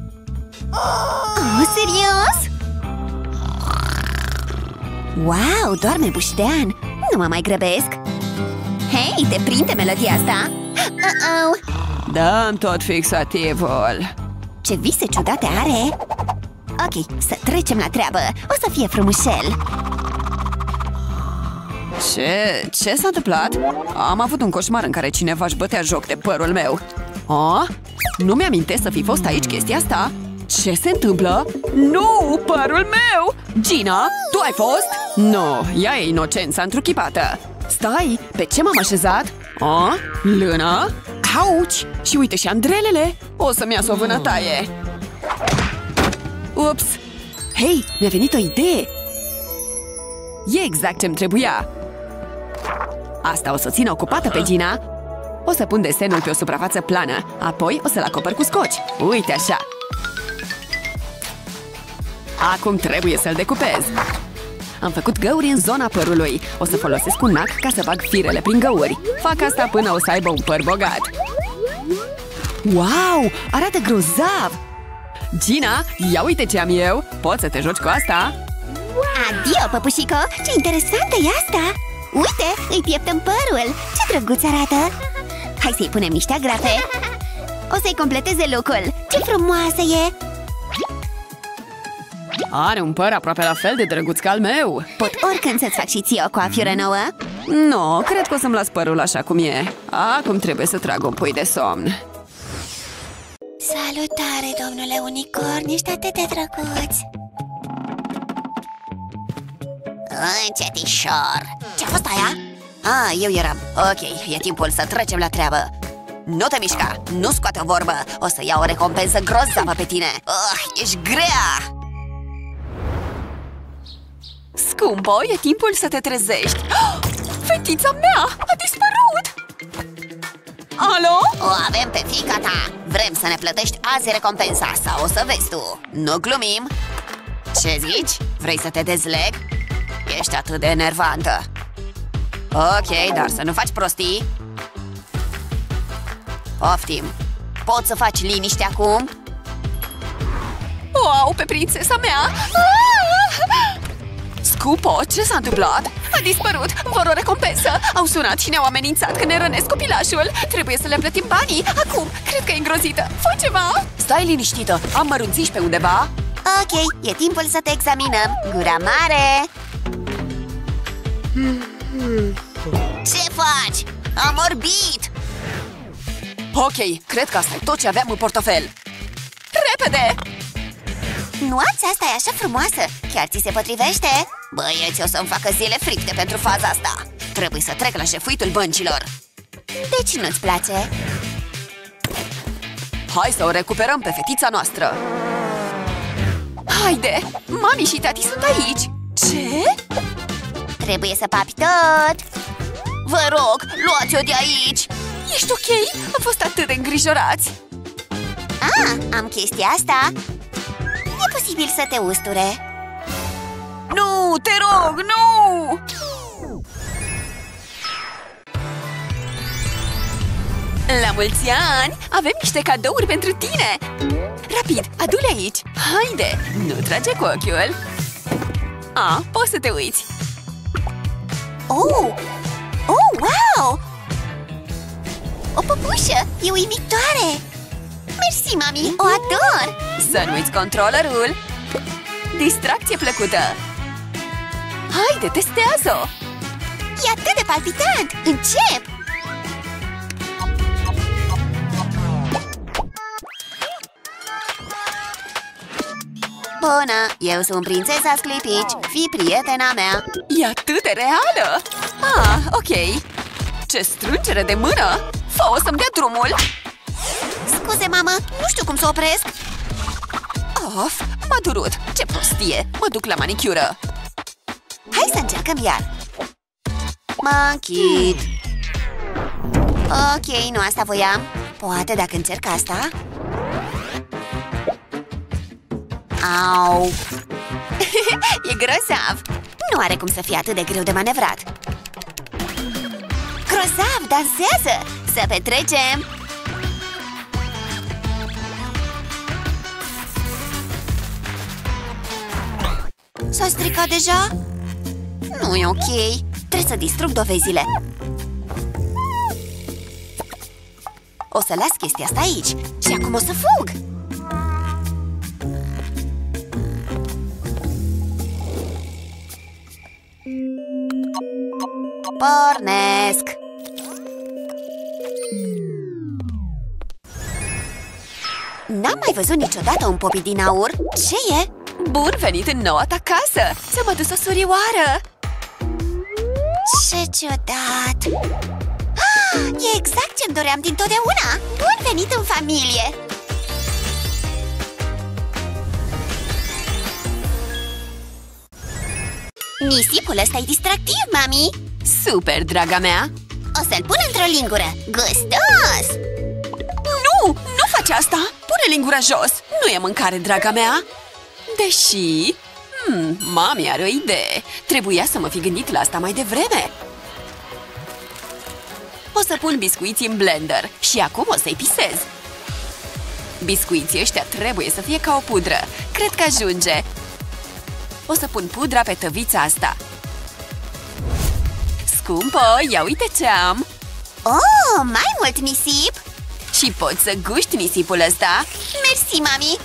Serios? Wow, doarme buștean. Nu mă mai grăbesc. Hei, te prinde melodia asta?
Dă-mi tot fixativul.
Ce vise ciudate are. Ok, să trecem la treabă. O să fie frumușel.
Ce s-a întâmplat? Am avut un coșmar în care cineva își bătea joc de părul meu. Nu mi-amintesc să fi fost aici chestia asta. Ce se întâmplă? Nu, părul meu! Gina, tu ai fost? Nu, ea e inocența întruchipată. Stai, pe ce m-am așezat? Lână? Auci! Și uite și andrelele! O să-mi iasă o vânătaie. Ups! Hei, mi-a venit o idee! E exact ce-mi trebuia! Asta o să o țină ocupată pe Gina. O să pun desenul pe o suprafață plană. Apoi o să-l acopăr cu scoci. Uite așa! Acum trebuie să-l decupez. Am făcut găuri în zona părului. O să folosesc un nac ca să bag firele prin găuri. Fac asta până o să aibă un păr bogat. Wow! Arată grozav! Gina, ia uite ce am eu! Poți să te joci cu asta?
Adio, păpușico! Ce interesantă e asta! Uite, îi pieptăm părul! Ce drăguț arată! Hai să-i punem niște agrafe! O să-i completeze look-ul! Ce frumoasă e!
Are un păr aproape la fel de drăguț ca al meu!
Pot oricând să-ți fac și ție o coafiură nouă?
Nu, cred că o să-mi las părul așa cum e. Acum trebuie să trag un pui de somn.
Salutare, domnule unicorn, ești atât de drăguț. Încetișor. Ce-a fost aia?
Eu eram. Ok, e timpul să trecem la treabă. Nu te mișca, nu scoate o vorbă. O să iau o recompensă grozavă pe tine. Ești grea! Scumpo, e timpul să te trezești. Fetița mea a dispărut! Alo?
O avem pe fiica ta. Vrem să ne plătești azi recompensa sau o să vezi tu.
Nu glumim. Ce zici? Vrei să te dezleg? Ești atât de enervantă. Ok, dar să nu faci prostii. Poftim. Poți să faci liniște acum? Wow, pe prințesa mea! Scupo, ce s-a întâmplat? A dispărut! Vor o recompensă! Au sunat și ne-au amenințat că ne rănesc copilașul! Trebuie să le plătim banii! Acum! Cred că e îngrozită! Fă ceva! Stai liniștită! Am mărunțiși pe undeva!
Ok, e timpul să te examinăm. Gura mare! Ce faci? Am orbit!
Ok, cred că asta e tot ce aveam în portofel! Repede!
Nuanța asta e așa frumoasă! Chiar ți se potrivește? Băieți, o să-mi facă zile fricte pentru faza asta.
Trebuie să trec la șefuitul băncilor.
Deci nu-ți place?
Hai să o recuperăm pe fetița noastră. Haide! Mami și tati sunt aici! Ce?
Trebuie să papi tot!
Vă rog, luați-o de aici! Ești ok? Am fost atât de îngrijorați!
Am chestia asta! E posibil să te usture.
Nu, te rog, nu! La mulți ani! Avem niște cadouri pentru tine! Rapid, adu-le aici! Haide, nu trage cu ochiul! Poți să te uiți!
Oh, wow! O păpușă! E uimitoare! Mersi, mami! O ador!
Să nu uiți controllerul! Distracție plăcută! Haide, testează-o!
E atât de palpitant! Încep!
Bună! Eu sunt prințesa Sclipici! Fii prietena mea! E atât de reală! Ok! Ce strângere de mână! Fă-o să-mi dea drumul!
Scuze, mamă! Nu știu cum să opresc!
Of! M-a durut! Ce prostie! Mă duc la manicură!
Hai să încercăm iar!
Mă închid!
Ok, nu asta voiam. Poate dacă încerc asta? Au!
E grozav!
Nu are cum să fie atât de greu de manevrat. Grozav, dansează! Să petrecem! S-a stricat deja? Nu e ok. Trebuie să distrug dovezile.
O să las chestia asta aici. Și acum o să fug. Pornesc.
N-am mai văzut niciodată un popi din aur. Ce e?
Bun venit în noua ta casă! Ți-am adus o surioară!
Ce ciudat! E exact ce-mi doream dintotdeauna! Bun venit în familie! Nisipul ăsta e distractiv, mami!
Super, draga mea!
O să-l pun într-o lingură! Gustos!
Nu! Nu faci asta! Pune lingura jos! Nu e mâncare, draga mea! Deși... mami are o idee! Trebuia să mă fi gândit la asta mai devreme! O să pun biscuiții în blender și acum o să-i pisez! Biscuiții ăștia trebuie să fie ca o pudră! Cred că ajunge! O să pun pudra pe tăvița asta! Scumpă, ia uite ce am!
Oh, mai mult nisip!
Și poți să guști nisipul ăsta?
Mersi, mami!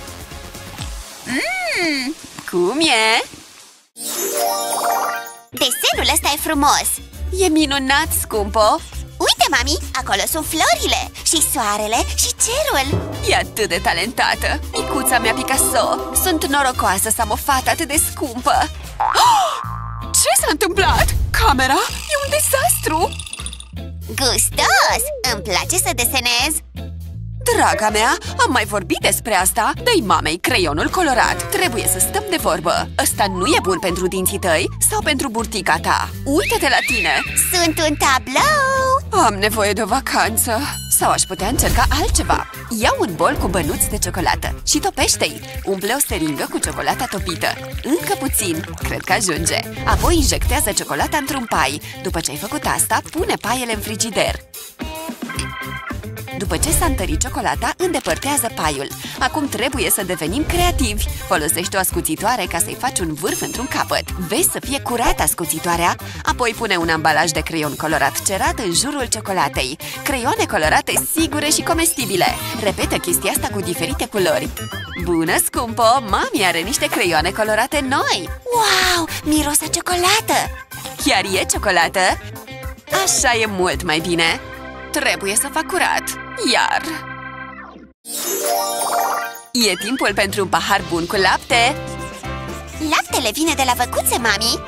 Cum e?
Desenul ăsta e frumos!
E minunat, scumpo!
Uite, mami, acolo sunt florile și soarele și cerul.
E atât de talentată! Micuța mea Picasso! Sunt norocoasă să am o fată atât de scumpă! Ce s-a întâmplat? Camera? E un dezastru!
Gustos! Îmi place să desenez.
Draga mea, am mai vorbit despre asta. Dă-i mamei creionul colorat. Trebuie să stăm de vorbă. Ăsta nu e bun pentru dinții tăi sau pentru burtica ta. Uită-te la tine!
Sunt un tablou!
Am nevoie de o vacanță. Sau aș putea încerca altceva. Ia un bol cu bănuți de ciocolată și topește-i. Umple o seringă cu ciocolata topită. Încă puțin, cred că ajunge. Apoi injectează ciocolata într-un pai. După ce ai făcut asta, pune paiele în frigider. După ce s-a întărit ciocolata, îndepărtează paiul. Acum trebuie să devenim creativi. Folosește o ascuțitoare ca să-i faci un vârf într-un capăt. Vezi să fie curată ascuțitoarea, apoi pune un ambalaj de creion colorat cerat în jurul ciocolatei. Creioane colorate sigure și comestibile. Repetă chestia asta cu diferite culori. Bună, scumpo! Mami are niște creioane colorate noi!
Wow! Miros a ciocolată!
Chiar e ciocolată? Așa e mult mai bine! Trebuie să fac curat! Iar... E timpul pentru un pahar bun cu lapte!
Laptele vine de la văcuțe, mami!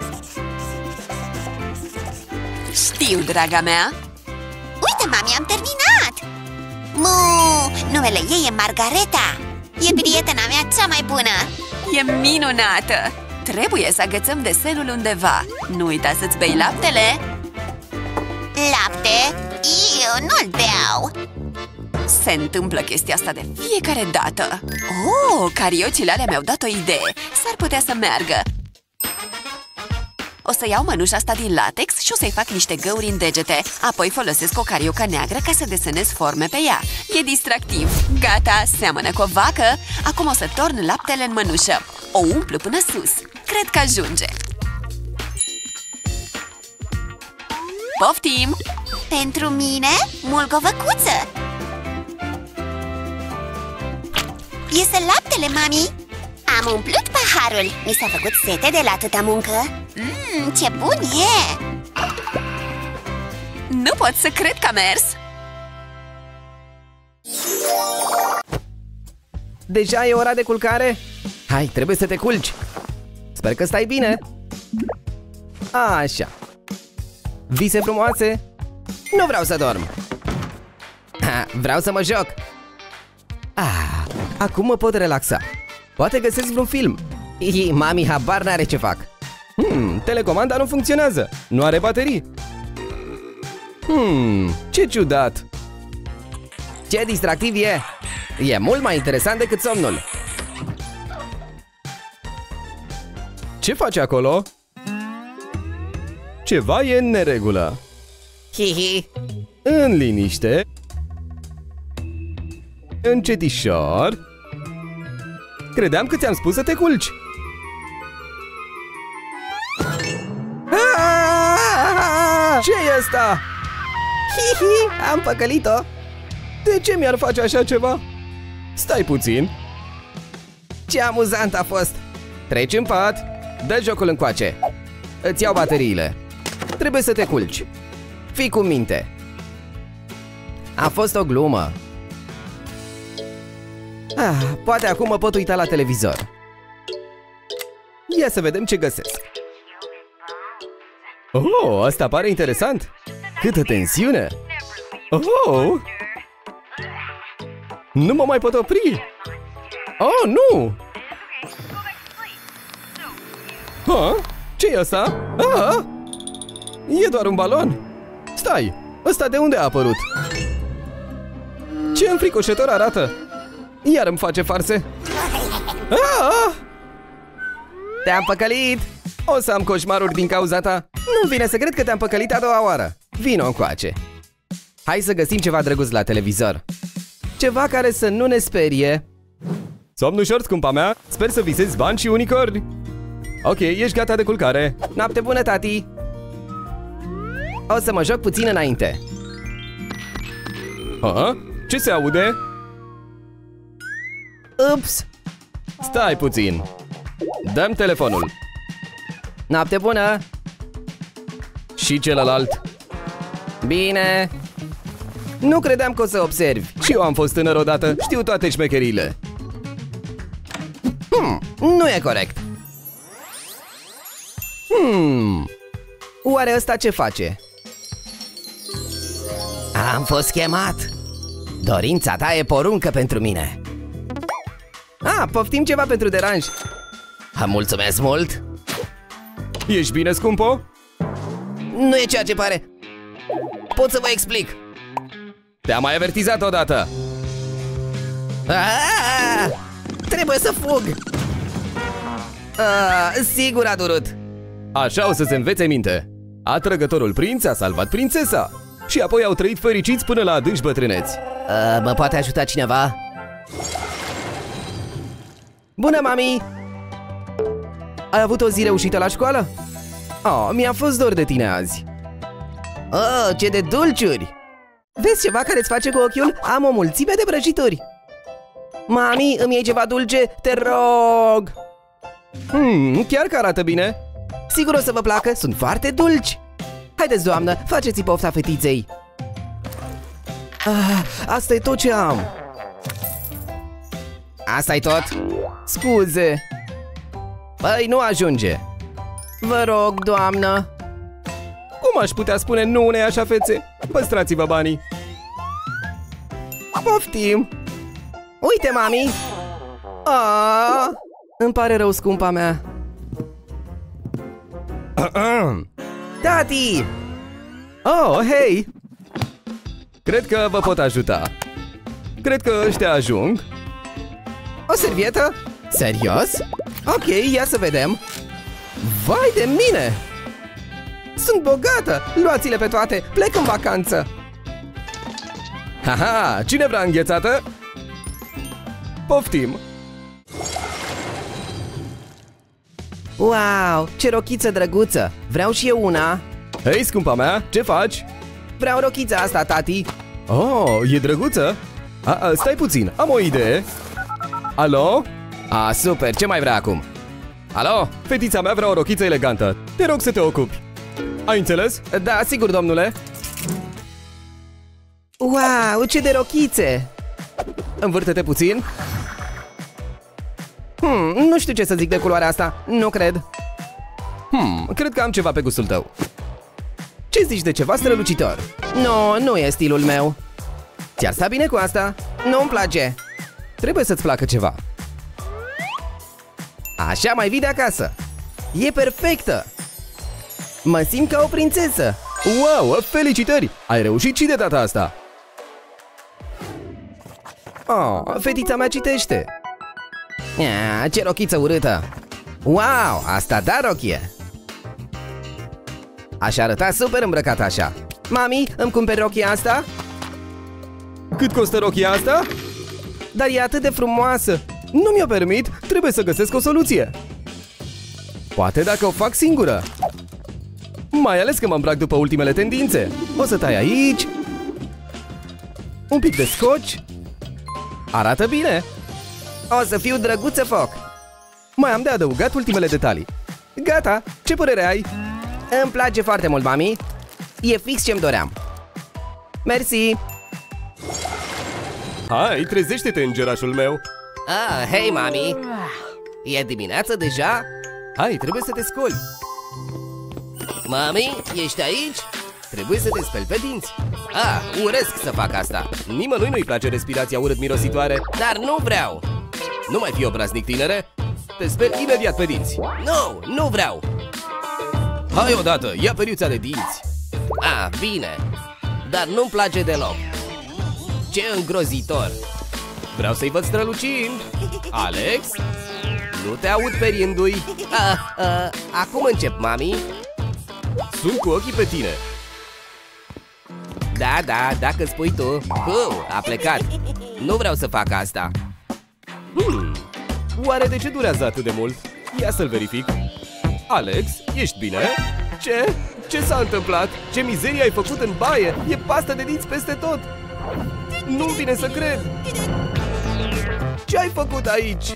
Știu, draga mea!
Uite, mami, am terminat! Numele ei e Margareta! E prietena mea cea mai bună!
E minunată! Trebuie să agățăm desenul undeva. Nu uita să-ți bei laptele!
Lapte? Eu nu-l beau!
Se întâmplă chestia asta de fiecare dată. Oh, cariocile alea mi-au dat o idee. S-ar putea să meargă. O să iau mănușa asta din latex și o să-i fac niște găuri în degete. Apoi folosesc o cariocă neagră ca să desenez forme pe ea. E distractiv. Gata, seamănă cu o vacă. Acum o să torn laptele în mănușă. O umplu până sus. Cred că ajunge. Poftim!
Pentru mine, mulgovăcuță! Iese laptele, mami! Am umplut paharul! Mi s-a făcut sete de la atâta muncă! Ce bun e!
Nu pot să cred că a mers!
Deja e ora de culcare? Hai, trebuie să te culci! Sper că stai bine! Așa! Vise frumoase? Nu vreau să dorm! Vreau să mă joc! Acum mă pot relaxa! Poate găsesc vreun film! Mami habar n-are ce fac! Telecomanda nu funcționează! Nu are baterii! Ce ciudat! Ce distractiv e! E mult mai interesant decât somnul! Ce faci acolo? Ceva e în neregulă! Hihi! În liniște! Încetișor! Credeam că ți-am spus să te culci! Ce e asta? Hihi! Am păcălit-o! De ce mi-ar face așa ceva? Stai puțin! Ce amuzant a fost! Treci în pat! Dă jocul încoace! Îți iau bateriile! Trebuie să te culci! Fii cu minte! A fost o glumă! Poate acum mă pot uita la televizor! Ia să vedem ce găsesc! Oh, asta pare interesant! Câtă tensiune! Oh! Nu mă mai pot opri! Oh, nu! Ce e asta? E doar un balon! Stai! Ăsta de unde a apărut? Ce înfricoșător arată! Iar îmi face farse! Te-am păcălit! O să am coșmaruri din cauza ta! Nu vine să cred că te-am păcălit a doua oară! Vino încoace! Hai să găsim ceva drăguț la televizor! Ceva care să nu ne sperie! Somn ușor, scumpa mea! Sper să visezi bani și unicorni! Ok, ești gata de culcare! Noapte bună, tati! O să mă joc puțin înainte! Ce se aude? Ups! Stai puțin! Dăm telefonul! Noapte bună!
Și celălalt.
Bine. Nu credeam că o să observi.
Și eu am fost tânăr odată, știu toate șmecherile.
Nu e corect. Oare ăsta ce face? Am fost chemat. Dorința ta e poruncă pentru mine. Poftim ceva pentru deranj. Mulțumesc mult.
Ești bine, scumpo?
Nu e ceea ce pare. Pot să vă explic.
Te-am mai avertizat odată.
Trebuie să fug. Sigur a durut.
Așa o să se învețe minte. Atrăgătorul prinț a salvat prințesa. Și apoi au trăit fericiți până la adânci bătrâneți.
Mă poate ajuta cineva? Bună, mami! Ai avut o zi reușită la școală? Mi-a fost dor de tine azi. Ce de dulciuri! Vezi ceva care îți face cu ochiul? Am o mulțime de prăjituri. Mami, îmi iei ceva dulce? Te rog!
Chiar că arată bine.
Sigur o să vă placă, sunt foarte dulci. Haideți, doamnă, faceți-i pofta fetiței. Asta e tot ce am. Asta-i tot? Scuze. Păi, nu ajunge. Vă rog, doamnă.
Cum aș putea spune nu unei așa fețe? Păstrați-vă banii.
Poftim. Uite, mami. Îmi pare rău, scumpa mea. Tati!
Hei! Cred că vă pot ajuta. Cred că ăștia ajung.
O servietă? Serios? Ok, ia să vedem. Vai de mine! Sunt bogată! Luați-le pe toate! Plec în vacanță!
Haha! Cine vrea înghețată? Poftim!
Wow! Ce rochiță drăguță! Vreau și eu una!
Hei, scumpa mea! Ce faci?
Vreau rochița asta, tati!
E drăguță? Stai puțin, am o idee. Alo?
Super! Ce mai vrea acum? Alo?
Fetița mea vrea o rochiță elegantă. Te rog să te ocupi. Ai înțeles?
Da, sigur, domnule. Wow, ce de rochițe!
Învârte-te puțin.
Nu știu ce să zic de culoarea asta. Nu cred.
Cred că am ceva pe gustul tău.
Ce zici de ceva strălucitor? Nu e stilul meu. Ți-ar sta bine cu asta? Nu-mi place.
Trebuie să-ți placă ceva.
Așa mai vii de acasă. E perfectă. Mă simt ca o prințesă.
Wow, felicitări! Ai reușit și de data asta.
Fetița mea citește. Ce rochiță urâtă. Wow, asta da rochie. Aș arăta super îmbrăcat așa. Mami, îmi cumperi rochia asta?
Cât costă rochia asta?
Dar e atât de frumoasă.
Nu mi-o permit, trebuie să găsesc o soluție. Poate dacă o fac singură. Mai ales că mă îmbrac după ultimele tendințe. O să tai aici. Un pic de scoci. Arată bine.
O să fiu drăguță foc.
Mai am de adăugat ultimele detalii. Gata, ce părere ai?
Îmi place foarte mult, mami. E fix ce-mi doream. Mersi.
Hai, trezește-te, îngerașul meu.
Hei, mami. E dimineață deja?
Hai, trebuie să te scoli.
Mami, ești aici? Trebuie să te speli pe dinți. Urăsc să fac asta.
Nimănui nu-i place respirația urât-mirositoare.
Dar nu vreau.
Nu mai fi obraznic, tinere. Te speli imediat pe dinți.
Nu vreau.
Hai odată, ia periuța de dinți.
Bine. Dar nu-mi place deloc. Ce îngrozitor.
Vreau să-i văd strălucind. Alex?
Nu te aud periindu-i. Acum încep, mami.
Sunt cu ochii pe tine.
Da, dacă spui tu. A plecat. Nu vreau să fac asta.
Oare de ce durează atât de mult? Ia să-l verific. Alex, ești bine? Ce s-a întâmplat? Ce mizerie ai făcut în baie? E pastă de dinți peste tot. Nu-mi vine să cred. Ce ai făcut aici?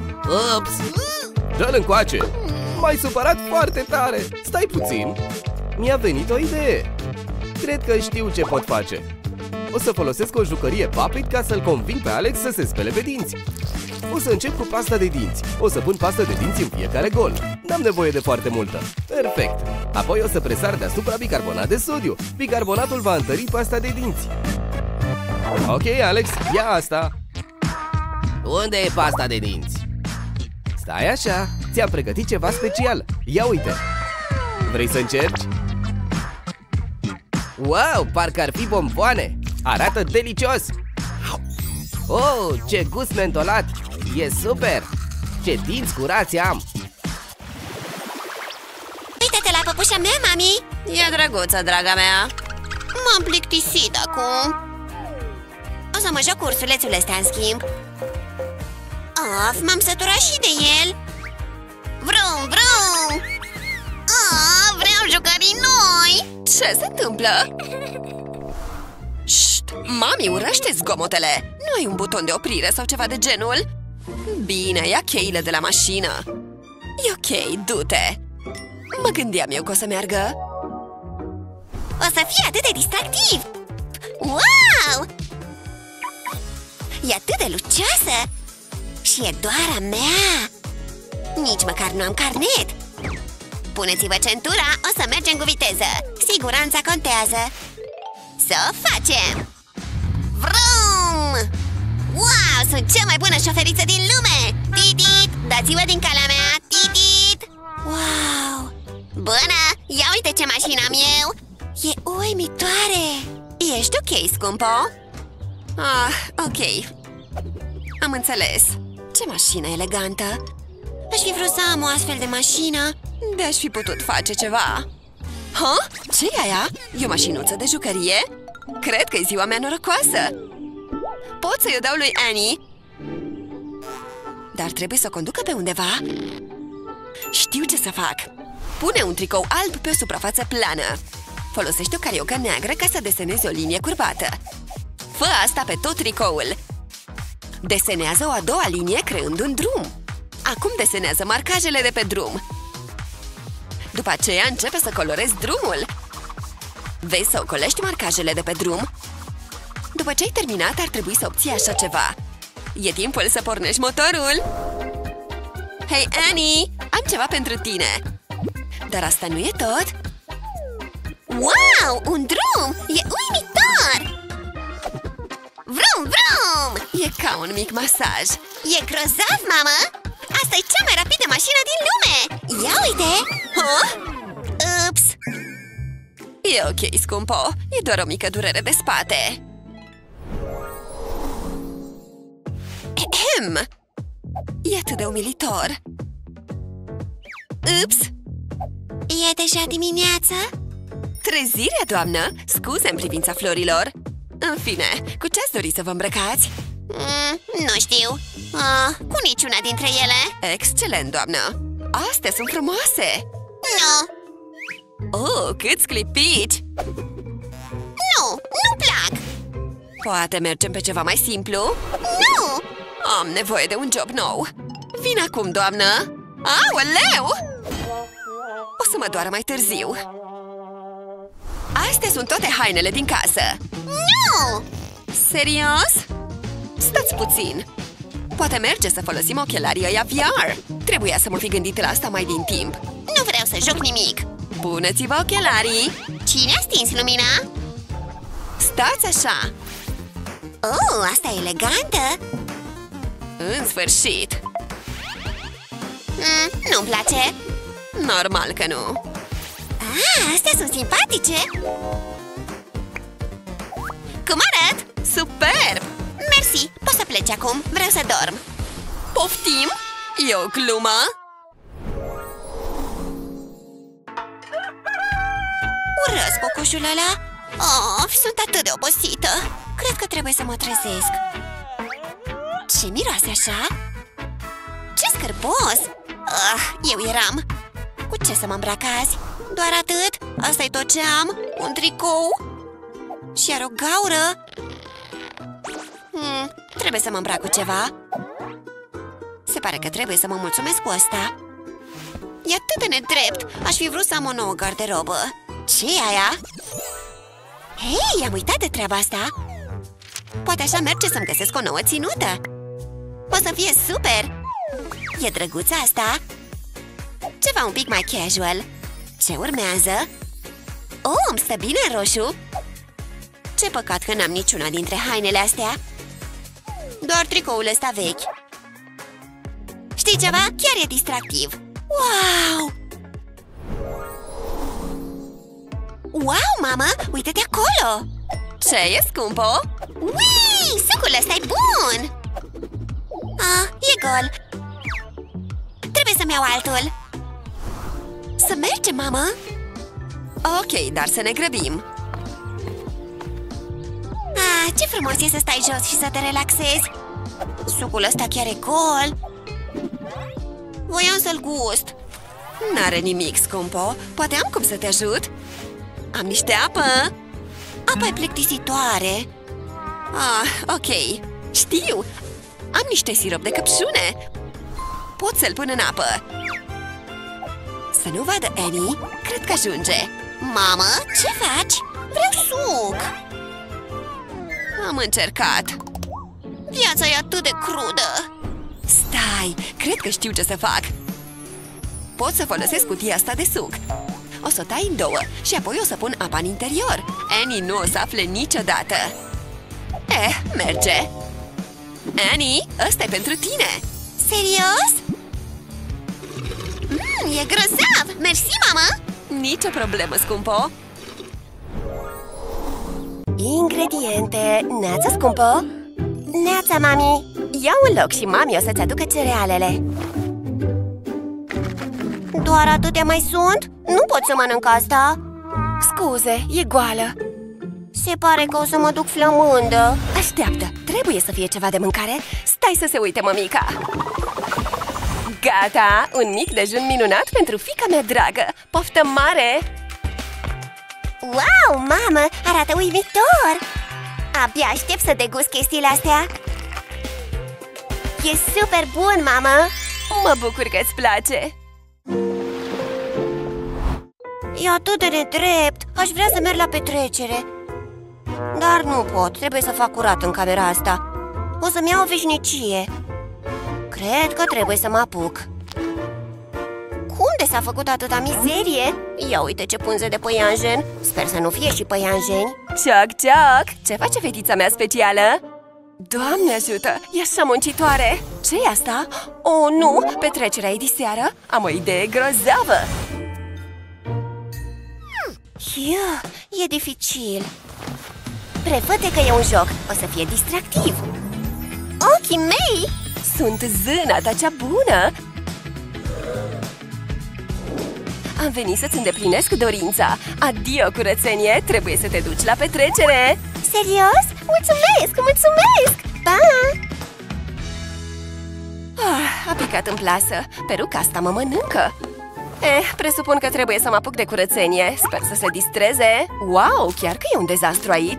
Ups!
Dă-l încoace. M-ai supărat foarte tare. Stai puțin.
Mi-a venit o idee. Cred că știu ce pot face. O să folosesc o jucărie Puppet ca să-l conving pe Alex să se spele pe dinți. O să încep cu pasta de dinți. O să pun pasta de dinți în fiecare gol. N-am nevoie de foarte multă. Perfect. Apoi o să presar deasupra bicarbonat de sodiu. Bicarbonatul va întări pasta de dinți. Ok, Alex, ia asta. Unde e pasta de dinți? Stai așa, ți-am pregătit ceva special. Ia uite. Vrei să încerci? Wow, parcă ar fi bomboane. Arată delicios. Oh, ce gust mentolat. E super. Ce dinți curați am.
Uită-te la păpușa mea, mami.
E drăguță, draga mea.
M-am plictisit acum. O să mă joc cu ursulețul ăsta, în schimb. Of, m-am săturat și de el. Vrum, vrum. Vreau jucării noi.
Ce se întâmplă? Șt, mami urăște zgomotele. Nu ai un buton de oprire sau ceva de genul? Bine, ia cheile de la mașină. E ok, du-te. Mă gândeam eu că o să meargă.
O să fie atât de distractiv. Wow! E atât de lucioasă. Și e doar a mea. Nici măcar nu am carnet. Puneți-vă centura, o să mergem cu viteză. Siguranța contează. Să o facem. Vrum! Wow, sunt cea mai bună șoferiță din lume. Titit, dați-vă din calea mea. Titit. Wow! Bună, ia uite ce mașină am eu. E uimitoare.
Ești ok, scumpo? Ok. Am înțeles. Ce mașină elegantă.
Aș fi vrut să am o astfel de mașină.
De-aș fi putut face ceva. Ce-i aia? E o mașinuță de jucărie? Cred că e ziua mea norocoasă. Pot să-i o dau lui Annie? Dar trebuie să o conducă pe undeva. Știu ce să fac. Pune un tricou alb pe o suprafață plană. Folosește o cariocă neagră ca să desenezi o linie curvată. Fă asta pe tot tricoul. Desenează o a doua linie creând un drum. Acum desenează marcajele de pe drum. După aceea începe să colorezi drumul. Vezi să ocolești marcajele de pe drum? După ce ai terminat, ar trebui să obții așa ceva. E timpul să pornești motorul. Hei, Annie! Am ceva pentru tine. Dar asta nu e tot.
Wow! Un drum! E uimitor! Vrum, vrum!
E ca un mic masaj.
E grozav, mamă! Asta e cea mai rapidă mașină din lume! Ia uite! Ups!
E ok, scumpo. E doar o mică durere de spate. E atât de umilitor. Ups!
E deja dimineața?
Trezirea, doamnă! Scuze în privința florilor. În fine, cu ce ați dori să vă îmbrăcați?
Nu știu. Cu niciuna dintre ele.
Excelent, doamnă! Astea sunt frumoase!
Nu!
Oh, câți clipici!
Nu plac!
Poate mergem pe ceva mai simplu?
Nu!
Am nevoie de un job nou. Vin acum, doamnă! Aoleu! O să mă doară mai târziu. Astea sunt toate hainele din casă.
Nu!
Serios? Stați puțin. Poate merge să folosim ochelarii ăia VR. Trebuia să mă fi gândit la asta mai din timp.
Nu vreau să joc nimic.
Puneți-vă ochelarii.
Cine a stins lumina?
Stați așa.
Oh, asta e elegantă.
În sfârșit.
Nu-mi place.
Normal că nu.
Astea sunt simpatice. Cum arăt?
Superb!
Mersi, poți să pleci acum, vreau să dorm.
Poftim? E o glumă?
Urăsc cocoșul ăla. Sunt atât de obosită. Cred că trebuie să mă trezesc. Ce miroase așa? Ce scârbos! Eu eram. Cu ce să mă îmbrac azi? Doar atât? Asta e tot ce am? Un tricou? Și are o gaură? Trebuie să mă îmbrac cu ceva. Se pare că trebuie să mă mulțumesc cu asta. E atât de nedrept. Aș fi vrut să am o nouă garderobă. Ce e aia? Hei, am uitat de treaba asta. Poate așa merge să-mi găsesc o nouă ținută. O să fie super. E drăguță asta. Ceva un pic mai casual. Ce urmează? Oh, îmi stă bine în roșu. Ce păcat că n-am niciuna dintre hainele astea. Doar tricoul ăsta vechi. Știi ceva? Chiar e distractiv. Wow! Wow, mamă! Uite-te acolo!
Ce e, scumpo?
Ui! Sucul ăsta-i bun! Ah, e gol. Trebuie să-mi iau altul. Să mergem, mamă?
Ok, dar să ne grăbim.
Ah, ce frumos e să stai jos și să te relaxezi. Sucul ăsta chiar e gol. Voiam să-l gust.
N-are nimic, scumpo. Poate am cum să te ajut? Am niște apă.
Apa e plictisitoare.
Ah, ok. Știu. Am niște sirop de căpșune. Pot să-l pun în apă. Să nu vadă Annie. Cred că ajunge.
Mamă, ce faci? Vreau suc.
Am încercat.
Viața e atât de crudă.
Stai, cred că știu ce să fac. Pot să folosesc cutia asta de suc. O să o tai în două și apoi o să pun apa în interior. Annie nu o să afle niciodată. Merge. Annie, ăsta e pentru tine.
Serios? E grozav! Mersi, mamă!
Nicio problemă, scumpo.
Ingrediente. Neața, scumpo. Neața, mami.
Ia un loc și mami o să-ți aducă cerealele.
Doar atâtea mai sunt? Nu pot să mănânc asta.
Scuze, e goală.
Se pare că o să mă duc flămândă.
Așteaptă, trebuie să fie ceva de mâncare. Stai să se uite, mămica. Gata, un mic dejun minunat pentru fiica mea dragă. Poftă mare!
Wow, mamă, arată uimitor! Abia aștept să degust chestiile astea. E super bun, mamă!
Mă bucur că îți place!
E atât de nedrept! Aș vrea să merg la petrecere. Dar nu pot, trebuie să fac curat în camera asta. O să-mi iau o veșnicie. Cred că trebuie să mă apuc. Unde s-a făcut atâta mizerie? Ia uite ce punze de păianjen. Sper să nu fie și păianjeni.
Cioc, cioc! Ce face fetița mea specială? Doamne ajută! E așa muncitoare! Ce-i asta? Oh, nu! Petrecerea e diseară? Am o idee grozavă!
E dificil. Prefă-te că e un joc. O să fie distractiv. Ochii mei!
Sunt zâna ta cea bună! Am venit să-ți îndeplinesc dorința. Adio, curățenie! Trebuie să te duci la petrecere!
Serios? Mulțumesc! Mulțumesc! Pa!
A picat în plasă. Peruca asta mă mănâncă. Presupun că trebuie să mă apuc de curățenie. Sper să se distreze. Wow, chiar că e un dezastru aici.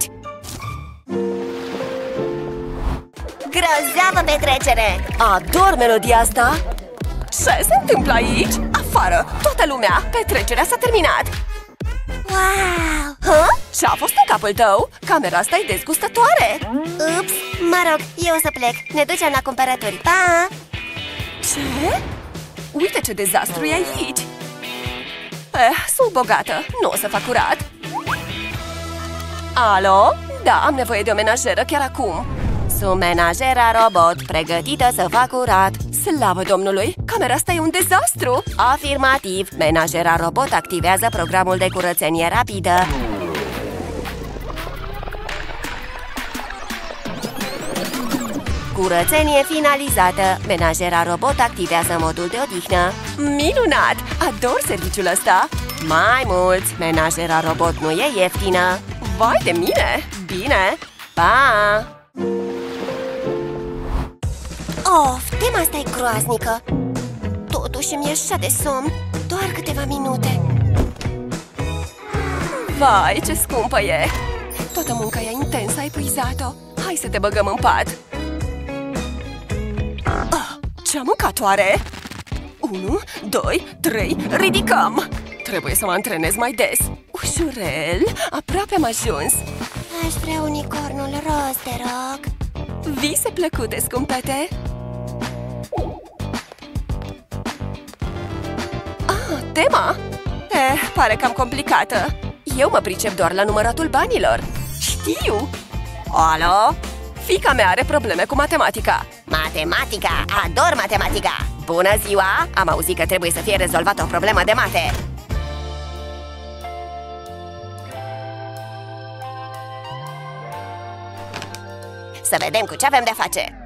Grozavă petrecere!
Ador melodia asta! Ce se întâmplă aici? Afară! Toată lumea! Petrecerea s-a terminat!
Wow!
Ce-a fost în capul tău? Camera asta e dezgustătoare!
Ups! Mă rog, eu o să plec. Ne ducem la cumpărături. Pa!
Ce? Uite ce dezastru e aici! Sunt bogată. Nu o să fac curat. Alo? Da, am nevoie de o menajeră chiar acum. Sunt menajera robot, pregătită să fac curat. Slavă Domnului! Camera asta e un dezastru! Afirmativ! Menajera robot activează programul de curățenie rapidă. Curățenie finalizată! Menajera robot activează modul de odihnă. Minunat! Ador serviciul ăsta! Mai mulți! Menajera robot nu e ieftină! Vai de mine! Bine! Pa!
Of, tema asta e groaznică. Totuși mi-e așa de somn. Doar câteva minute.
Vai, ce scumpă e! Toată munca e intensă, ai epuizat-o. Hai să te băgăm în pat. Ce mâncatoare! 1, 2, 3, ridicăm! Trebuie să mă antrenez mai des. Păpușurel, aproape am ajuns.
Aș vrea unicornul roz, te rog.
Vise plăcute, scumpete. Tema? Pare cam complicată. Eu mă pricep doar la număratul banilor. Știu! Alo? Fiica mea are probleme cu matematica.
Matematica! Ador matematica! Bună ziua! Am auzit că trebuie să fie rezolvată o problemă de mate. Să vedem cu ce avem de-a face.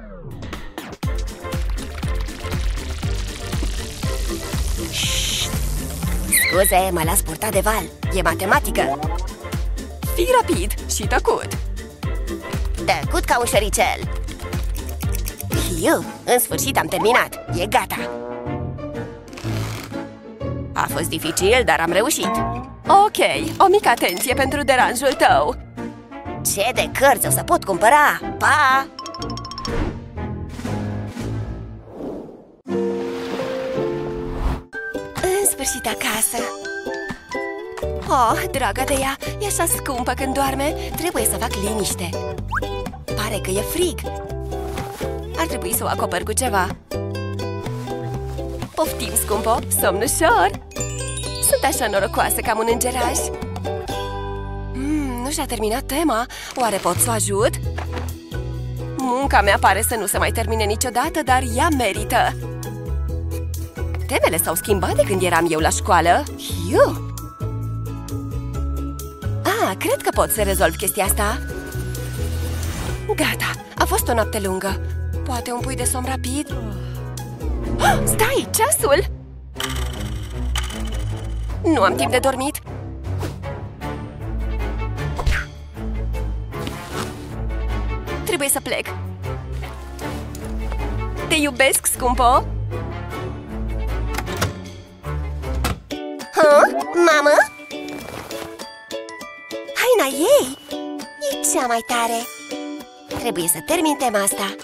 Scuze, mă las purtat de val. E matematică.
Fii rapid și tăcut.
Tăcut ca un șoricel. Hiu, în sfârșit am terminat. E gata.
A fost dificil, dar am reușit. Ok, o mică atenție pentru deranjul tău.
Ce de cărți o să pot cumpăra? Pa!
În sfârșit acasă. Oh, dragă de ea, e așa scumpă când doarme. Trebuie să fac liniște. Pare că e frig. Ar trebui să o acopăr cu ceva. Poftim, scumpo, somn ușor. Sunt așa norocoasă că am un îngeraj. Nu și-a terminat tema. Oare pot să o ajut? Munca mea pare să nu se mai termine niciodată, dar ea merită. Temele s-au schimbat de când eram eu la școală. Hiu! Cred că pot să rezolv chestia asta. Gata, a fost o noapte lungă. Poate un pui de somn rapid? Stai, ceasul! Nu am timp de dormit. Trebuie să plec. Te iubesc, scumpo!
Mamă? Haina ei e cea mai tare. Trebuie să termin tema asta.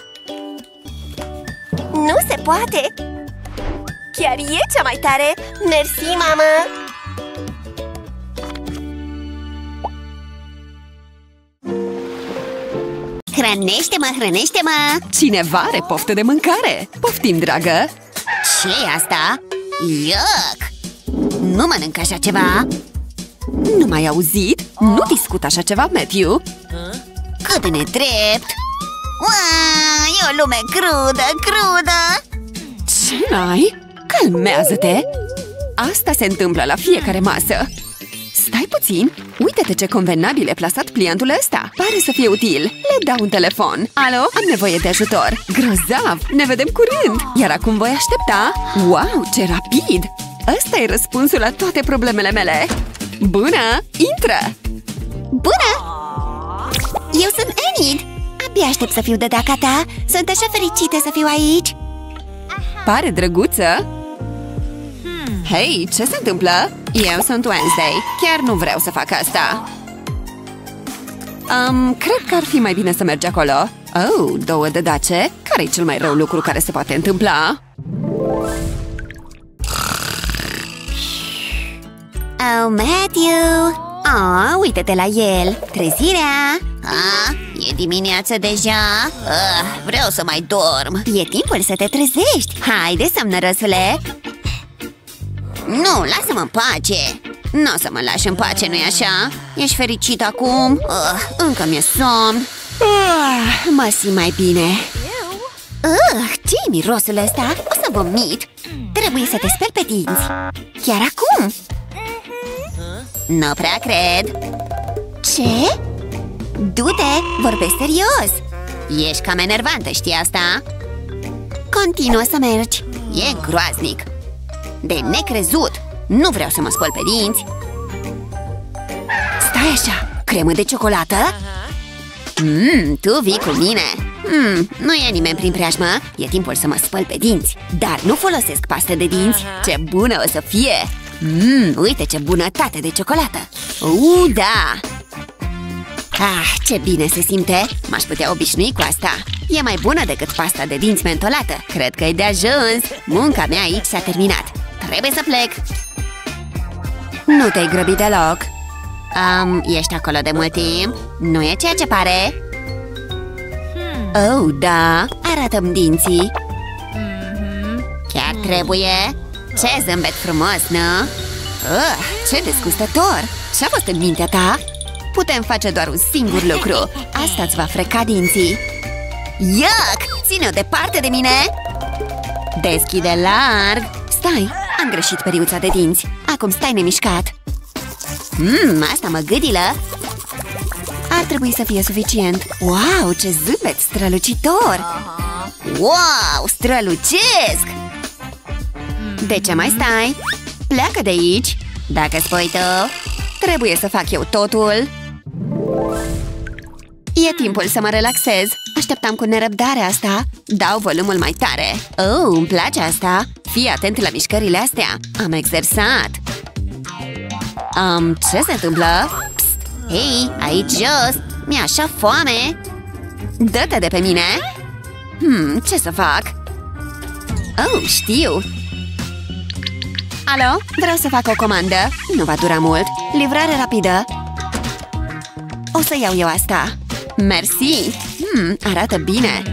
Nu se poate! Chiar e cea mai tare! Mersi, mamă! Hrănește-mă, hrănește-mă!
Cineva are poftă de mâncare! Poftim, dragă!
Ce-i asta? Iuc! Nu mănânc așa ceva!
Nu m-ai auzit? Nu discut așa ceva, Matthew!
Cât de nedrept! Uaa, e o lume crudă, crudă!
Ce n-ai? Calmează-te! Asta se întâmplă la fiecare masă! Stai puțin! Uite-te ce convenabil e plasat pliantul ăsta! Pare să fie util! Le dau un telefon! Alo? Am nevoie de ajutor! Grozav! Ne vedem curând! Iar acum voi aștepta? Wow, ce rapid! Ăsta e răspunsul la toate problemele mele! Bună! Intră!
Bună! Eu sunt Enid! Abia aștept să fiu de data ta! Sunt așa fericită să fiu aici!
Pare drăguță! Hei, ce se întâmplă? Eu sunt Wednesday. Chiar nu vreau să fac asta. Cred că ar fi mai bine să mergi acolo. Oh, 2 de dace? Care-i cel mai rău lucru care se poate întâmpla?
Oh, Matthew! Uite-te la el! Trezirea! E dimineață deja? Vreau să mai dorm! E timpul să te trezești! Haide, somnărăsule! Nu, lasă-mă în pace! Nu o să mă lași în pace, nu-i așa? Ești fericit acum? Încă mi-e somn! Mă simt mai bine! Ce-i mirosul ăsta? O să vomit! Trebuie să te speli pe dinți! Chiar acum! Nu prea cred! Ce? Du-te! Vorbesc serios! Ești cam enervantă, știi asta? Continuă să mergi! E groaznic! De necrezut! Nu vreau să mă spăl pe dinți! Stai așa! Cremă de ciocolată? Tu vii cu mine! Nu e nimeni prin preajmă. E timpul să mă spăl pe dinți. Dar nu folosesc pastă de dinți. Ce bună o să fie! Uite ce bunătate de ciocolată! Da! Ce bine se simte! M-aș putea obișnui cu asta. E mai bună decât pasta de dinți mentolată. Cred că e de ajuns. Munca mea aici s-a terminat. Trebuie să plec.
Nu te-ai grăbit deloc. Ești acolo de mult timp? Nu e ceea ce pare? Oh, da, arată-mi dinții. Chiar trebuie? Ce zâmbet frumos, nu? Ce desgustător! Ce-a fost în mintea ta? Putem face doar un singur lucru. Asta îți va freca dinții. Iuc! Ține-o departe de mine! Deschide larg! Stai, am greșit periuța de dinți. Acum stai nemișcat. Asta mă gâdilă. Ar trebui să fie suficient. Wow, ce zâmbet strălucitor! Wow, strălucesc! De ce mai stai? Pleacă de aici! Dacă spui tu, trebuie să fac eu totul. E timpul să mă relaxez. Așteptam cu nerăbdare asta. Dau volumul mai tare. Oh, îmi place asta. Fii atent la mișcările astea. Am exersat. Ce se întâmplă? Psst. Hei, aici jos. Mi-e așa foame. Dă-te de pe mine. Ce să fac? Oh, știu. Alo? Vreau să fac o comandă. Nu va dura mult. Livrare rapidă. O să iau eu asta. Mersi. Arată bine.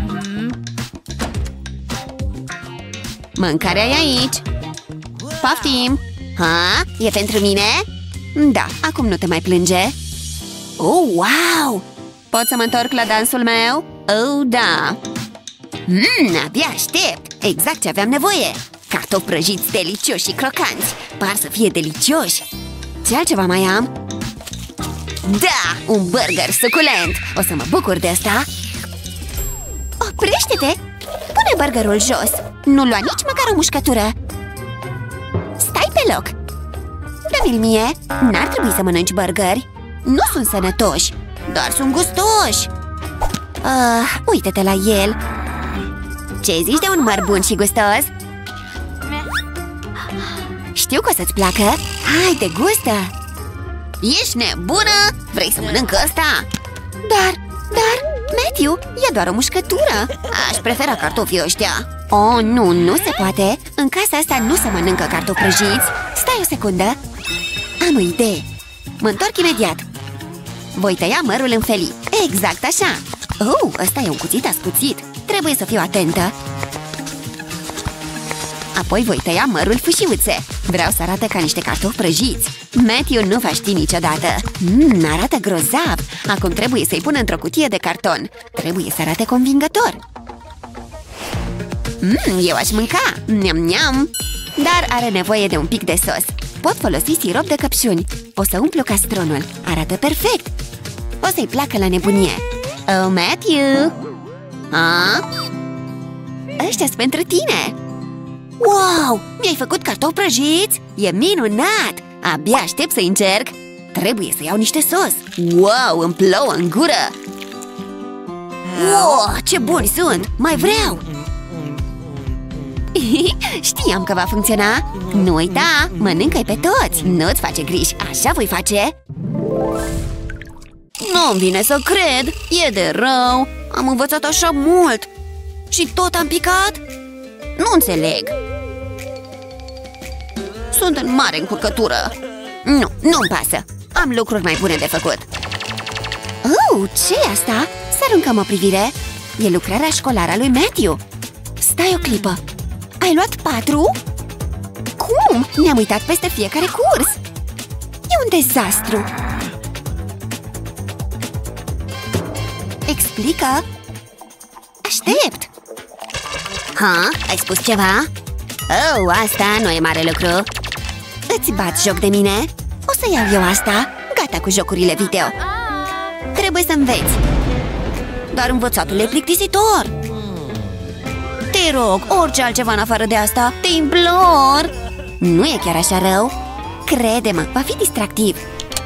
Mâncarea e aici. Poftim. Ha? E pentru mine? Da, acum nu te mai plânge. Oh, wow! Pot să mă întorc la dansul meu? Oh, da. Abia aștept. Exact ce aveam nevoie. Cartofi prăjiți delicioși și crocanți. Par să fie delicioși. Ce altceva mai am? Da! Un burger suculent! O să mă bucur de asta. Oprește-te! Pune burgerul jos. Nu lua nici măcar o mușcătură. Stai pe loc. Dă-mi-l mie. N-ar trebui să mănânci burgeri. Nu sunt sănătoși. Doar sunt gustoși. Uită-te la el. Ce zici de un măr bun și gustos? Știu că o să-ți placă. Hai, degustă! Ești nebună? Vrei să mănânc ăsta? Dar, Matthew, e doar o mușcătură. Aș prefera cartofii ăștia. Oh, nu se poate. În casa asta nu se mănâncă cartofi prăjiți. Stai o secundă. Am o idee. Mă întorc imediat. Voi tăia mărul în felii. Exact așa. Oh, ăsta e un cuțit ascuțit. Trebuie să fiu atentă. Apoi voi tăia mărul fâșiuțe. Vreau să arate ca niște cartofi prăjiți. Matthew nu va ști niciodată. Arată grozav. Acum trebuie să-i pun într-o cutie de carton. Trebuie să arate convingător. Eu aș mânca. Niam-niam. Dar are nevoie de un pic de sos. Pot folosi sirop de căpșuni. O să umplu castronul. Arată perfect. O să-i placă la nebunie. Oh, Matthew! Ăștia-s pentru tine! Wow! Mi-ai făcut cartofi prăjiți? E minunat! Abia aștept să încerc. Trebuie să iau niște sos. Wow! Îmi plouă în gură. Wow! Ce buni sunt! Mai vreau! Știam că va funcționa. Nu uita, mănâncă-i pe toți. Nu-ți face griji, așa voi face. Nu-mi vine să cred. E de rău. Am învățat așa mult. Și tot am picat? Nu înțeleg. Sunt în mare încurcătură. Nu-mi pasă. Am lucruri mai bune de făcut. Oh, ce-i asta? Să aruncăm o privire. E lucrarea școlară a lui Matthew. Stai o clipă. Ai luat 4? Cum? Ne-am uitat peste fiecare curs. E un dezastru. Explică. Aștept. Ai spus ceva? Oh, asta nu e mare lucru. Îți bat joc de mine? O să iau eu asta. Gata cu jocurile video. Trebuie să înveți. Dar învățatul e plictisitor. Te rog, orice altceva în afară de asta. Te implor. Nu e chiar așa rău. Crede-mă, va fi distractiv.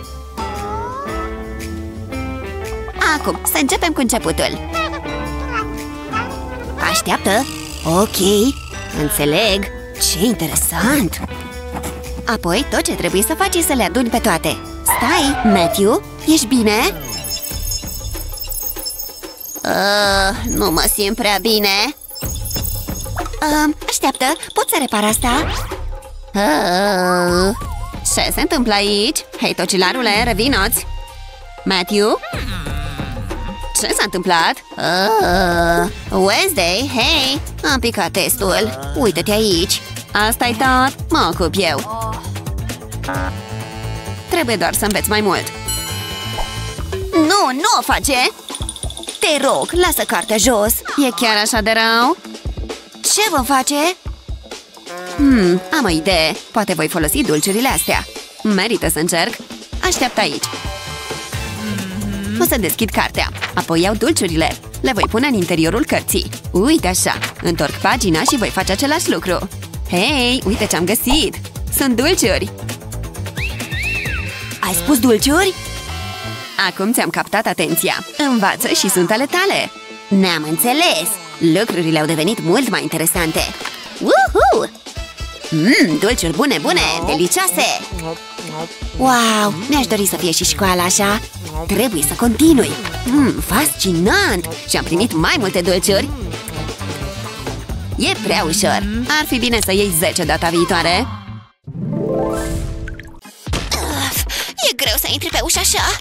Acum, să începem cu începutul. Așteaptă. Ok, înțeleg. Ce interesant. Apoi, tot ce trebuie să faci e să le aduni pe toate. Stai, Matthew, ești bine? Nu mă simt prea bine. Așteaptă, pot să repar asta? Ce se întâmplă aici? Hei, tocilarule, revino-ți! Matthew? Ce s-a întâmplat? Wednesday, hei! Am picat testul. Uită-te aici. Asta-i tot? Mă ocup eu. Trebuie doar să înveți mai mult. Nu o face! Te rog, lasă cartea jos. E chiar așa de rău? Ce vom face? Am o idee. Poate voi folosi dulciurile astea. Merită să încerc. Așteaptă aici. O să deschid cartea. Apoi iau dulciurile. Le voi pune în interiorul cărții. Uite așa. Întorc pagina și voi face același lucru. Hei, uite ce-am găsit. Sunt dulciuri. Ai spus dulciuri? Acum ți-am captat atenția. Învață și sunt ale tale. Ne-am înțeles. Lucrurile au devenit mult mai interesante. Woohoo! Dulciuri bune, delicioase! Wow, mi-aș dori să fie și școala așa. Trebuie să continui. Fascinant! Și am primit mai multe dulciuri. E prea ușor. Ar fi bine să iei 10 data viitoare.
E greu să intri pe ușă așa.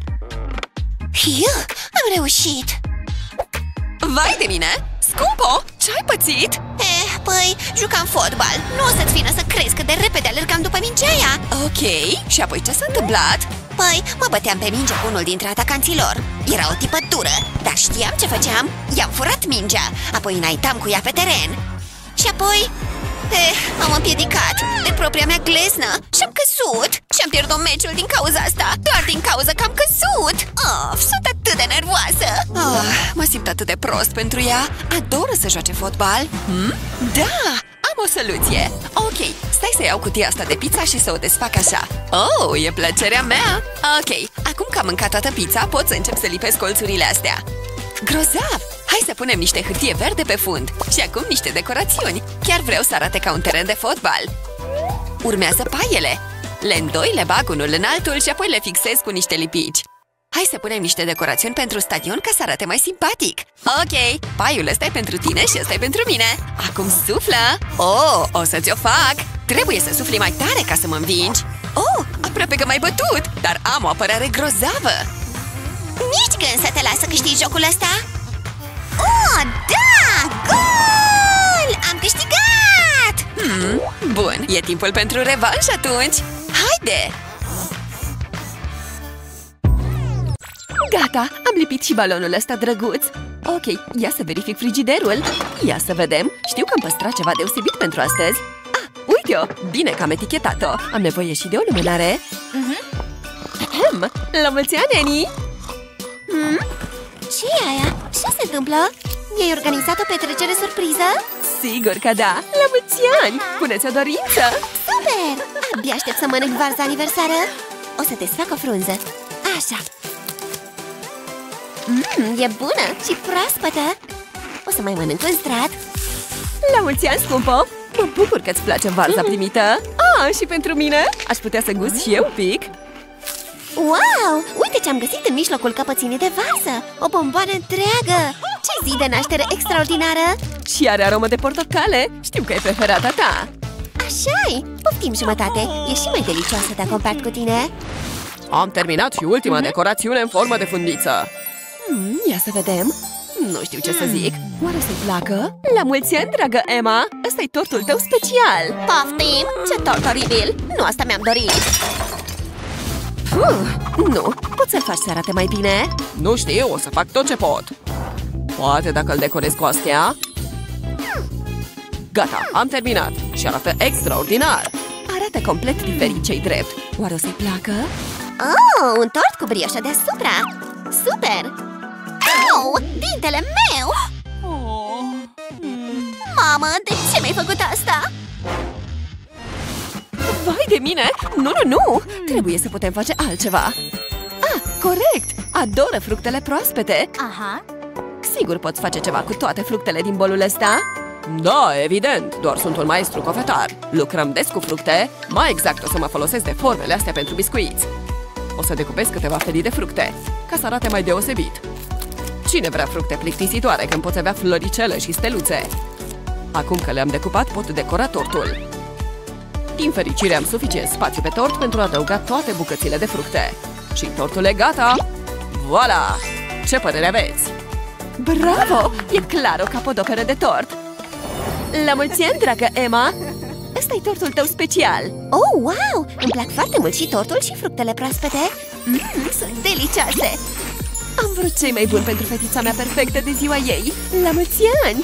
Am reușit.
Vai de mine! Scumpo, ce-ai pățit?
Păi, jucam fotbal. Nu o să-ți vină să crezi cât de repede alergam după mingea aia.
Ok, și apoi ce s-a întâmplat?
Păi, mă băteam pe minge cu unul dintre atacanților. Era o tipă dură, dar știam ce făceam. I-am furat mingea, apoi înaintam cu ea pe teren. Și apoi... am împiedicat de propria mea gleznă și am căzut. Și am pierdut meciul din cauza asta. Doar din cauza că am căzut. Sunt atât de nervoasă.
Mă simt atât de prost pentru ea. Adoră să joace fotbal. Da, am o soluție. Ok, stai să iau cutia asta de pizza și să o desfac așa. Oh, e plăcerea mea. Ok, acum că am mâncat toată pizza, pot să încep să lipesc colțurile astea. Grozav! Hai să punem niște hârtie verde pe fund. Și acum niște decorațiuni. Chiar vreau să arate ca un teren de fotbal. Urmează paiele. Le îndoi, le bag unul în altul și apoi le fixez cu niște lipici. Hai să punem niște decorațiuni pentru stadion ca să arate mai simpatic. Ok, paiul ăsta e pentru tine și ăsta e pentru mine. Acum suflă. O să ți-o fac. Trebuie să sufli mai tare ca să mă învingi. Aproape că m-ai bătut, dar am o apărare grozavă.
Nici gând să te las să câștigi jocul ăsta. Da! Gol! Am câștigat!
Bun, e timpul pentru revanș atunci. Haide! Gata, am lipit și balonul ăsta drăguț. Ok, ia să verific frigiderul. Ia să vedem, știu că am păstrat ceva deosebit pentru astăzi. Uite-o, bine că am etichetat-o. Am nevoie și de o lumânare. La mulți ani, Annie!
Ce e aia? Ce se întâmplă? Mi-ai organizat o petrecere surpriză?
Sigur că da! La mulți ani! Puneți o dorință!
Super! Abia aștept să mănânc varza aniversară. O să desfac o frunză. Așa. E bună și proaspătă. O să mai mănânc un strat.
La mulți ani, scumpo! Mă bucur că-ți place varza primită. Și pentru mine? Aș putea să gust și eu un pic?
Wow! Uite ce am găsit în mijlocul căpățânii de varză! O bomboană întreagă! Ce zi de naștere extraordinară!
Și are aromă de portocale! Știu că e preferata ta!
Așa-i! Poftim jumătate! E și mai delicioasă dacă o împart cu tine!
Am terminat și ultima decorațiune în formă de fundiță.
Ia să vedem! Nu știu ce să zic! Oare să-i placă? La mulți ani, dragă Emma! Ăsta-i tortul tău special!
Poftim! Ce tort oribil! Nu asta mi-am dorit!
Nu, poți să-l faci să arate mai bine?
Nu știu, o să fac tot ce pot. Poate dacă îl decorez cu astea? Gata, am terminat și arată extraordinar.
Arată complet diferit, ce-i drept. Oare o să-i placă?
Un tort cu brioșă deasupra! Super! Au! Dintele meu! Mamă, de ce mi-ai făcut asta?
Vai de mine! Nu! Trebuie să putem face altceva. Corect! Adoră fructele proaspete. Sigur poți face ceva cu toate fructele din bolul ăsta?
Da, evident, doar sunt un maestru cofetar. Lucrăm des cu fructe. Mai exact o să mă folosesc de formele astea pentru biscuiți. O să decupez câteva felii de fructe, ca să arate mai deosebit. Cine vrea fructe plictisitoare când poți avea floricele și steluțe? Acum că le-am decupat, pot decora tortul. Din fericire am suficient spațiu pe tort pentru a adăuga toate bucățile de fructe. Și tortul e gata! Voila! Ce părere aveți?
Bravo! E clar o capodoperă de tort! La mulți ani, dragă Emma! Ăsta-i tortul tău special!
Oh, wow! Îmi plac foarte mult și tortul și fructele proaspete. Sunt delicioase!
Am vrut cei mai buni pentru fetița mea perfectă de ziua ei! La mulți ani!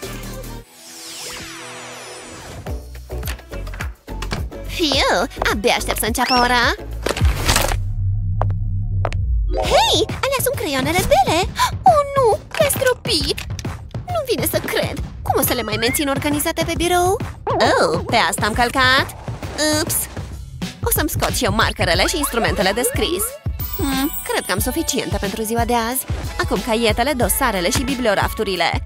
Fiu, abia aștept să înceapă ora! Hei, alea sunt creioanele tale! Oh, nu! Le-a stropit! Nu vine să cred! Cum o să le mai mențin organizate pe birou? Oh, pe asta am călcat! Ups! O să-mi scot și eu markerele și instrumentele de scris. Cred că am suficiente pentru ziua de azi. Acum caietele, dosarele și bibliorafturile.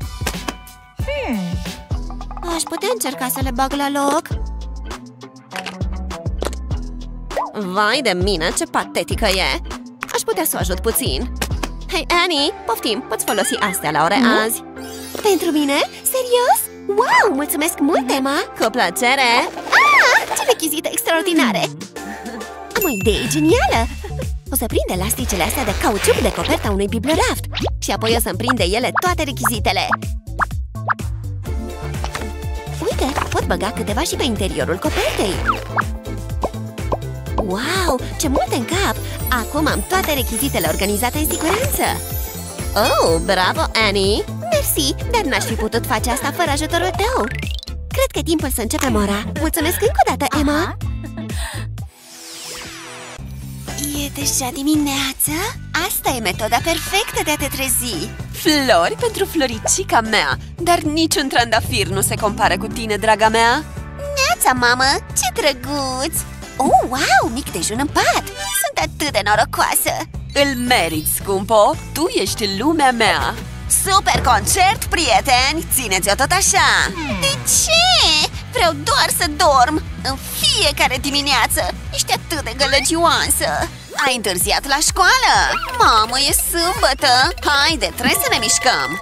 Aș putea încerca să le bag la loc. Vai de mine, ce patetică e! Aș putea să o ajut puțin. Hei, Annie, poftim, poți folosi astea la ore azi. Pentru mine? Serios? Wow, mulțumesc mult, Emma! Cu plăcere! Ce rechizite extraordinare! Am o idee genială! O să prind elasticele astea de cauciuc de coperta unui biblioraft și apoi o să-mi prind de ele toate rechizitele. Uite, pot băga câteva și pe interiorul copertei. Wow, ce multe în cap! Acum am toate rechizitele organizate în siguranță. Oh, bravo, Annie! Mersi, dar n-aș fi putut face asta fără ajutorul tău. Cred că e timpul să începem ora. Mulțumesc încă o dată, Emma!
E deja dimineață? Asta e metoda perfectă de a te trezi! Flori pentru floricica mea! Dar niciun trandafir nu se compară cu tine, draga mea!
Neața, mamă! Ce drăguț! Oh, wow! Mic dejun în pat! Sunt atât de norocoasă!
Îl meriți, scumpo! Tu ești lumea mea!
Super concert, prieteni! Țineți-o tot așa!
De ce? Vreau doar să dorm! În fiecare dimineață! Ești atât de gălăgioasă!
Ai întârziat la școală! Mamă, e sâmbătă! Haide, trebuie să ne mișcăm!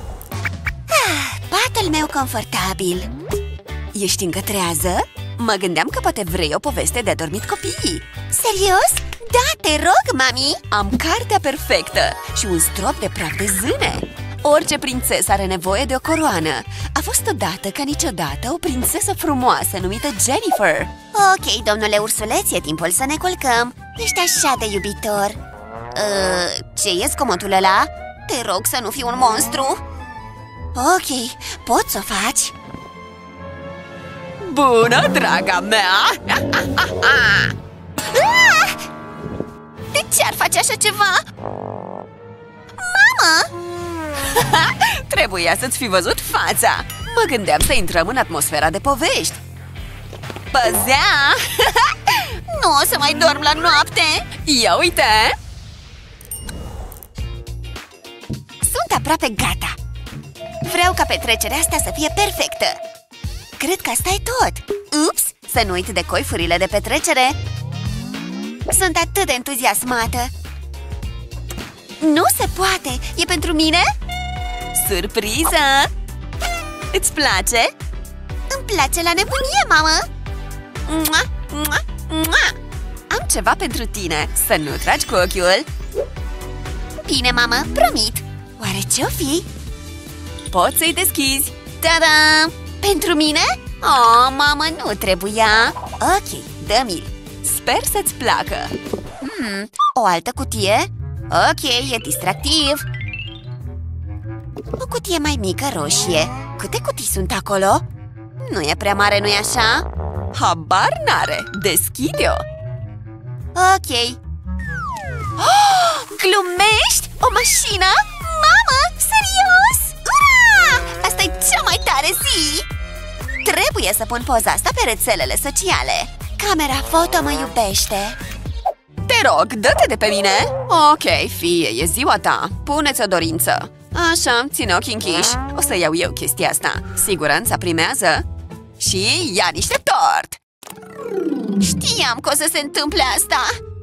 Patul meu confortabil! Ești încă trează? Mă gândeam că poate vrei o poveste de adormit copiii.
Serios? Da, te rog, mami!
Am cartea perfectă și un strop de praf de zâne. Orice prințesă are nevoie de o coroană. A fost odată ca niciodată o prințesă frumoasă numită Jennifer.
Ok, domnule ursuleț, e timpul să ne culcăm. Ești așa de iubitor.
Ce e zgomotul ăla?
Te rog să nu fii un monstru.
Ok, poți să o faci? Bună, draga mea!
De ce ar face așa ceva? Mamă!
Trebuia să-ți fi văzut fața! Mă gândeam să intrăm în atmosfera de povești. Păzea!
Nu o să mai dorm la noapte!
Ia uite!
Sunt aproape gata! Vreau ca petrecerea asta să fie perfectă! Cred că asta e tot! Ups! Să nu uit de coifurile de petrecere! Sunt atât de entuziasmată! Nu se poate! E pentru mine?
Surpriză! Îți place?
Îmi place la nebunie, mamă!
Mua, mua, mua. Am ceva pentru tine! Să nu tragi cu ochiul!
Bine, mamă, promit! Oare ce-o fi?
Poți să-i deschizi!
Ta-da! Pentru mine? Oh, mamă, nu trebuia! Ok, dă-mi-l!
Sper să-ți placă!
O altă cutie? Ok, e distractiv! O cutie mai mică roșie. Câte cutii sunt acolo? Nu e prea mare, nu-i așa?
Habar n-are! Deschide-o!
Ok. Oh, glumești? O mașină? Mamă, serios? Ura! Asta e cea mai tare zi! Trebuie să pun poza asta pe rețelele sociale. Camera foto mă iubește.
Te rog, dă-te de pe mine! Ok, fie, e ziua ta. Pune-ți o dorință. Așa, ține ochii închiși. O să iau eu chestia asta. Siguranța primează. Și ia niște tort!
Știam că o să se întâmple asta.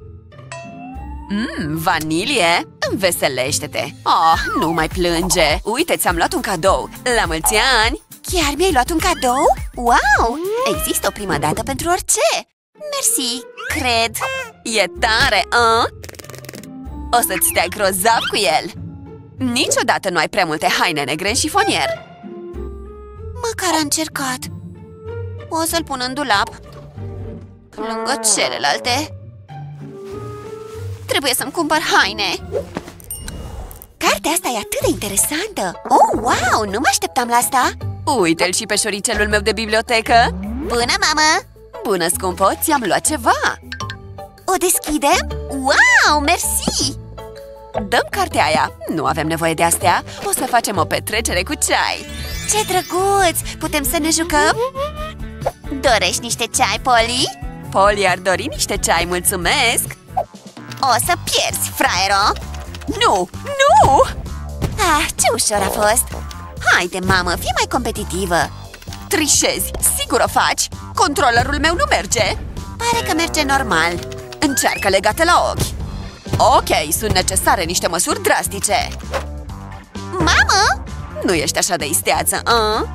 Vanilie? Înveselește-te! Oh, nu mai plânge! Uite, ți-am luat un cadou! La mulți ani!
Chiar mi-ai luat un cadou? Wow!
Există o prima dată pentru orice. Mersi, cred. E tare, a? O să-ți stea grozav cu el. Niciodată nu ai prea multe haine negre în șifonier. Măcar am încercat. O să-l pun în dulap, lângă celelalte. Trebuie să-mi cumpăr haine. Cartea asta e atât de interesantă. Oh, wow, nu mă așteptam la asta. Uite-l și pe șoricelul meu de bibliotecă. Bună, mamă! Bună, scumpo, ți-am luat ceva. O deschidem? Wow, mersi! Dăm cartea aia. Nu avem nevoie de astea. O să facem o petrecere cu ceai. Ce drăguț! Putem să ne jucăm? Dorești niște ceai, Polly? Polly ar dori niște ceai, mulțumesc! O să pierzi, fraiero! Nu! Nu! Ah, ce ușor a fost! Haide, mamă, fii mai competitivă! Trișezi! Sigur o faci! Controllerul meu nu merge! Pare că merge normal. Încearcă legate la ochi. Ok, sunt necesare niște măsuri drastice. Mamă! Nu ești așa de isteață, a?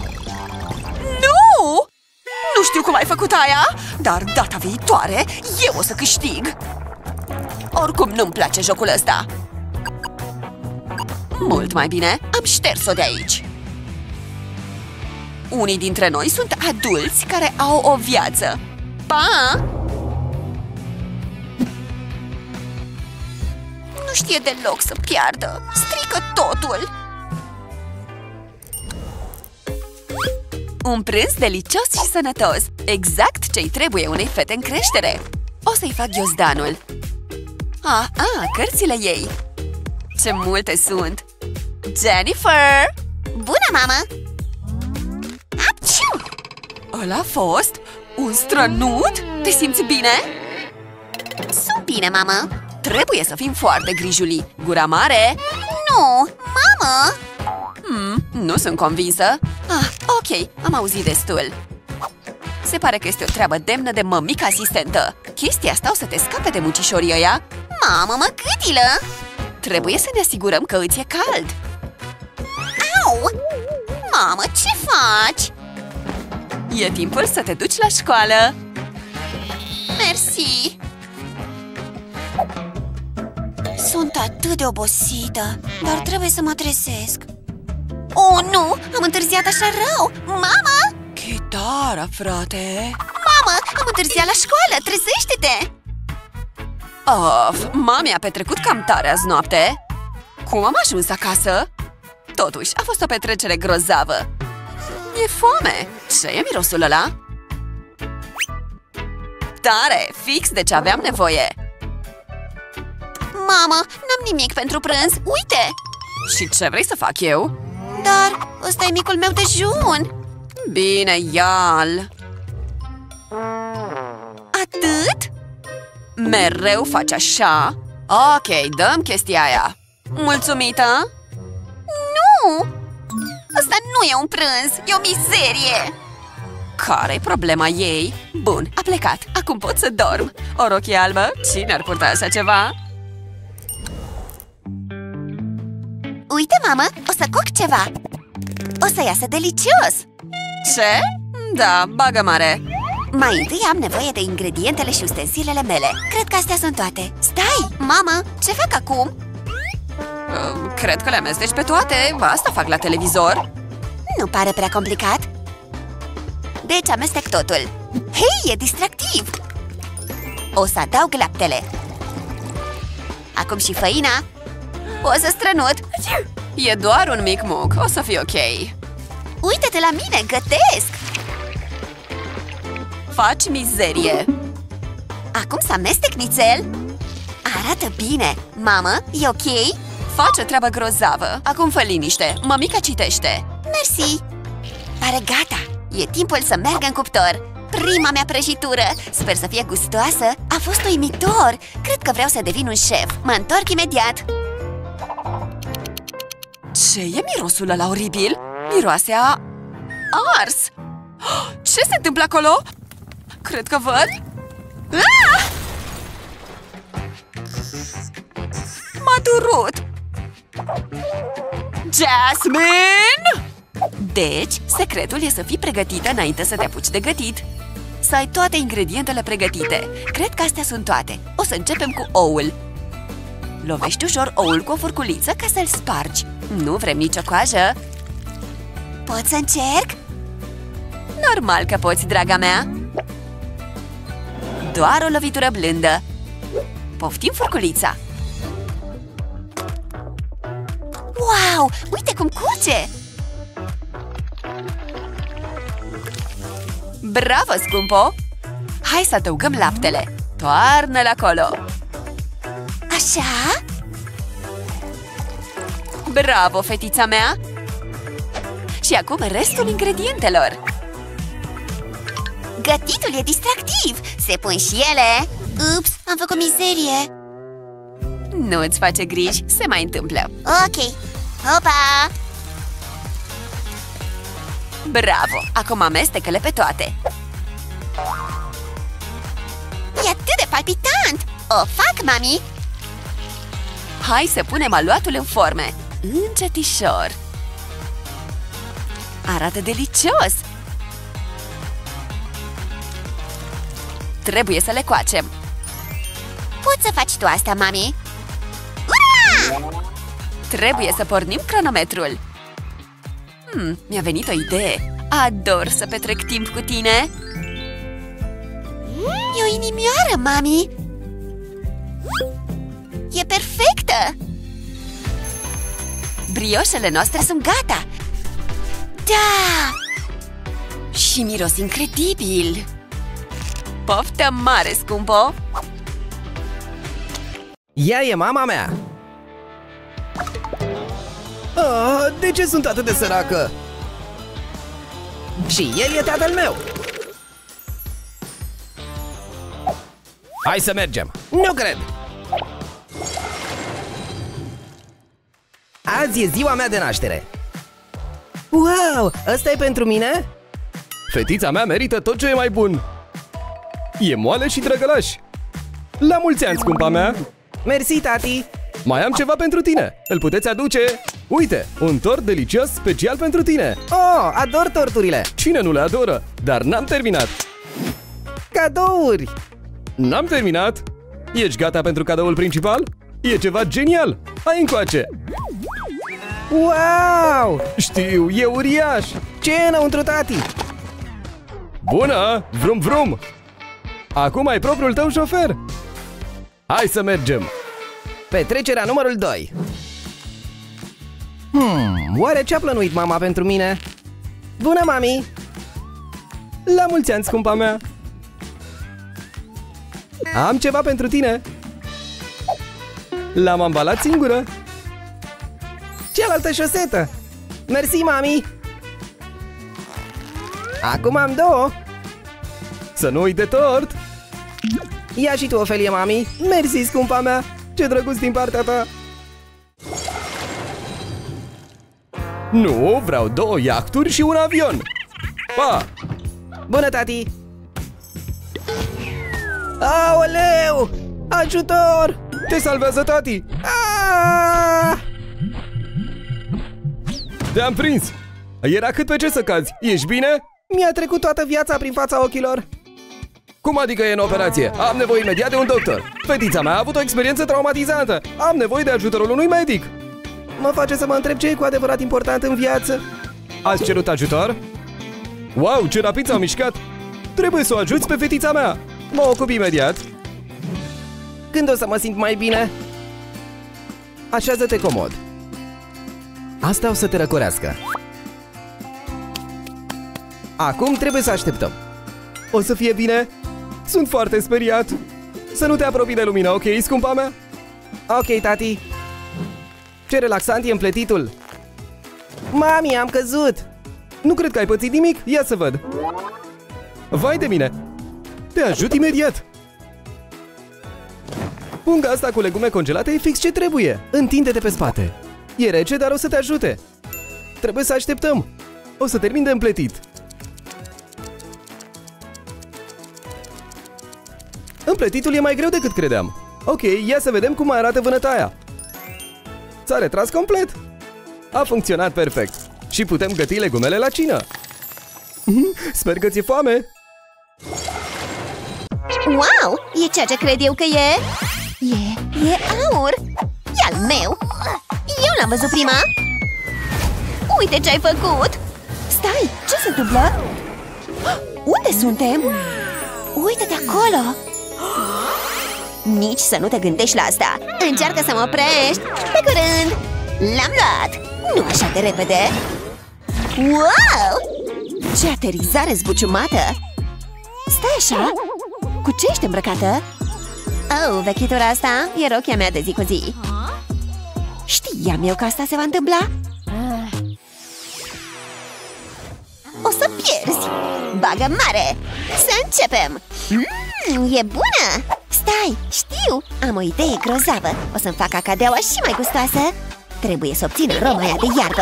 Nu! Nu știu cum ai făcut aia, dar data viitoare eu o să câștig. Oricum nu-mi place jocul ăsta. Mult mai bine, am șters-o de aici. Unii dintre noi sunt adulți care au o viață. Pa! Nu știe deloc să piardă. Strică totul. Un prânz delicios și sănătos. Exact ce-i trebuie unei fete în creștere. O să-i fac ghiozdanul. Cărțile ei. Ce multe sunt. Jennifer! Bună, mamă! Apciu! Ăla a fost? Un strănut? Te simți bine? Sunt bine, mamă. Trebuie să fim foarte grijuli. Gura mare? Nu, mamă! Nu sunt convinsă. Ok, am auzit destul. Se pare că este o treabă demnă de mămică asistentă. Chestia asta o să te scape de muncișorii ăia. Mamă, mă gâdilă! Trebuie să ne asigurăm că îți e cald. Au! Mamă, ce faci? E timpul să te duci la școală. Mersi. Sunt atât de obosită, dar trebuie să mă trezesc. Oh, nu! Am întârziat așa rău! Mama! Chitara, frate! Mamă, am întârziat la școală! Trezește-te! Mami a petrecut cam tare azi noapte. Cum am ajuns acasă? Totuși, a fost o petrecere grozavă. E foame! Ce e mirosul ăla? Tare! Fix de ce aveam nevoie! Mamă, n-am nimic pentru prânz! Uite! Și ce vrei să fac eu? Dar ăsta e micul meu dejun! Bine, ia-l! Atât? Mereu faci așa? Ok, dăm chestia aia. Mulțumită? Nu! Ăsta nu e un prânz, e o mizerie! Care-i problema ei? Bun, a plecat, acum pot să dorm. O rochie albă? Cine ar purta așa ceva? Uite, mamă, o să coc ceva. O să iasă delicios. Ce? Da, bagă mare. Mai întâi am nevoie de ingredientele și ustensilele mele. Cred că astea sunt toate. Stai, mamă, ce fac acum? Cred că le amesteci pe toate. Asta fac la televizor. Nu pare prea complicat. Deci amestec totul. Hei, e distractiv. O să adaug laptele. Acum și făina. O să strănut. E doar un mic muc, o să fie ok. Uite-te la mine, gătesc. Faci mizerie. Acum să amestec nițel. Arată bine. Mamă, e ok? Faci o treabă grozavă. Acum fă liniște, mămica citește. Mersi. Pare gata. E timpul să merg în cuptor. Prima mea prăjitură. Sper să fie gustoasă. A fost uimitor. Cred că vreau să devin un șef. Mă întorc imediat. Ce e mirosul ăla oribil? Miroase a ars. Ce se întâmplă acolo? Cred că văd. M-a durut. Jasmine! Deci, secretul e să fii pregătită înainte să te apuci de gătit. Să ai toate ingredientele pregătite. Cred că astea sunt toate. O să începem cu oul. Lovești ușor oul cu o furculiță ca să-l spargi. Nu vrem nicio coajă.
Pot să încerc?
Normal că poți, draga mea. Doar o lovitură blândă. Poftim furculița.
Wow! Uite cum curge!
Bravo, scumpo! Hai să adăugăm laptele. Toarnă-l acolo.
Așa?
Bravo, fetița mea! Și acum restul ingredientelor.
Gătitul e distractiv! Se pun și ele! Ups, am făcut mizerie!
Nu-ți face griji, se mai întâmplă.
Ok! Opa!
Bravo! Acum amestecă-le pe toate.
E atât de palpitant! O fac, mami!
Hai să punem aluatul în forme. Încetișor. Arată delicios! Trebuie să le coacem.
Poți să faci tu asta, mami? Ura!
Trebuie să pornim cronometrul. Mi-a venit o idee. Ador să petrec timp cu tine.
E o inimioară, mami! E perfectă!
Brioșele noastre sunt gata.
Da!
Și miros incredibil. Poftă mare, scumpo!
Ea e mama mea! De ce sunt atât de săracă? Și el e tatăl meu! Hai să mergem! Nu cred! Azi e ziua mea de naștere! Wow! Ăsta e pentru mine?
Fetița mea merită tot ce e mai bun. E moale și drăgălaș. La mulți ani, scumpa mea!
Mersi, tati!
Mai am ceva pentru tine. Îl puteți aduce? Uite, un tort delicios special pentru tine.
Oh, ador torturile!
Cine nu le adoră? Dar n-am terminat.
Cadouri!
N-am terminat. Ești gata pentru cadoul principal? E ceva genial. Hai încoace.
Wow!
Știu, e uriaș.
Ce e înăuntru, tati?
Bună! Vrum vrum! Acum ai propriul tău șofer. Hai să mergem.
Petrecerea numărul 2. Oare ce-a plănuit mama pentru mine? Bună, mami!
La mulți ani, scumpa mea. Am ceva pentru tine. L-am ambalat singură.
Cealaltă șosetă. Mersi, mami! Acum am două.
Să nu uit de tort.
Ia și tu o felie, mami. Mersi, scumpa mea. Ce drăguț din partea ta.
Nu, vreau 2 iahturi și un avion. Pa!
Bună, tati! Aoleu! Ajutor!
Te salvează tati!
Aaaa!
Te-am prins! Era cât pe ce să cazi. Ești bine?
Mi-a trecut toată viața prin fața ochilor.
Cum adică e în operație? Am nevoie imediat de un doctor. Fetița mea a avut o experiență traumatizantă. Am nevoie de ajutorul unui medic.
Mă face să mă întreb ce e cu adevărat important în viață.
Ați cerut ajutor? Wow, ce rapid s-au mișcat! Trebuie să o ajuți pe fetița mea. Mă ocup imediat.
Când o să mă simt mai bine? Așează-te comod. Asta o să te răcorească. Acum trebuie să așteptăm.
O să fie bine? Sunt foarte speriat. Să nu te apropii de lumină, ok, scumpa mea?
Ok, tati. Ce relaxant e împletitul. Mami, am căzut.
Nu cred că ai pățit nimic, ia să văd. Vai de mine. Te ajut imediat. Punga asta cu legume congelate e fix ce trebuie.
Întinde-te pe spate.
E rece, dar o să te ajute. Trebuie să așteptăm. O să termin de împletit. Împletitul e mai greu decât credeam. Ok, ia să vedem cum arată vânătaia. S-a retras complet. A funcționat perfect. Și putem găti legumele la cină. Sper că ți-e foame.
Wow! E ceea ce cred eu că e! E aur! E al meu! Eu l-am văzut prima! Uite ce ai făcut!
Stai, ce se întâmplă? Unde suntem?
Uite-te acolo! Nici să nu te gândești la asta! Încearcă să mă oprești! Pe curând! L-am luat! Nu așa de repede! Wow!
Ce aterizare zbuciumată! Stai așa! Cu ce ești îmbrăcată?
Oh, vechitura asta e rochia mea de zi cu zi.
Știam eu că asta se va întâmpla.
O să pierzi! Bagă mare! Să începem! E bună! Stai, știu! Am o idee grozavă! O să-mi fac acadeaua și mai gustoasă! Trebuie să obțin aroma aia de iarbă!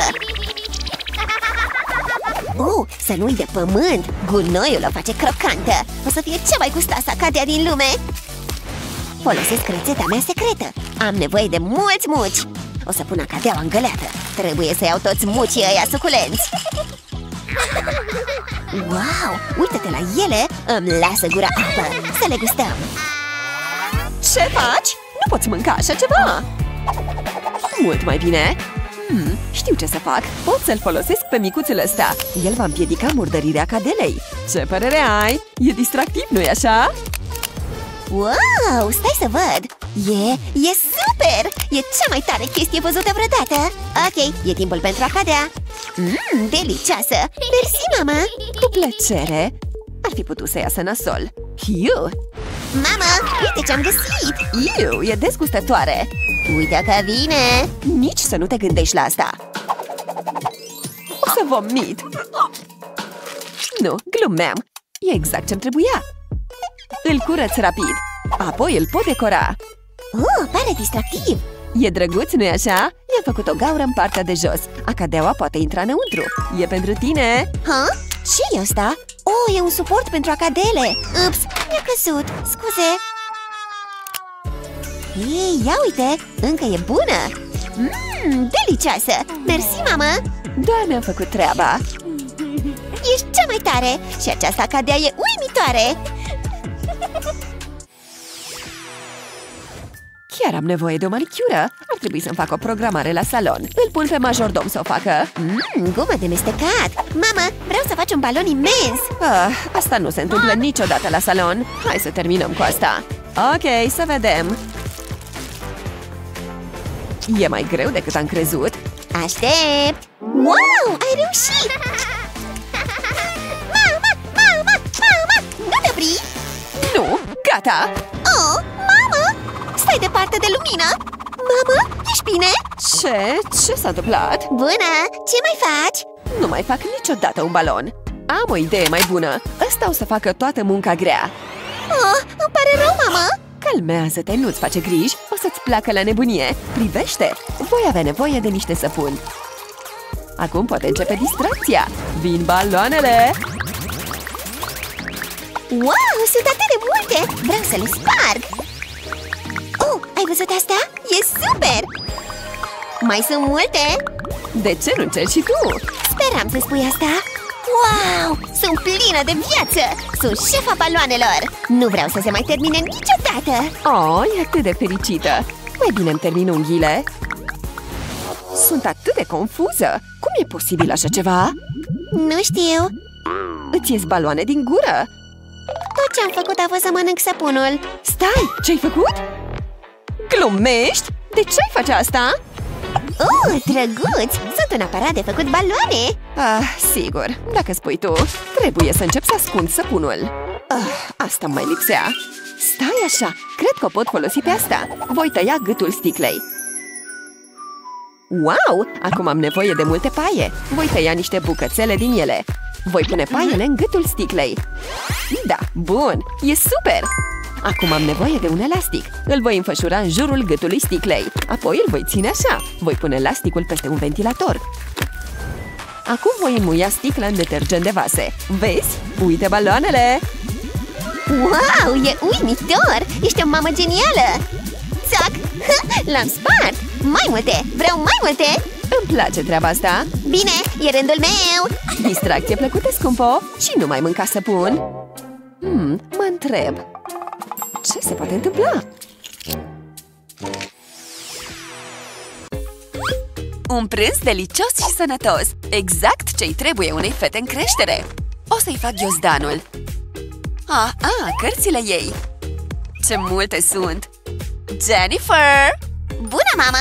Să nu-i de pământ! Gunoiul o face crocantă! O să fie cea mai gustoasă acadea din lume! Folosesc rețeta mea secretă! Am nevoie de mulți muci! O să pun acadeaua în găleată! Trebuie să iau toți mucii ăia suculenți! Wow! Uită-te la ele! Îmi lasă gura apă! Să le gustăm!
Ce faci? Nu poți mânca așa ceva! Mult mai bine! Știu ce să fac! Pot să-l folosesc pe micuțul ăsta! El va împiedica murdărirea cadelei! Ce părere ai? E distractiv, nu-i așa?
Wow! Stai să văd! E super! E cea mai tare chestie văzută vreodată! Ok, e timpul pentru acadea! Delicioasă! Mersi, mama!
Cu plăcere! Ar fi putut să iasă nasol! Iu!
Mama, uite ce-am găsit!
Iu, e dezgustătoare!
Uite că vine!
Nici să nu te gândești la asta! O să vomit! Nu, glumeam! E exact ce-mi trebuia! Îl curăț rapid! Apoi îl pot decora!
Pare distractiv!
E drăguț, nu-i așa? I-am făcut o gaură în partea de jos. Acadeaua poate intra înăuntru. E pentru tine!
Ce-i asta? E un suport pentru acadele! Ups, mi-a căzut! Scuze! Ei, ia uite! Încă e bună! Delicioasă! Mersi, mama!
Doar mi-am făcut treaba!
Ești cea mai tare! Și această acadea e uimitoare!
Chiar am nevoie de o manicură. Ar trebui să-mi fac o programare la salon. Îl pun pe majordom să o facă.
Gumă de mestecat! Mama, vreau să faci un balon imens!
Asta nu se întâmplă niciodată la salon. Hai să terminăm cu asta. Ok, să vedem. E mai greu decât am crezut.
Aștept! Wow, ai reușit! Mama! Nu te opri!
Nu, gata!
Mama! Stai departe de lumină! Mama, ești bine?
Ce s-a întâmplat?
Bună! Ce mai faci?
Nu mai fac niciodată un balon. Am o idee mai bună. Ăsta o să facă toată munca grea.
Îmi pare rău, mama!
Calmează-te, nu-ți face griji. O să-ți placă la nebunie. Privește! Voi avea nevoie de niște săpuni. Acum poate începe distracția. Vin baloanele!
Wow, sunt atât de multe! Vreau să le sparg! Ai văzut asta? E super! Mai sunt multe?
De ce nu încerci și tu?
Speram să spui asta! Wow! Sunt plină de viață! Sunt șefa baloanelor! Nu vreau să se mai termine niciodată!
E atât de fericită! Mai bine îmi termin unghiile. Sunt atât de confuză! Cum e posibil așa ceva?
Nu știu!
Îți ies baloane din gură!
Tot ce am făcut a fost să mănânc săpunul!
Stai! Ce-ai făcut? Glumești? De ce ai face asta?
Drăguț! Sunt un aparat de făcut baloane!
Sigur, dacă spui tu. Trebuie să încep să ascund săpunul. Asta mai lipsea. Stai așa, cred că o pot folosi pe asta. Voi tăia gâtul sticlei. Wow! Acum am nevoie de multe paie. Voi tăia niște bucățele din ele. Voi pune paiele în gâtul sticlei. Da, bun! E super! Acum am nevoie de un elastic. Îl voi înfășura în jurul gâtului sticlei. Apoi îl voi ține așa. Voi pune elasticul peste un ventilator. Acum voi înmuia sticla în detergent de vase. Vezi? Uite baloanele!
Wow, e uimitor! Ești o mamă genială! Țac! L-am spart! Mai multe! Vreau mai multe!
Îmi place treaba asta.
Bine, e rândul meu!
Distracție plăcută, scumpo. Și nu mai mânca săpun. Mă întreb, ce se poate întâmpla? Un prânz delicios și sănătos. Exact ce-i trebuie unei fete în creștere. O să-i fac ghiozdanul. Cărțile ei. Ce multe sunt! Jennifer!
Bună, mamă!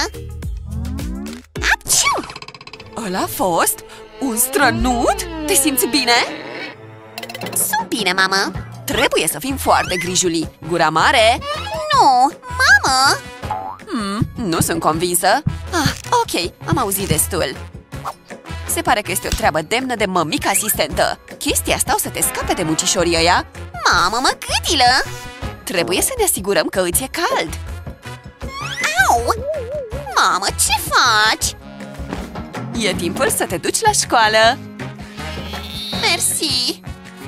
Apciu!
Ăla a fost? Un strănut? Te simți bine?
Sunt bine, mamă!
Trebuie să fim foarte grijuli. Gura mare?
Nu! Mamă!
Nu sunt convinsă. Ok, am auzit destul. Se pare că este o treabă demnă de mămică asistentă. Chestia asta o să te scape de muncișorii ăia.
Mamă, mă gâdilă!
Trebuie să ne asigurăm că îți e cald.
Au! Mamă, ce faci?
E timpul să te duci la școală.
Mersi!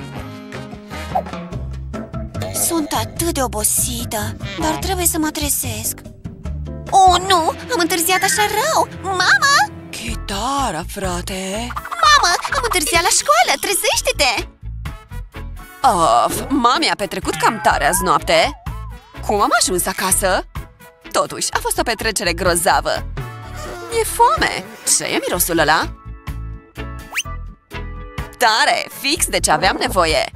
Sunt atât de obosită, dar trebuie să mă trezesc. Oh, nu! Am întârziat așa rău! Mamă!
Chitara, frate!
Mamă! Am întârziat la școală! Trezește-te!
Of, mami a petrecut cam tare azi noapte. Cum am ajuns acasă? Totuși, a fost o petrecere grozavă. E foame! Ce e mirosul ăla? Tare! Fix de ce aveam nevoie!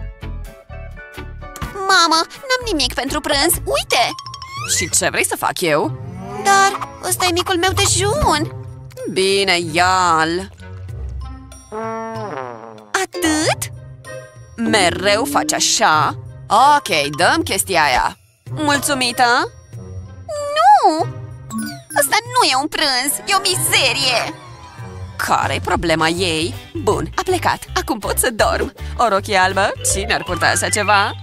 Mamă, n-am nimic pentru prânz! Uite!
Și ce vrei să fac eu?
Dar ăsta e micul meu dejun!
Bine, ia-l!
Atât?
Mereu faci așa? Ok, dăm chestia aia. Mulțumită?
Nu! Ăsta nu e un prânz, e o mizerie!
Care-i problema ei? Bun, a plecat, acum pot să dorm. O rochie albă? Cine ar purta așa ceva?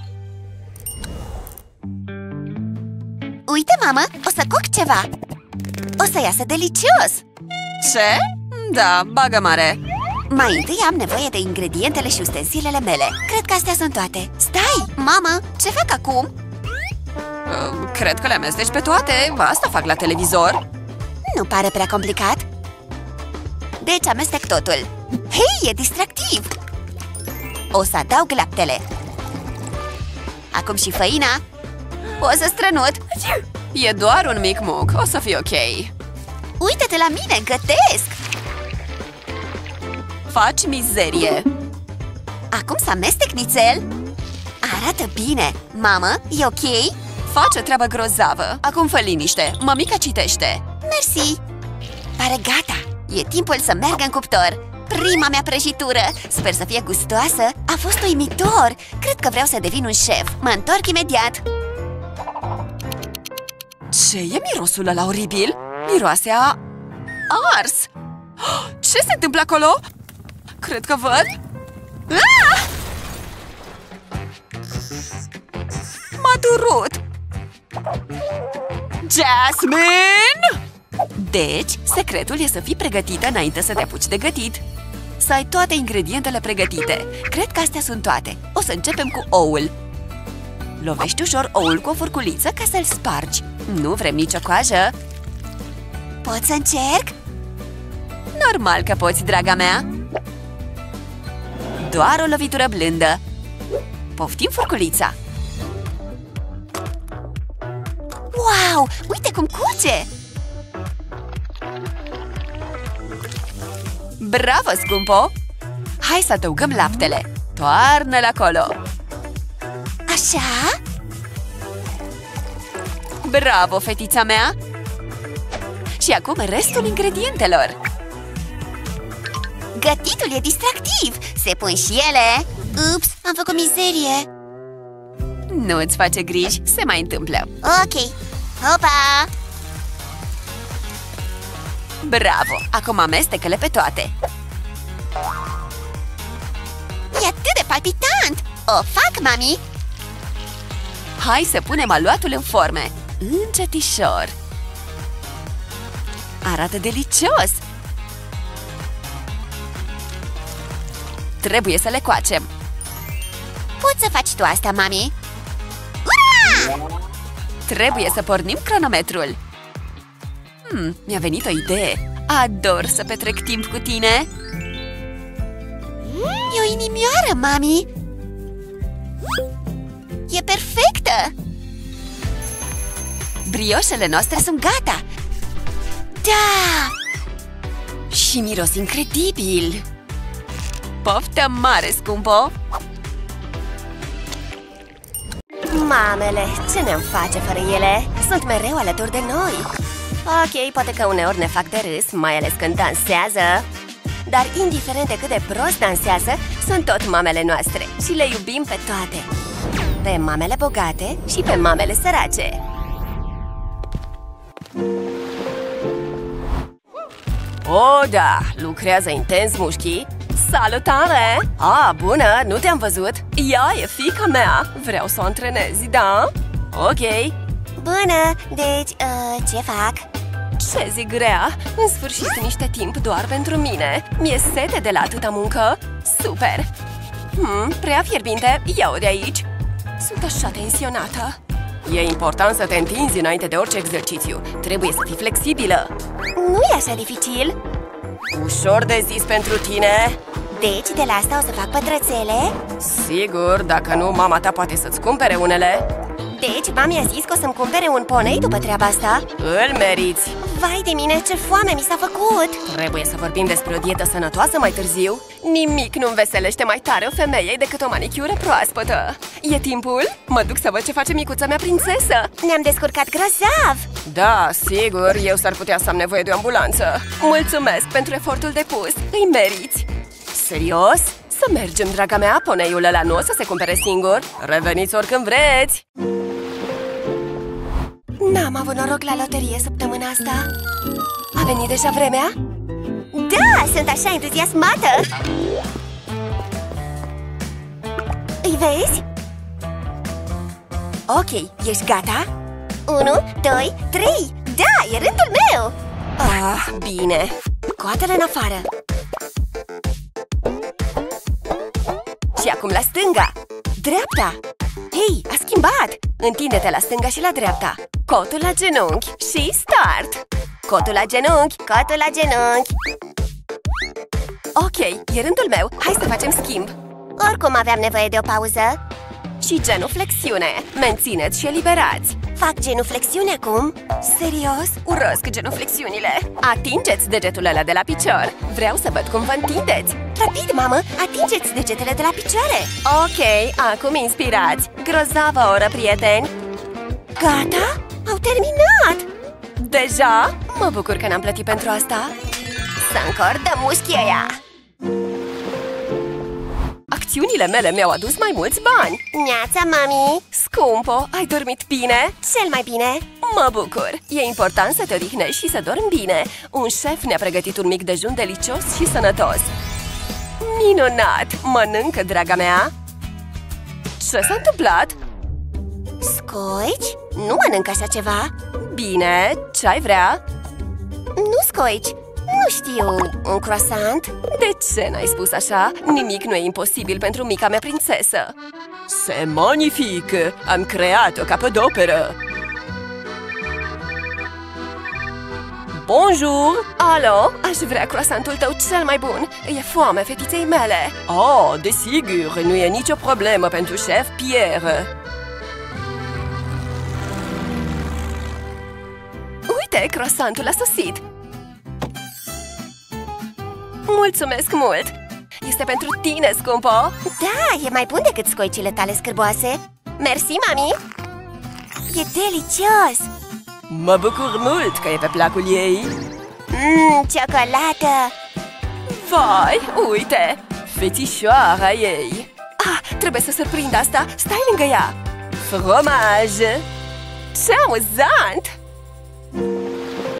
Uite, mamă, o să coc ceva! O să iasă delicios!
Ce? Da, bagă mare!
Mai întâi am nevoie de ingredientele și ustensilele mele. Cred că astea sunt toate. Stai! Mamă, ce fac acum?
Cred că le amesteci pe toate. Asta fac la televizor.
Nu pare prea complicat. Deci amestec totul. Hei, e distractiv! O să adaug laptele. Acum și făina. O să strănut.
E doar un mic muc, o să fie ok.
Uite-te la mine, gătesc!
Faci mizerie.
Acum să amestec nițel. Arată bine. Mamă, e ok?
Faci o treabă grozavă. Acum fă liniște, mămica citește.
Mersi. Pare gata. E timpul să merg în cuptor. Prima mea prăjitură. Sper să fie gustoasă. A fost uimitor. Cred că vreau să devin un șef. Mă întorc imediat.
Ce e mirosul ăla oribil? Miroase a ars. Ce se întâmplă acolo? Cred că văd. M-a durut. Jasmine! Deci, secretul e să fii pregătită înainte să te apuci de gătit. Să ai toate ingredientele pregătite. Cred că astea sunt toate. O să începem cu oul. Lovești ușor oul cu o furculiță ca să-l spargi. Nu vrem nicio coajă.
Pot să încerc?
Normal că poți, draga mea. Doar o lovitură blândă. Poftim furculița.
Wow! Uite cum curge!
Bravo, scumpo! Hai să adăugăm laptele. Toarnă-l acolo.
Așa?
Bravo, fetița mea! Și acum restul ingredientelor.
Gătitul e distractiv. Se pun și ele. Ups, am făcut mizerie.
Nu îți face griji, se mai întâmplă.
Ok. Hopa!
Bravo! Acum amestecă-le pe toate.
E atât de palpitant! O fac, mami!
Hai să punem aluatul în forme. Încetișor. Arată delicios! Trebuie să le coacem.
Poți să faci tu asta, mami? Ura!
Trebuie să pornim cronometrul. Mi-a venit o idee. Ador să petrec timp cu tine!
E o inimioară, mami! E perfectă!
Brioșele noastre sunt gata!
Da!
Și miros incredibil! Poftă mare, scumpo!
Mamele, ce ne-am face fără ele? Sunt mereu alături de noi. Ok, poate că uneori ne fac de râs, mai ales când dansează. Dar indiferent de cât de prost dansează, sunt tot mamele noastre și le iubim pe toate. Pe mamele bogate și pe mamele sărace. Oh, da! Lucrează intens mușchii. Salutare! Bună! Nu te-am văzut! Ea e fiica mea! Vreau să o antrenezi, da? Ok!
Bună! Deci, ce fac?
Ce zi grea! În sfârșit niște timp doar pentru mine! Mi-e sete de la atâta muncă! Super! Prea fierbinte! Ia-o de aici! Sunt așa tensionată! E important să te întinzi înainte de orice exercițiu. Trebuie să fii flexibilă.
Nu e așa dificil.
Ușor de zis pentru tine.
Deci, de la asta o să fac pătrățele?
Sigur, dacă nu, mama ta poate să-ți cumpere unele.
Deci, mami a zis că o să-mi cumpere un ponei după treaba asta?
Îl meriți!
Vai de mine, ce foame mi s-a făcut!
Trebuie să vorbim despre o dietă sănătoasă mai târziu. Nimic nu înveselește mai tare o femeie decât o manicură proaspătă. E timpul? Mă duc să văd ce face micuța mea prințesă.
Ne-am descurcat grozav!
Da, sigur, eu s-ar putea să am nevoie de o ambulanță. Mulțumesc pentru efortul depus, îi meriți! Serios? Să mergem, draga mea, poneiul ăla nu o să se cumpere singur. Reveniți oricând vreți!
N-am avut noroc la loterie săptămâna asta. A venit deja vremea? Da, sunt așa entuziasmată! Îi vezi? Ok, ești gata? 1, 2, 3! Da, e rândul meu!
Bine.
Coatele în afară!
Și acum la stânga! Dreapta! Hei, a schimbat! Întinde-te la stânga și la dreapta. Cotul la genunchi și start! Cotul la genunchi, cotul la genunchi. Ok, e rândul meu. Hai să facem schimb.
Oricum aveam nevoie de o pauză.
Și genuflexiune. Mențineți și eliberați.
Fac genuflexiune acum?
Serios? Urăsc genuflexiunile. Atingeți degetul ăla de la picior. Vreau să văd cum vă întindeți.
Rapid, mamă! Atingeți degetele de la picioare!
Ok, acum inspirați. Grozavă oră, prieteni.
Gata? Au terminat!
Deja? Mă bucur că n-am plătit pentru asta.
Să încordăm mușchii ăia!
Acțiunile mele mi-au adus mai mulți bani.
Neața, mami!
Scumpo, ai dormit bine?
Cel mai bine!
Mă bucur! E important să te odihnești și să dormi bine. Un șef ne-a pregătit un mic dejun delicios și sănătos. Minunat! Mănâncă, draga mea! Ce s-a întâmplat?
Scoici? Nu mănânc așa ceva!
Bine, ce-ai vrea?
Nu scoici! Nu știu, un croissant?
De ce n-ai spus așa? Nimic nu e imposibil pentru mica mea prințesă. C'est magnifique! Am creat o capodoperă! Bonjour! Alo, aș vrea croissantul tău cel mai bun. E foame fetiței mele. Oh, desigur, nu e nicio problemă pentru șef Pierre. Uite, croissantul a sosit. Mulțumesc mult! Este pentru tine, scumpo!
Da, e mai bun decât scoicile tale scârboase. Mersi, mami! E delicios!
Mă bucur mult că e pe placul ei!
Ciocolată!
Vai, uite! Fetișoara ei! Trebuie să surprind asta! Stai lângă ea! Fromaj! Ce amuzant!